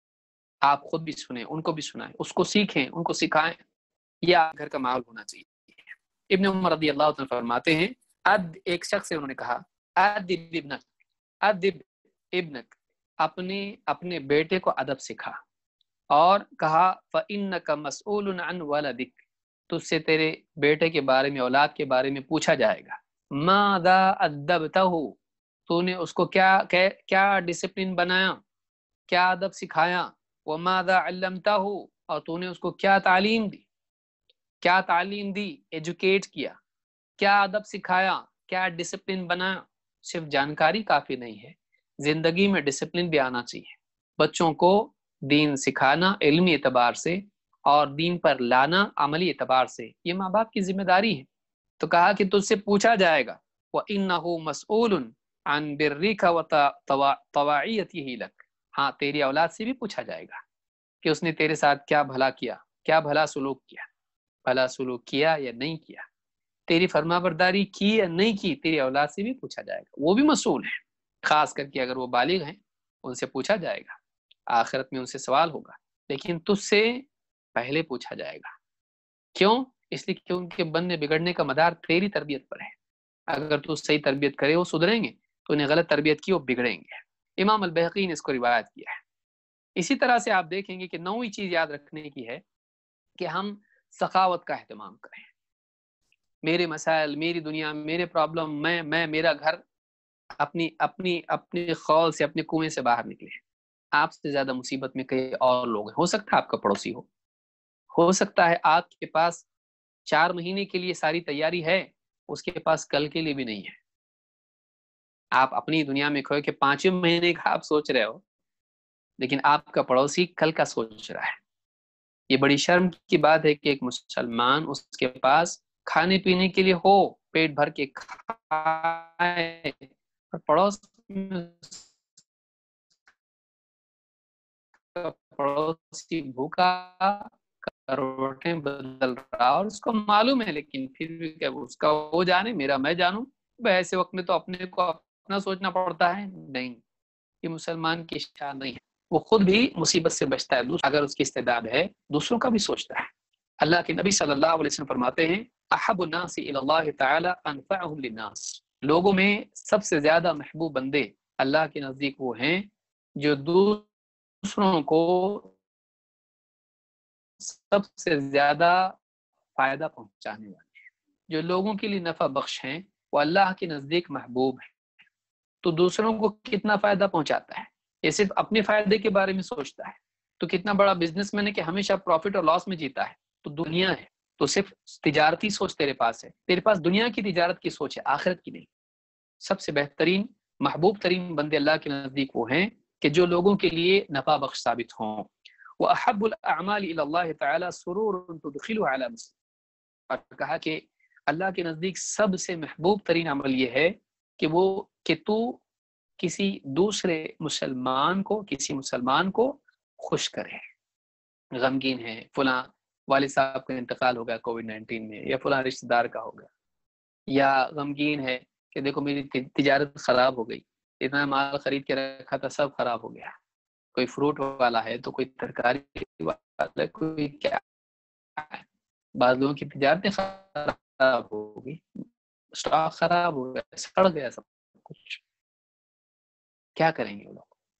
آپ خود بھی سنیں، ان کو بھی سنائیں، اس کو سیکھیں، ان کو سکھائیں، یہ آپ گھر کا ماحول ہونا چاہیے۔ ابن عمر رضی اللہ عنہ فرماتے ہیں، اد ایک شخص سے انہوں نے کہا ادب ابنک، ادب ابنک، اپنے اپنے بیٹے کو ادب سکھا، اور کہا فإنک مسئول عن ولدک، تجھ سے تیرے بیٹے کے بارے میں، اولاد کے بارے میں پوچھا جائے گا، ماذا ادبتہ، تو نے اس کو کیا کیا ڈسپلن بنایا، کیا ادب سکھایا، وماذا علمتہ، اور تو نے اس کو کیا تعلیم دی، کیا تعلیم دی، ایجوکیٹ کیا، کیا ادب سکھایا، کیا ڈسپلن بنایا۔ صرف جانکاری کافی نہیں ہے، زندگی میں ڈسپلن بھی آنا چاہیے۔ بچوں کو دین سکھانا علمی اعتبار سے اور دین پر لانا عملی اعتبار سے، یہ ماں باپ کی ذمہ داری ہے۔ تو کہا کہ تجھ سے پوچھا جائے گا، وَإِنَّهُ مَسْئُولٌ عَنْ بِرِّكَ وَطَوَاعِيَتِهِ لَكَ، ہاں تیری اولاد سے بھی پوچھا جائے گا کہ اس نے تیرے ساتھ کیا بھلا کیا، کیا بھلا سلوک کیا، بھلا سلوک کیا یا نہیں کیا، تیری فرما برداری کی یا نہیں کی، تیری اولاد سے بھی پوچھا جائے گا، وہ بھی مسئول ہیں، خاص کر کے اگر وہ بالغ ہیں ان سے پوچھا جائے گا، آخرت میں ان سے سوال ہوگا، لیکن تجھ سے پہلے پوچھا جائے گا۔ کیوں؟ اس لیے کہ ان کے بننے بگڑنے کا مدار تیری تربیت پر ہے، اگر تو صحیح تربیت کرے وہ سدھریں گے، تو انہیں غلط تربیت کی وہ بگڑیں گے۔ امام البیہقی نے اس کو روایت کیا ہے۔ اسی طرح سے آپ دیکھیں گے کہ نویں چیز یاد رکھنے کی ہے کہ ہم سخاوت کا اہتمام کریں۔ میرے مسائل، میری دنیا، میرے پرابلم، میں میں میرا گھر، اپنی اپنی اپنے خول سے، اپنے کنویں سے باہر نکلے۔ آپ سے زیادہ مصیبت میں کئی اور لوگ ہیں، ہو سکتا ہے آپ کا پڑوسی ہو ہو سکتا ہے آپ کے پاس چار مہینے کے لیے ساری تیاری ہے، اس کے پاس کل کے لیے بھی نہیں ہے۔ آپ اپنی دنیا میں کھوئے کہ پانچویں مہینے کا آپ سوچ رہے ہو، لیکن آپ کا پڑوسی کل کا سوچ رہا ہے۔ یہ بڑی شرم کی بات ہے کہ ایک مسلمان اس کے پاس کھانے پینے کے لیے ہو، پیٹ بھر کے کھائے، اور پڑوس پڑوسی بھوکا کروٹیں بدل رہا، اور اس کو معلوم ہے، لیکن پھر بھی کہ اس کا وہ جانے میرا میں جانوں، ایسے وقت میں تو اپنے کو اپنا سوچنا پڑتا ہے۔ نہیں، یہ مسلمان کی شان نہیں ہے، وہ خود بھی مصیبت سے بچتا ہے، اگر اس کی استعداد ہے دوسروں کا بھی سوچتا ہے۔ اللہ کے نبی صلی اللہ علیہ وسلم فرماتے ہیں، احب الناس الی اللہ تعالی انفعهم للناس، لوگوں میں سب سے زیادہ محبوب بندے اللہ کے نزدیک وہ ہیں جو دوسروں کو سب سے زیادہ فائدہ پہنچانے والے ہیں، جو لوگوں کے لیے نفع بخش ہیں، وہ اللہ کے نزدیک محبوب ہیں۔ تو دوسروں کو کتنا فائدہ پہنچاتا ہے، یہ صرف اپنے فائدے کے بارے میں سوچتا ہے، تو کتنا بڑا بزنس مین ہے کہ ہمیشہ پروفٹ اور لاس میں جیتا ہے۔ تو دنیا ہے تو صرف تجارتی سوچ تیرے پاس ہے، تیرے پاس دنیا کی تجارت کی سوچ ہے، آخرت کی نہیں۔ سب سے بہترین محبوب ترین بندے اللہ کے نزدیک وہ ہیں کہ جو لوگوں کے لیے نفع بخش ثابت ہوں۔ وَأَحَبُّ الْأَعْمَالِ إِلَى اللَّهِ تَعَالَى سُرُورٌ تُدْخِلُهُ عَلَى مُسْلِمٍ، اور کہا کہ اللہ کے نزدیک سب سے محبوب ترین عمل یہ ہے کہ وہ کہ تو کسی دوسرے مسلمان کو کسی مسلمان کو خوش کرے۔ غمگین ہے، فلاں والد صاحب کا انتقال ہو گیا کووڈ نائنٹین میں، یا فلاں رشتہ دار کا ہو گیا، یا غمگین ہے کہ دیکھو میری تجارت خراب ہو گئی، اتنا مال خرید کے رکھا تھا سب خراب ہو گیا، کوئی فروٹ والا ہے تو کوئی ترکاری والا، کوئی کیا ہے، بعض لوگوں کی تجارتیں خراب ہو گئی، اسٹاک خراب ہو گیا، سڑ گیا سب کچھ، کیا کریں گے وہ لوگ؟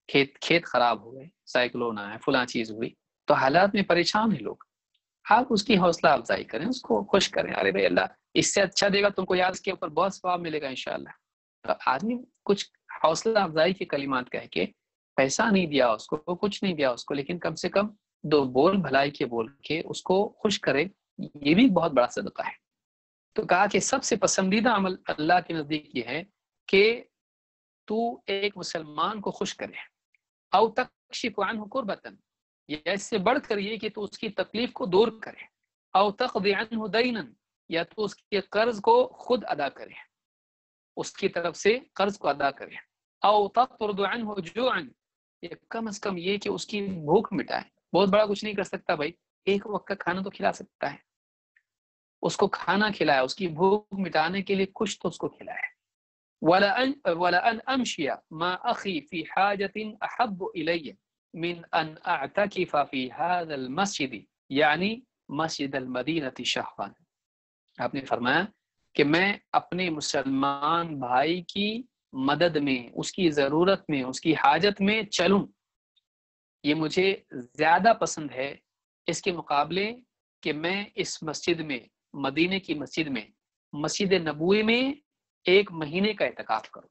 کھیت کھیت خراب ہو گئے، سائیکلون آیا، فلاں چیز ہوئی، تو حالات میں پریشان ہیں لوگ، آپ اس کی حوصلہ افزائی کریں، اس کو خوش کریں، ارے بھائی اللہ اس سے اچھا دے گا تم کو، یاد اس کے اوپر بہت ثواب ملے گا انشاءاللہ۔ تو آدمی کچھ حوصلہ افزائی کے کلمات کہہ کے، پیسہ نہیں دیا اس کو، کچھ نہیں دیا اس کو، لیکن کم سے کم دو بول بھلائی کے بول کے اس کو خوش کرے، یہ بھی بہت بڑا صدقہ ہے۔ تو کہا کہ سب سے پسندیدہ عمل اللہ کے نزدیک یہ ہے کہ تو ایک مسلمان کو خوش کرے، او تکشف عنہ کربتن، یا اس سے بڑھ کر یہ کہ تو اس کی تکلیف کو دور کرے، او تقضی عنہ دینا، یا تو اس کے قرض کو خود ادا کرے، اس کی طرف سے قرض کو ادا کرے، او تطرد عنہ جوعا، یا کم از کم یہ کہ اس کی بھوک مٹائے، بہت بڑا کچھ نہیں کر سکتا بھائی، ایک وقت کا کھانا تو کھلا سکتا ہے، اس کو کھانا کھلائے، اس کی بھوک مٹانے کے لیے کچھ تو اس کو کھلائے۔ وَلَأَنْ وَلَأَنْ أَمْشِيَ مَا أَخِي فِي حَاجَةٍ أَحَبُّ إِلَيَّ مِنْ أَنْ أَعْتَكِفَ فِي هَذَا الْمَسْجِدِ، یعنی مسجد المدینہ شہرا۔ آپ نے فرمایا کہ میں اپنے مسلمان بھائی کی مدد میں، اس کی ضرورت میں، اس کی حاجت میں چلوں، یہ مجھے زیادہ پسند ہے اس کے مقابلے کہ میں اس مسجد میں، مدینے کی مسجد میں، مسجد نبوی میں ایک مہینے کا اعتکاف کروں۔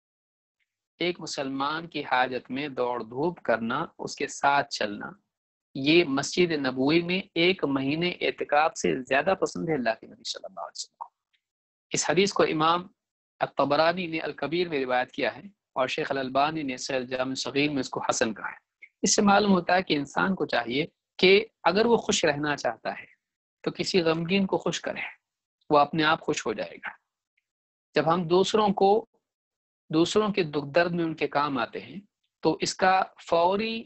ایک مسلمان کی حاجت میں دوڑ دھوپ کرنا، اس کے ساتھ چلنا، یہ مسجد نبوی میں ایک مہینے اعتکاف سے زیادہ پسند ہے اللہ کے نبی صلی اللہ علیہ وسلم کو۔ اس حدیث کو امام الطبرانی نے الکبیر میں روایت کیا ہے، اور شیخ الالبانی نے صحیح الجامع الصغیر میں اس کو حسن کہا ہے۔ اس سے معلوم ہوتا ہے کہ انسان کو چاہیے کہ اگر وہ خوش رہنا چاہتا ہے تو کسی غمگین کو خوش کرے، وہ اپنے آپ خوش ہو جائے گا۔ جب ہم دوسروں کو، دوسروں کے دکھ درد میں ان کے کام آتے ہیں تو اس کا فوری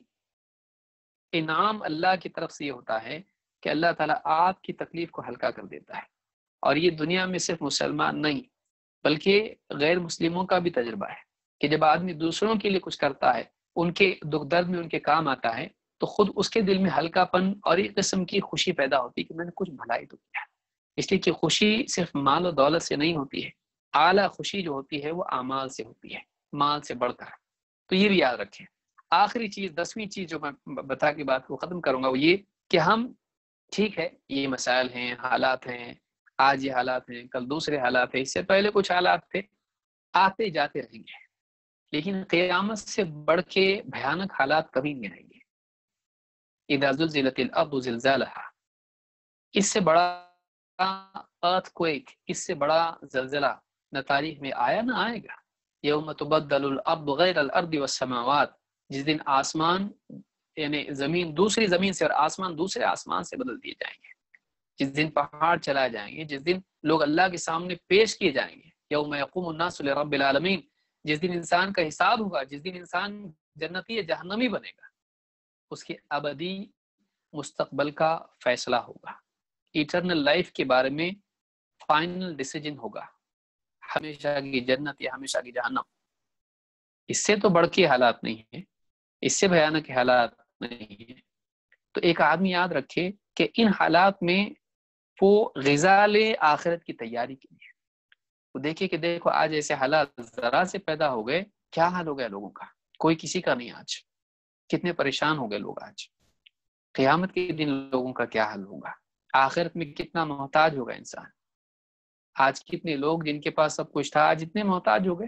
انعام اللہ کی طرف سے یہ ہوتا ہے کہ اللہ تعالیٰ آپ کی تکلیف کو ہلکا کر دیتا ہے۔ اور یہ دنیا میں صرف مسلمان نہیں بلکہ غیر مسلموں کا بھی تجربہ ہے کہ جب آدمی دوسروں کے لیے کچھ کرتا ہے، ان کے دکھ درد میں ان کے کام آتا ہے، تو خود اس کے دل میں ہلکا پن اور ایک قسم کی خوشی پیدا ہوتی ہے کہ میں نے کچھ بھلائی تو کیا۔ اس لیے کہ خوشی صرف مال و دولت سے نہیں ہوتی ہے، اعلیٰ خوشی جو ہوتی ہے وہ اعمال سے ہوتی ہے، مال سے بڑھ کر۔ تو یہ بھی یاد رکھیں۔ آخری چیز، دسویں چیز جو میں بتا کے بات کو ختم کروں گا وہ یہ کہ ہم، ٹھیک ہے یہ مسائل ہیں، حالات ہیں، آج یہ حالات ہیں، کل دوسرے حالات ہیں، اس سے پہلے کچھ حالات تھے، آتے جاتے رہیں گے، لیکن قیامت سے بڑھ کے بھیانک حالات کبھی نہیں آئیں گے۔ اذا زلزلت الارض زلزالها، اس سے بڑا ارتھ کویک، اس سے بڑا زلزلہ نہ تاریخ میں آیا نہ آئے گا۔ یوم تبدل الارض غیر الارض والسماوات، جس دن آسمان یعنی زمین دوسری زمین سے اور آسمان دوسرے آسمان سے بدل دیے جائیں گے، جس دن پہاڑ چلائے جائیں گے، جس دن لوگ اللہ کے سامنے پیش کیے جائیں گے۔ یوم یقوم الناس لرب العالمین، جس دن انسان کا حساب ہوگا، جس دن انسان جنتی یا جہنمی بنے گا، اس کے ابدی مستقبل کا فیصلہ ہوگا، ایٹرنل لائف کے بارے میں فائنل ڈیسیجن ہوگا، ہمیشہ کی جنت یا ہمیشہ کی جہنم۔ اس سے تو بڑھ کے حالات نہیں ہیں، اس سے بھیانک حالات نہیں ہیں۔ تو ایک آدمی یاد رکھے کہ ان حالات میں وہ غذا لے آخرت کی تیاری کے لیے۔ وہ دیکھے کہ دیکھو آج ایسے حالات ذرا سے پیدا ہو گئے، کیا حال ہو گیا لوگوں کا، کوئی کسی کا نہیں آج، کتنے پریشان ہو گئے لوگ آج۔ قیامت کے دن لوگوں کا کیا حال ہوگا، آخرت میں کتنا محتاج ہوگا انسان۔ آج کتنے لوگ جن کے پاس سب کچھ تھا آج اتنے محتاج ہو گئے۔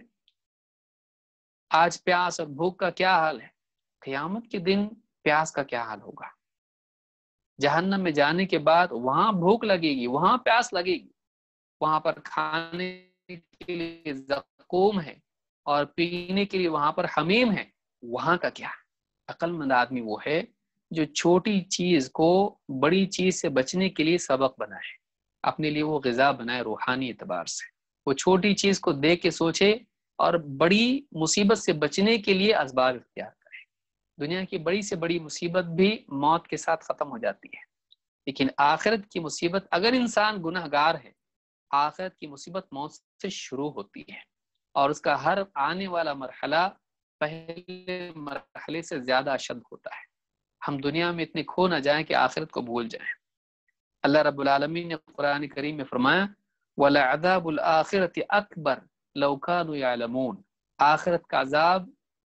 آج پیاس اور بھوک کا کیا حال ہے، قیامت کے دن پیاس کا کیا حال ہوگا۔ جہنم میں جانے کے بعد وہاں بھوک لگے گی، وہاں پیاس لگے گی، وہاں پر کھانے کے لیے زقوم ہے اور پینے کے لیے وہاں پر حمیم ہے، وہاں کا کیا۔ عقل مند آدمی وہ ہے جو چھوٹی چیز کو بڑی چیز سے بچنے کے لیے سبق بنائے، اپنے لیے وہ غذا بنائے روحانی اعتبار سے، وہ چھوٹی چیز کو دیکھ کے سوچے اور بڑی مصیبت سے بچنے کے لیے اسباب اختیار کرے۔ دنیا کی بڑی سے بڑی مصیبت بھی موت کے ساتھ ختم ہو جاتی ہے، لیکن آخرت کی مصیبت، اگر انسان گناہ گار ہے، آخرت کی مصیبت موت سے شروع ہوتی ہے، اور اس کا ہر آنے والا مرحلہ پہلے مرحلے سے زیادہ اشد ہوتا ہے۔ ہم دنیا میں اتنے کھو نہ جائیں کہ آخرت کو بھول جائیں۔ اللہ رب العالمین نے قرآن کریم میں فرمایا وَلَعَذَابُ الْآخِرَةِ أَكْبَرُ لَوْ كَانُوا يَعْلَمُونَ، آخرت کا عذاب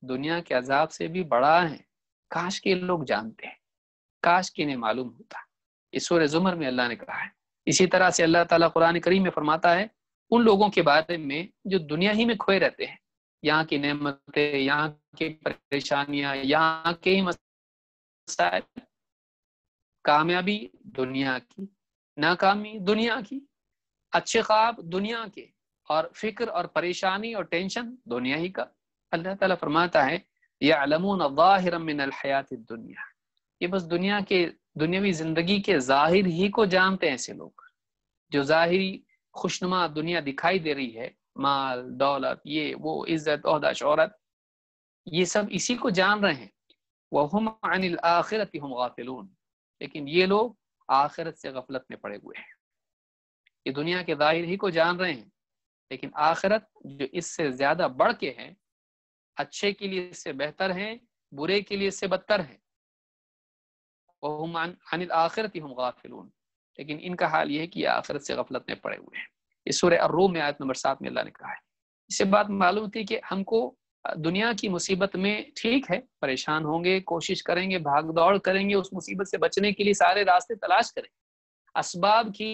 دنیا کے عذاب سے بھی بڑا ہے، کاش کے لوگ جانتے ہیں، کاش کے انہیں معلوم ہوتا۔ اس سورہ زمر میں اللہ نے کہا ہے۔ اسی طرح سے اللہ تعالیٰ قرآن کریم میں فرماتا ہے ان لوگوں کے بارے میں جو دنیا ہی میں کھوئے رہتے ہیں، یہاں کی نعمتیں، یہاں کی پریشانیاں، یہاں کے ہی مسائل، کامیابی دنیا کی، ناکامی دنیا کی، اچھے خواب دنیا کے، اور فکر اور پریشانی اور ٹینشن دنیا ہی کا۔ اللہ تعالیٰ فرماتا ہے یعلمون ظاہرا من الحیات الدنیا، یہ بس دنیا کے دنیاوی زندگی کے ظاہر ہی کو جانتے ہیں ایسے لوگ، جو ظاہری خوشنما دنیا دکھائی دے رہی ہے، مال دولت، یہ وہ، عزت عہدہ شہرت، یہ سب اسی کو جان رہے ہیں۔ وَهُمْ عَنِ الْآخِرَةِ هُمْ غَافِلُونَ، لیکن یہ لوگ آخرت سے غفلت میں پڑے ہوئے ہیں۔ یہ دنیا کے ظاہر ہی کو جان رہے ہیں، لیکن آخرت جو اس سے زیادہ بڑھ کے ہے، اچھے کے لیے اس سے بہتر ہے، برے کے لیے اس سے بدتر ہے۔ وَهُمْ عَنِ الْآخِرَةِ هُمْ غَافِلُونَ، لیکن ان کا حال یہ ہے کہ یہ آخرت سے غفلت میں پڑے ہوئے ہیں۔ اس سورہ الروم میں آیت نمبر سات میں اللہ نے کہا ہے۔ اس سے بات معلوم تھی کہ ہم کو دنیا کی مصیبت میں ٹھیک ہے پریشان ہوں گے، کوشش کریں گے، بھاگ دوڑ کریں گے، اس مصیبت سے بچنے کے لیے سارے راستے تلاش کریں گے، اسباب کی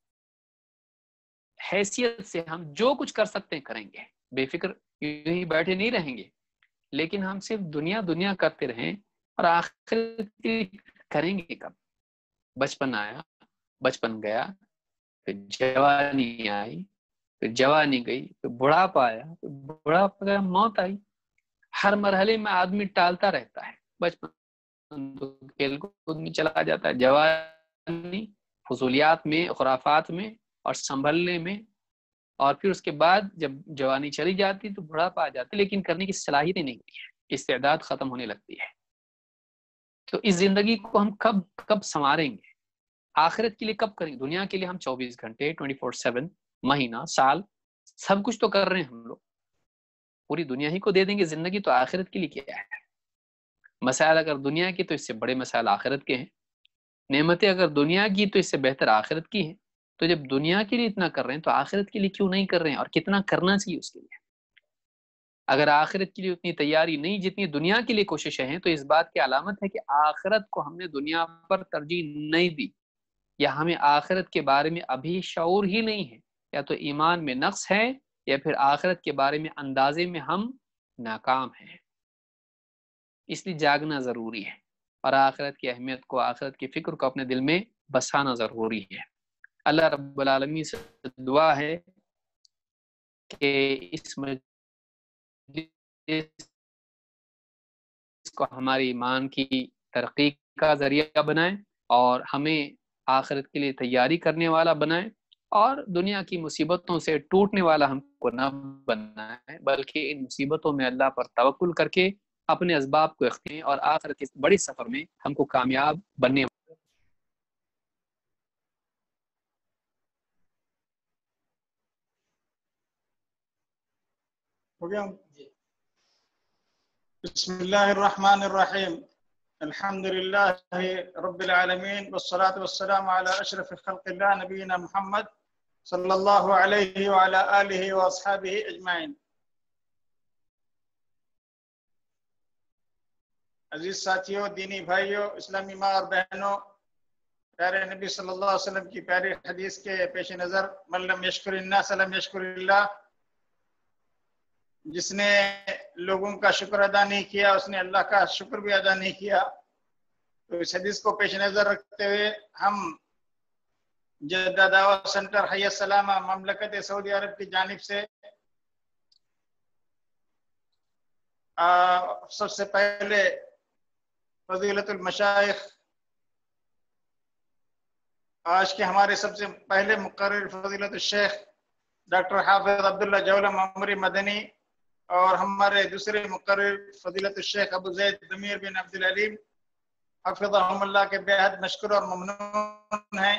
حیثیت سے ہم جو کچھ کر سکتے ہیں کریں گے، بے فکر یوں ہی بیٹھے نہیں رہیں گے۔ لیکن ہم صرف دنیا دنیا کرتے رہیں اور آخرت کریں گے کب؟ بچپن آیا، بچپن گیا، پھر جوانی آئی، پھر جوانی گئی، پھر بڑھاپا آیا، پھر بڑھاپا گیا، موت آئی۔ ہر مرحلے میں آدمی ٹالتا رہتا ہے۔ بچپن تو کھیل کود میں چلا جاتا ہے، جوانی فضولیات میں، خرافات میں اور سنبھلنے میں، اور پھر اس کے بعد جب جوانی چلی جاتی تو بڑھاپا آ جاتی، لیکن کرنے کی صلاحیتیں نہیں ہوتی ہے، استعداد ختم ہونے لگتی ہے۔ تو اس زندگی کو ہم کب کب سنواریں گے؟ آخرت کے لیے کب کریں گے؟ دنیا کے لیے ہم چوبیس گھنٹے ٹوئنٹی فور سیون، مہینہ، سال، سب کچھ تو کر رہے ہیں ہم لوگ، پوری دنیا ہی کو دے دیں گے زندگی، تو آخرت کے لیے کیا ہے؟ مسائل اگر دنیا کی تو اس سے بڑے مسائل آخرت کے ہیں، نعمتیں اگر دنیا کی تو اس سے بہتر آخرت کی ہیں۔ تو جب دنیا کے لیے اتنا کر رہے ہیں تو آخرت کے لیے کیوں نہیں کر رہے ہیں، اور کتنا کرنا چاہیے اس کے لیے؟ اگر آخرت کے لیے اتنی تیاری نہیں جتنی دنیا کے لیے کوششیں ہیں، تو اس بات کی علامت ہے کہ آخرت کو ہم نے دنیا پر ترجیح نہیں دی، یا ہمیں آخرت کے بارے میں ابھی شعور ہی نہیں ہے، یا تو ایمان میں نقص ہے، یا پھر آخرت کے بارے میں اندازے میں ہم ناکام ہیں۔ اس لیے جاگنا ضروری ہے، اور آخرت کی اہمیت کو، آخرت کی فکر کو اپنے دل میں بسانا ضروری ہے۔ اللہ رب العالمین سے دعا ہے کہ اس مجلس کو ہماری ایمان کی ترقی کا ذریعہ بنائیں، اور ہمیں آخرت کے لیے تیاری کرنے والا بنائیں، اور دنیا کی مصیبتوں سے ٹوٹنے والا ہم کو نہ بنائیں، بلکہ ان مصیبتوں میں اللہ پر توکل کر کے اپنے اسباب کو اختیار اور آخرت کے بڑے سفر میں ہم کو کامیاب بننے۔ بسم اللہ الرحمن الرحیم، الحمد للہ رب العالمین، والصلاة والسلام علی اشرف خلق اللہ نبینا محمد صلی اللہ علیہ وعلی آلہ واصحابہ اجمعین۔ عزیز ساتھیوں، دینی بھائیوں، اسلامی ماں اور بہنوں، پیارے نبی صلی اللہ علیہ وسلم کی پیاری حدیث کے پیش نظر، من لم یشکر الناس لم یشکر اللہ، جس نے لوگوں کا شکر ادا نہیں کیا اس نے اللہ کا شکر بھی ادا نہیں کیا۔ تو اس حدیث کو پیش نظر رکھتے ہوئے ہم جدہ دعوت سینٹر حی السلامہ مملکت سعودی عرب کی جانب سے سب سے پہلے فضیلت المشائخ، آج کے ہمارے سب سے پہلے مقرر فضیلت الشیخ ڈاکٹر حافظ عبداللہ جولم عمری مدنی، اور ہمارے دوسرے مقرر فضیلت الشیخ ابو زید ضمیر بن عبدالعلیم حفظہم اللہ کے بے حد مشکور اور ممنون ہیں۔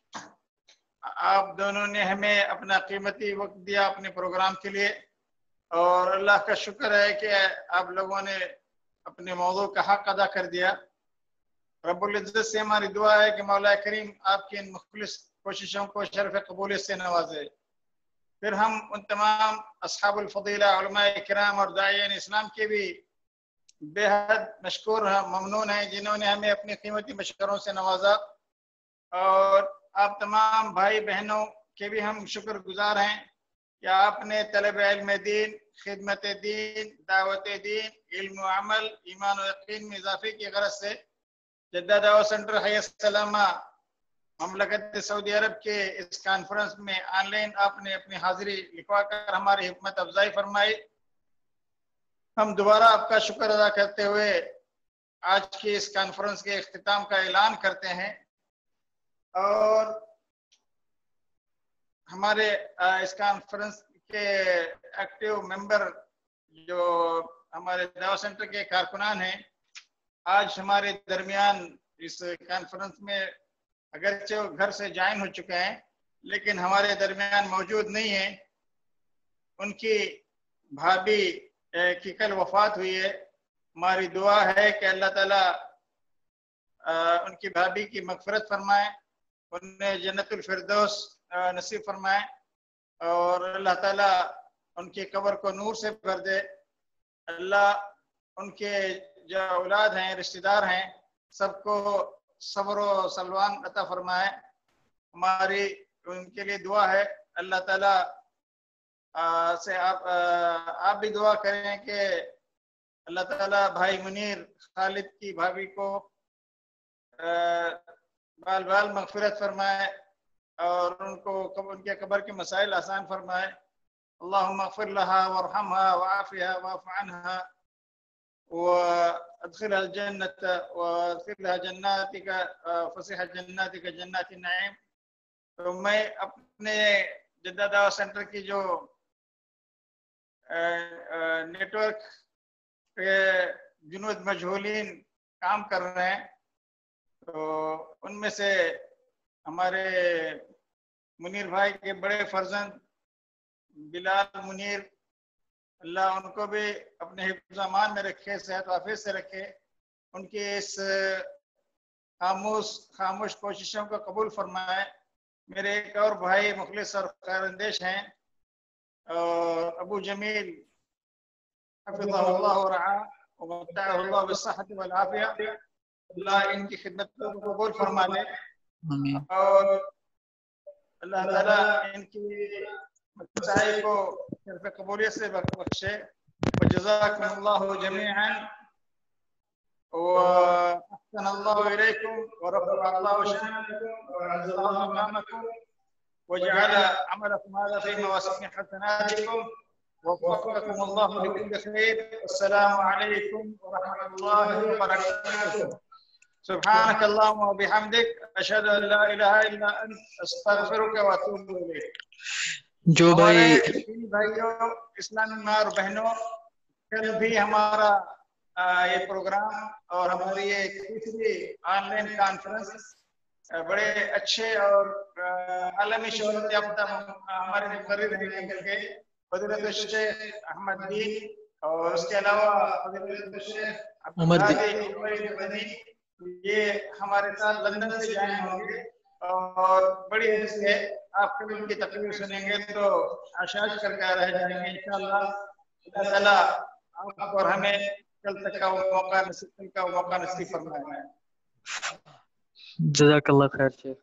آپ دونوں نے ہمیں اپنا قیمتی وقت دیا اپنے پروگرام کے لیے، اور اللہ کا شکر ہے کہ آپ لوگوں نے اپنے موضوع کا حق ادا کر دیا۔ رب العزت سے ہماری دعا ہے کہ مولا کریم آپ کی ان مخلص کوششوں کو شرف قبولیت سے نوازے۔ پھر ہم ان تمام اصحاب الفضیلہ، علماء کرام اور داعیان اسلام کے بھی بے حد مشکور ممنون ہیں جنہوں نے ہمیں اپنی قیمتی مشوروں سے نوازا، اور آپ تمام بھائی بہنوں کے بھی ہم شکر گزار ہیں کہ آپ نے طلب علم دین، خدمت دین، دعوت دین، علم و عمل، ایمان و یقین میں اضافے کی غرض سے جدہ دعوت سینٹر حی السلامہ مملکت سعودی عرب کے اس کانفرنس میں آن لائن آپ نے اپنی حاضری لکھوا کر ہماری حکمت افزائی فرمائی۔ ہم دوبارہ آپ کا شکر ادا کرتے ہوئے آج کی اس کانفرنس کے اختتام کا اعلان کرتے ہیں، اور ہمارے اس کانفرنس کے ایکٹیو ممبر جو ہمارے دعوت سینٹر کے کارکنان ہیں آج ہمارے درمیان اس کانفرنس میں اگرچہ وہ گھر سے جوائن ہو چکے ہیں لیکن ہمارے درمیان موجود نہیں ہیں۔ ان کی بھابھی کی کل وفات ہوئی ہے، ہماری دعا ہے کہ اللہ تعالیٰ ان کی بھابھی کی مغفرت فرمائے، انہیں جنت الفردوس نصیب فرمائے، اور اللہ تعالیٰ ان کی قبر کو نور سے بھر دے۔ اللہ ان کے جو اولاد ہیں، رشتہ دار ہیں، سب کو صبر و سلوان عطا فرمائے۔ ہماری ان کے لیے دعا ہے، اللہ تعالیٰ سے آپ آپ بھی دعا کریں کہ اللہ تعالیٰ بھائی منیر خالد کی بھابھی کو بال بال مغفرت فرمائے اور ان کو ان کے قبر کے مسائل آسان فرمائے۔ اللہم اغفر لها وارحمها وعافها واعف عنها وادخلها الجنة وادخلها جناتك فسح جناتك جنات النعیم۔ تو میں اپنے جدہ دعوت سینٹر کی جو نیٹ ورک کے جنود مجہولین کام کر رہے ہیں تو ان میں سے ہمارے منیر بھائی کے بڑے فرزند بلال منیر، اللہ ان کو بھی اپنے حفظ امان میں رکھے، صحت و عافیت سے رکھے، ان کی اس خاموش خاموش کوششوں کو قبول فرمائے۔ میرے ایک اور بھائی مخلص اور خیر اندیش ہیں اور ابو جمیل حفظہ اللہ ورعاہ ومتعہ اللہ بالصحت والعافیہ، اللہ ان کی خدمت کو قبول فرما لے اور اللہ تعالیٰ ان کی مسائی کو صرف قبولیت سے بخشے۔ وجزاکم اللہ جمیعا واحسن اللہ الیکم ورفع اللہ شانکم وعز اللہ مقامکم وجعل عملكم هذا في مواسم حسناتكم ووفقكم الله لكل خير۔ السلام عليكم ورحمة الله وبركاته۔ سبحانك اللهم وبحمدك أشهد أن لا إله إلا أنت أستغفرك وأتوب إليك۔ جو بھائی بھائیوں، اسلامی ماں اور بہنوں، کل بھی ہمارا یہ پروگرام اور ہماری یہ تیسری آن لائن کانفرنس بڑے اچھے اور عالمی شہرت یافتہ ہمارے مقرر ہیں کر کے فضیلت الشیخ احمد دین اور اس کے علاوہ فضیلت الشیخ عمر بنی یہ ہمارے ساتھ لندن سے جائیں ہوں گے اور بڑی حیث سے آپ کبھی ان کی تقریر سنیں گے تو آشاش کر کے رہ جائیں گے انشاءاللہ۔ اللہ تعالیٰ آپ اور ہمیں کل تک کا وہ موقع نصیب کل کا وہ موقع نصیب فرمائے۔ جزاک اللہ خیر شیخ۔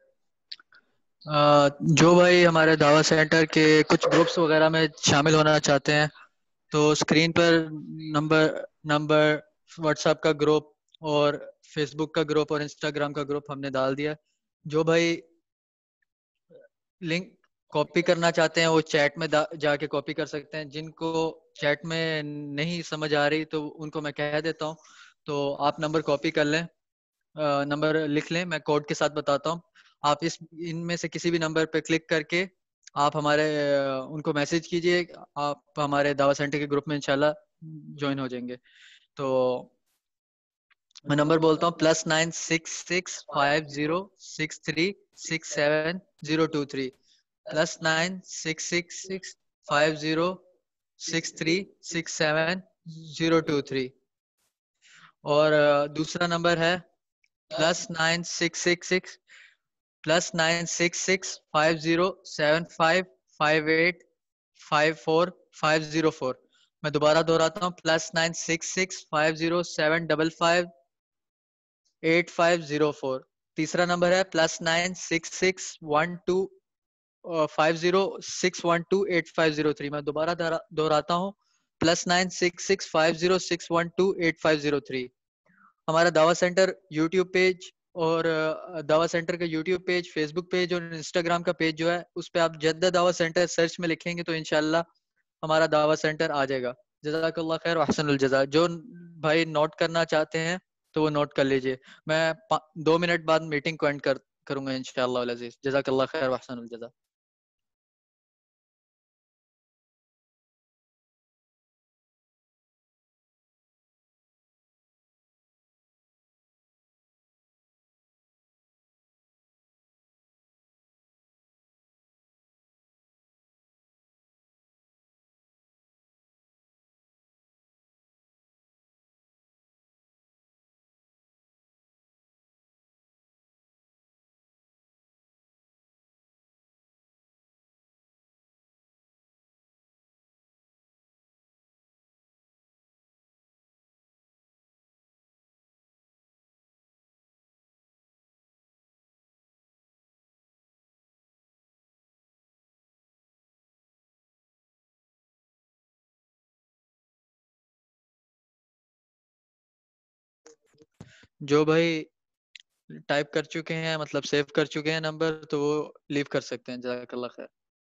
جو بھائی ہمارے دعوت سینٹر کے کچھ گروپس وغیرہ میں شامل ہونا چاہتے ہیں تو اسکرین پر نمبر نمبر واٹس ایپ کا گروپ اور فیس بک کا گروپ اور انسٹاگرام کا گروپ ہم نے ڈال دیا۔ جو بھائی لنک کاپی کرنا چاہتے ہیں وہ چیٹ میں جا کے کاپی کر سکتے ہیں، جن کو چیٹ میں نہیں سمجھ آ رہی تو ان کو میں کہہ دیتا ہوں تو آپ نمبر کاپی کر لیں، نمبر لکھ لیں، میں کوڈ کے ساتھ بتاتا ہوں۔ آپ اس ان میں سے کسی بھی نمبر پہ کلک کر کے آپ ہمارے ان کو میسج کیجئے، آپ ہمارے دعوت سینٹر کے گروپ میں انشاءاللہ جوائن ہو جائیں گے۔ تو میں نمبر بولتا ہوں plus nine six six five zero six three six seven zero two three, plus nine six six six five zero six three six seven zero two three, اور دوسرا نمبر ہے plus nine six six six plus nine six six five zero seven five five eight five four five zero four. میں دوبارہ دہراتا ہوں plus nine six six five zero seven double five eight five zero four. تیسرا number ہے plus nine six six one two five zero six one two eight five zero three. میں دوبارہ دہراتا ہوں plus nine six six five zero six one two eight five zero three. ہمارا دعوت centre YouTube page اور دعوت centre کا YouTube page, Facebook page اور انسٹاگرام کا پیج جو ہے اس پہ آپ جدہ دعوت سینٹر سرچ میں لکھیں گے تو انشاءاللہ ہمارا دعوت سینٹر آ جائے گا. جزاک اللہ خیر واحسن الجزا. جو بھائی نوٹ کرنا چاہتے ہیں تو وہ نوٹ کر لیجئے. میں دو منٹ بعد میٹنگ کو اینڈ کر کروں گا انشاءاللہ العزیز. جزاک اللہ خیر واحسن الجزا. جو بھائی ٹائپ کر چکے ہیں مطلب سیو کر چکے ہیں نمبر تو وہ لیو کر سکتے ہیں. جزاک اللہ خیر.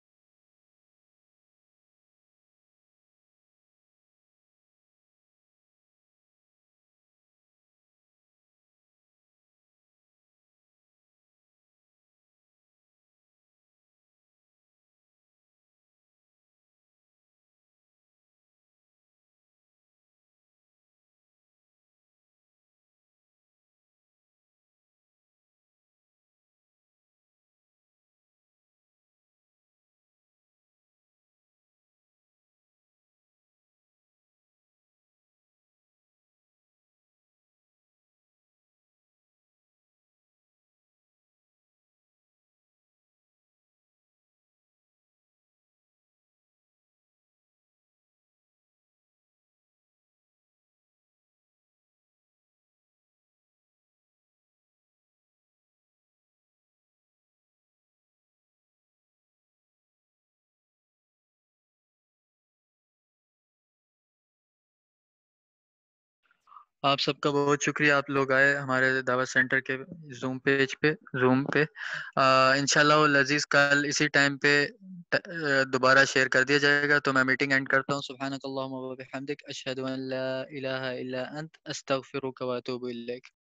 آپ سب کا بہت شکریہ، آپ لوگ آئے ہمارے دعوت سینٹر کے زوم پیج پہ زوم پہ. انشاءاللہ العزیز کل اسی ٹائم پہ دوبارہ شیئر کر دیا جائے گا. تو میں میٹنگ اینڈ کرتا ہوں. سبحانک اللہم و بحمدک اشہد ان لا الہ الا انت استغفرک و اتوب الیک.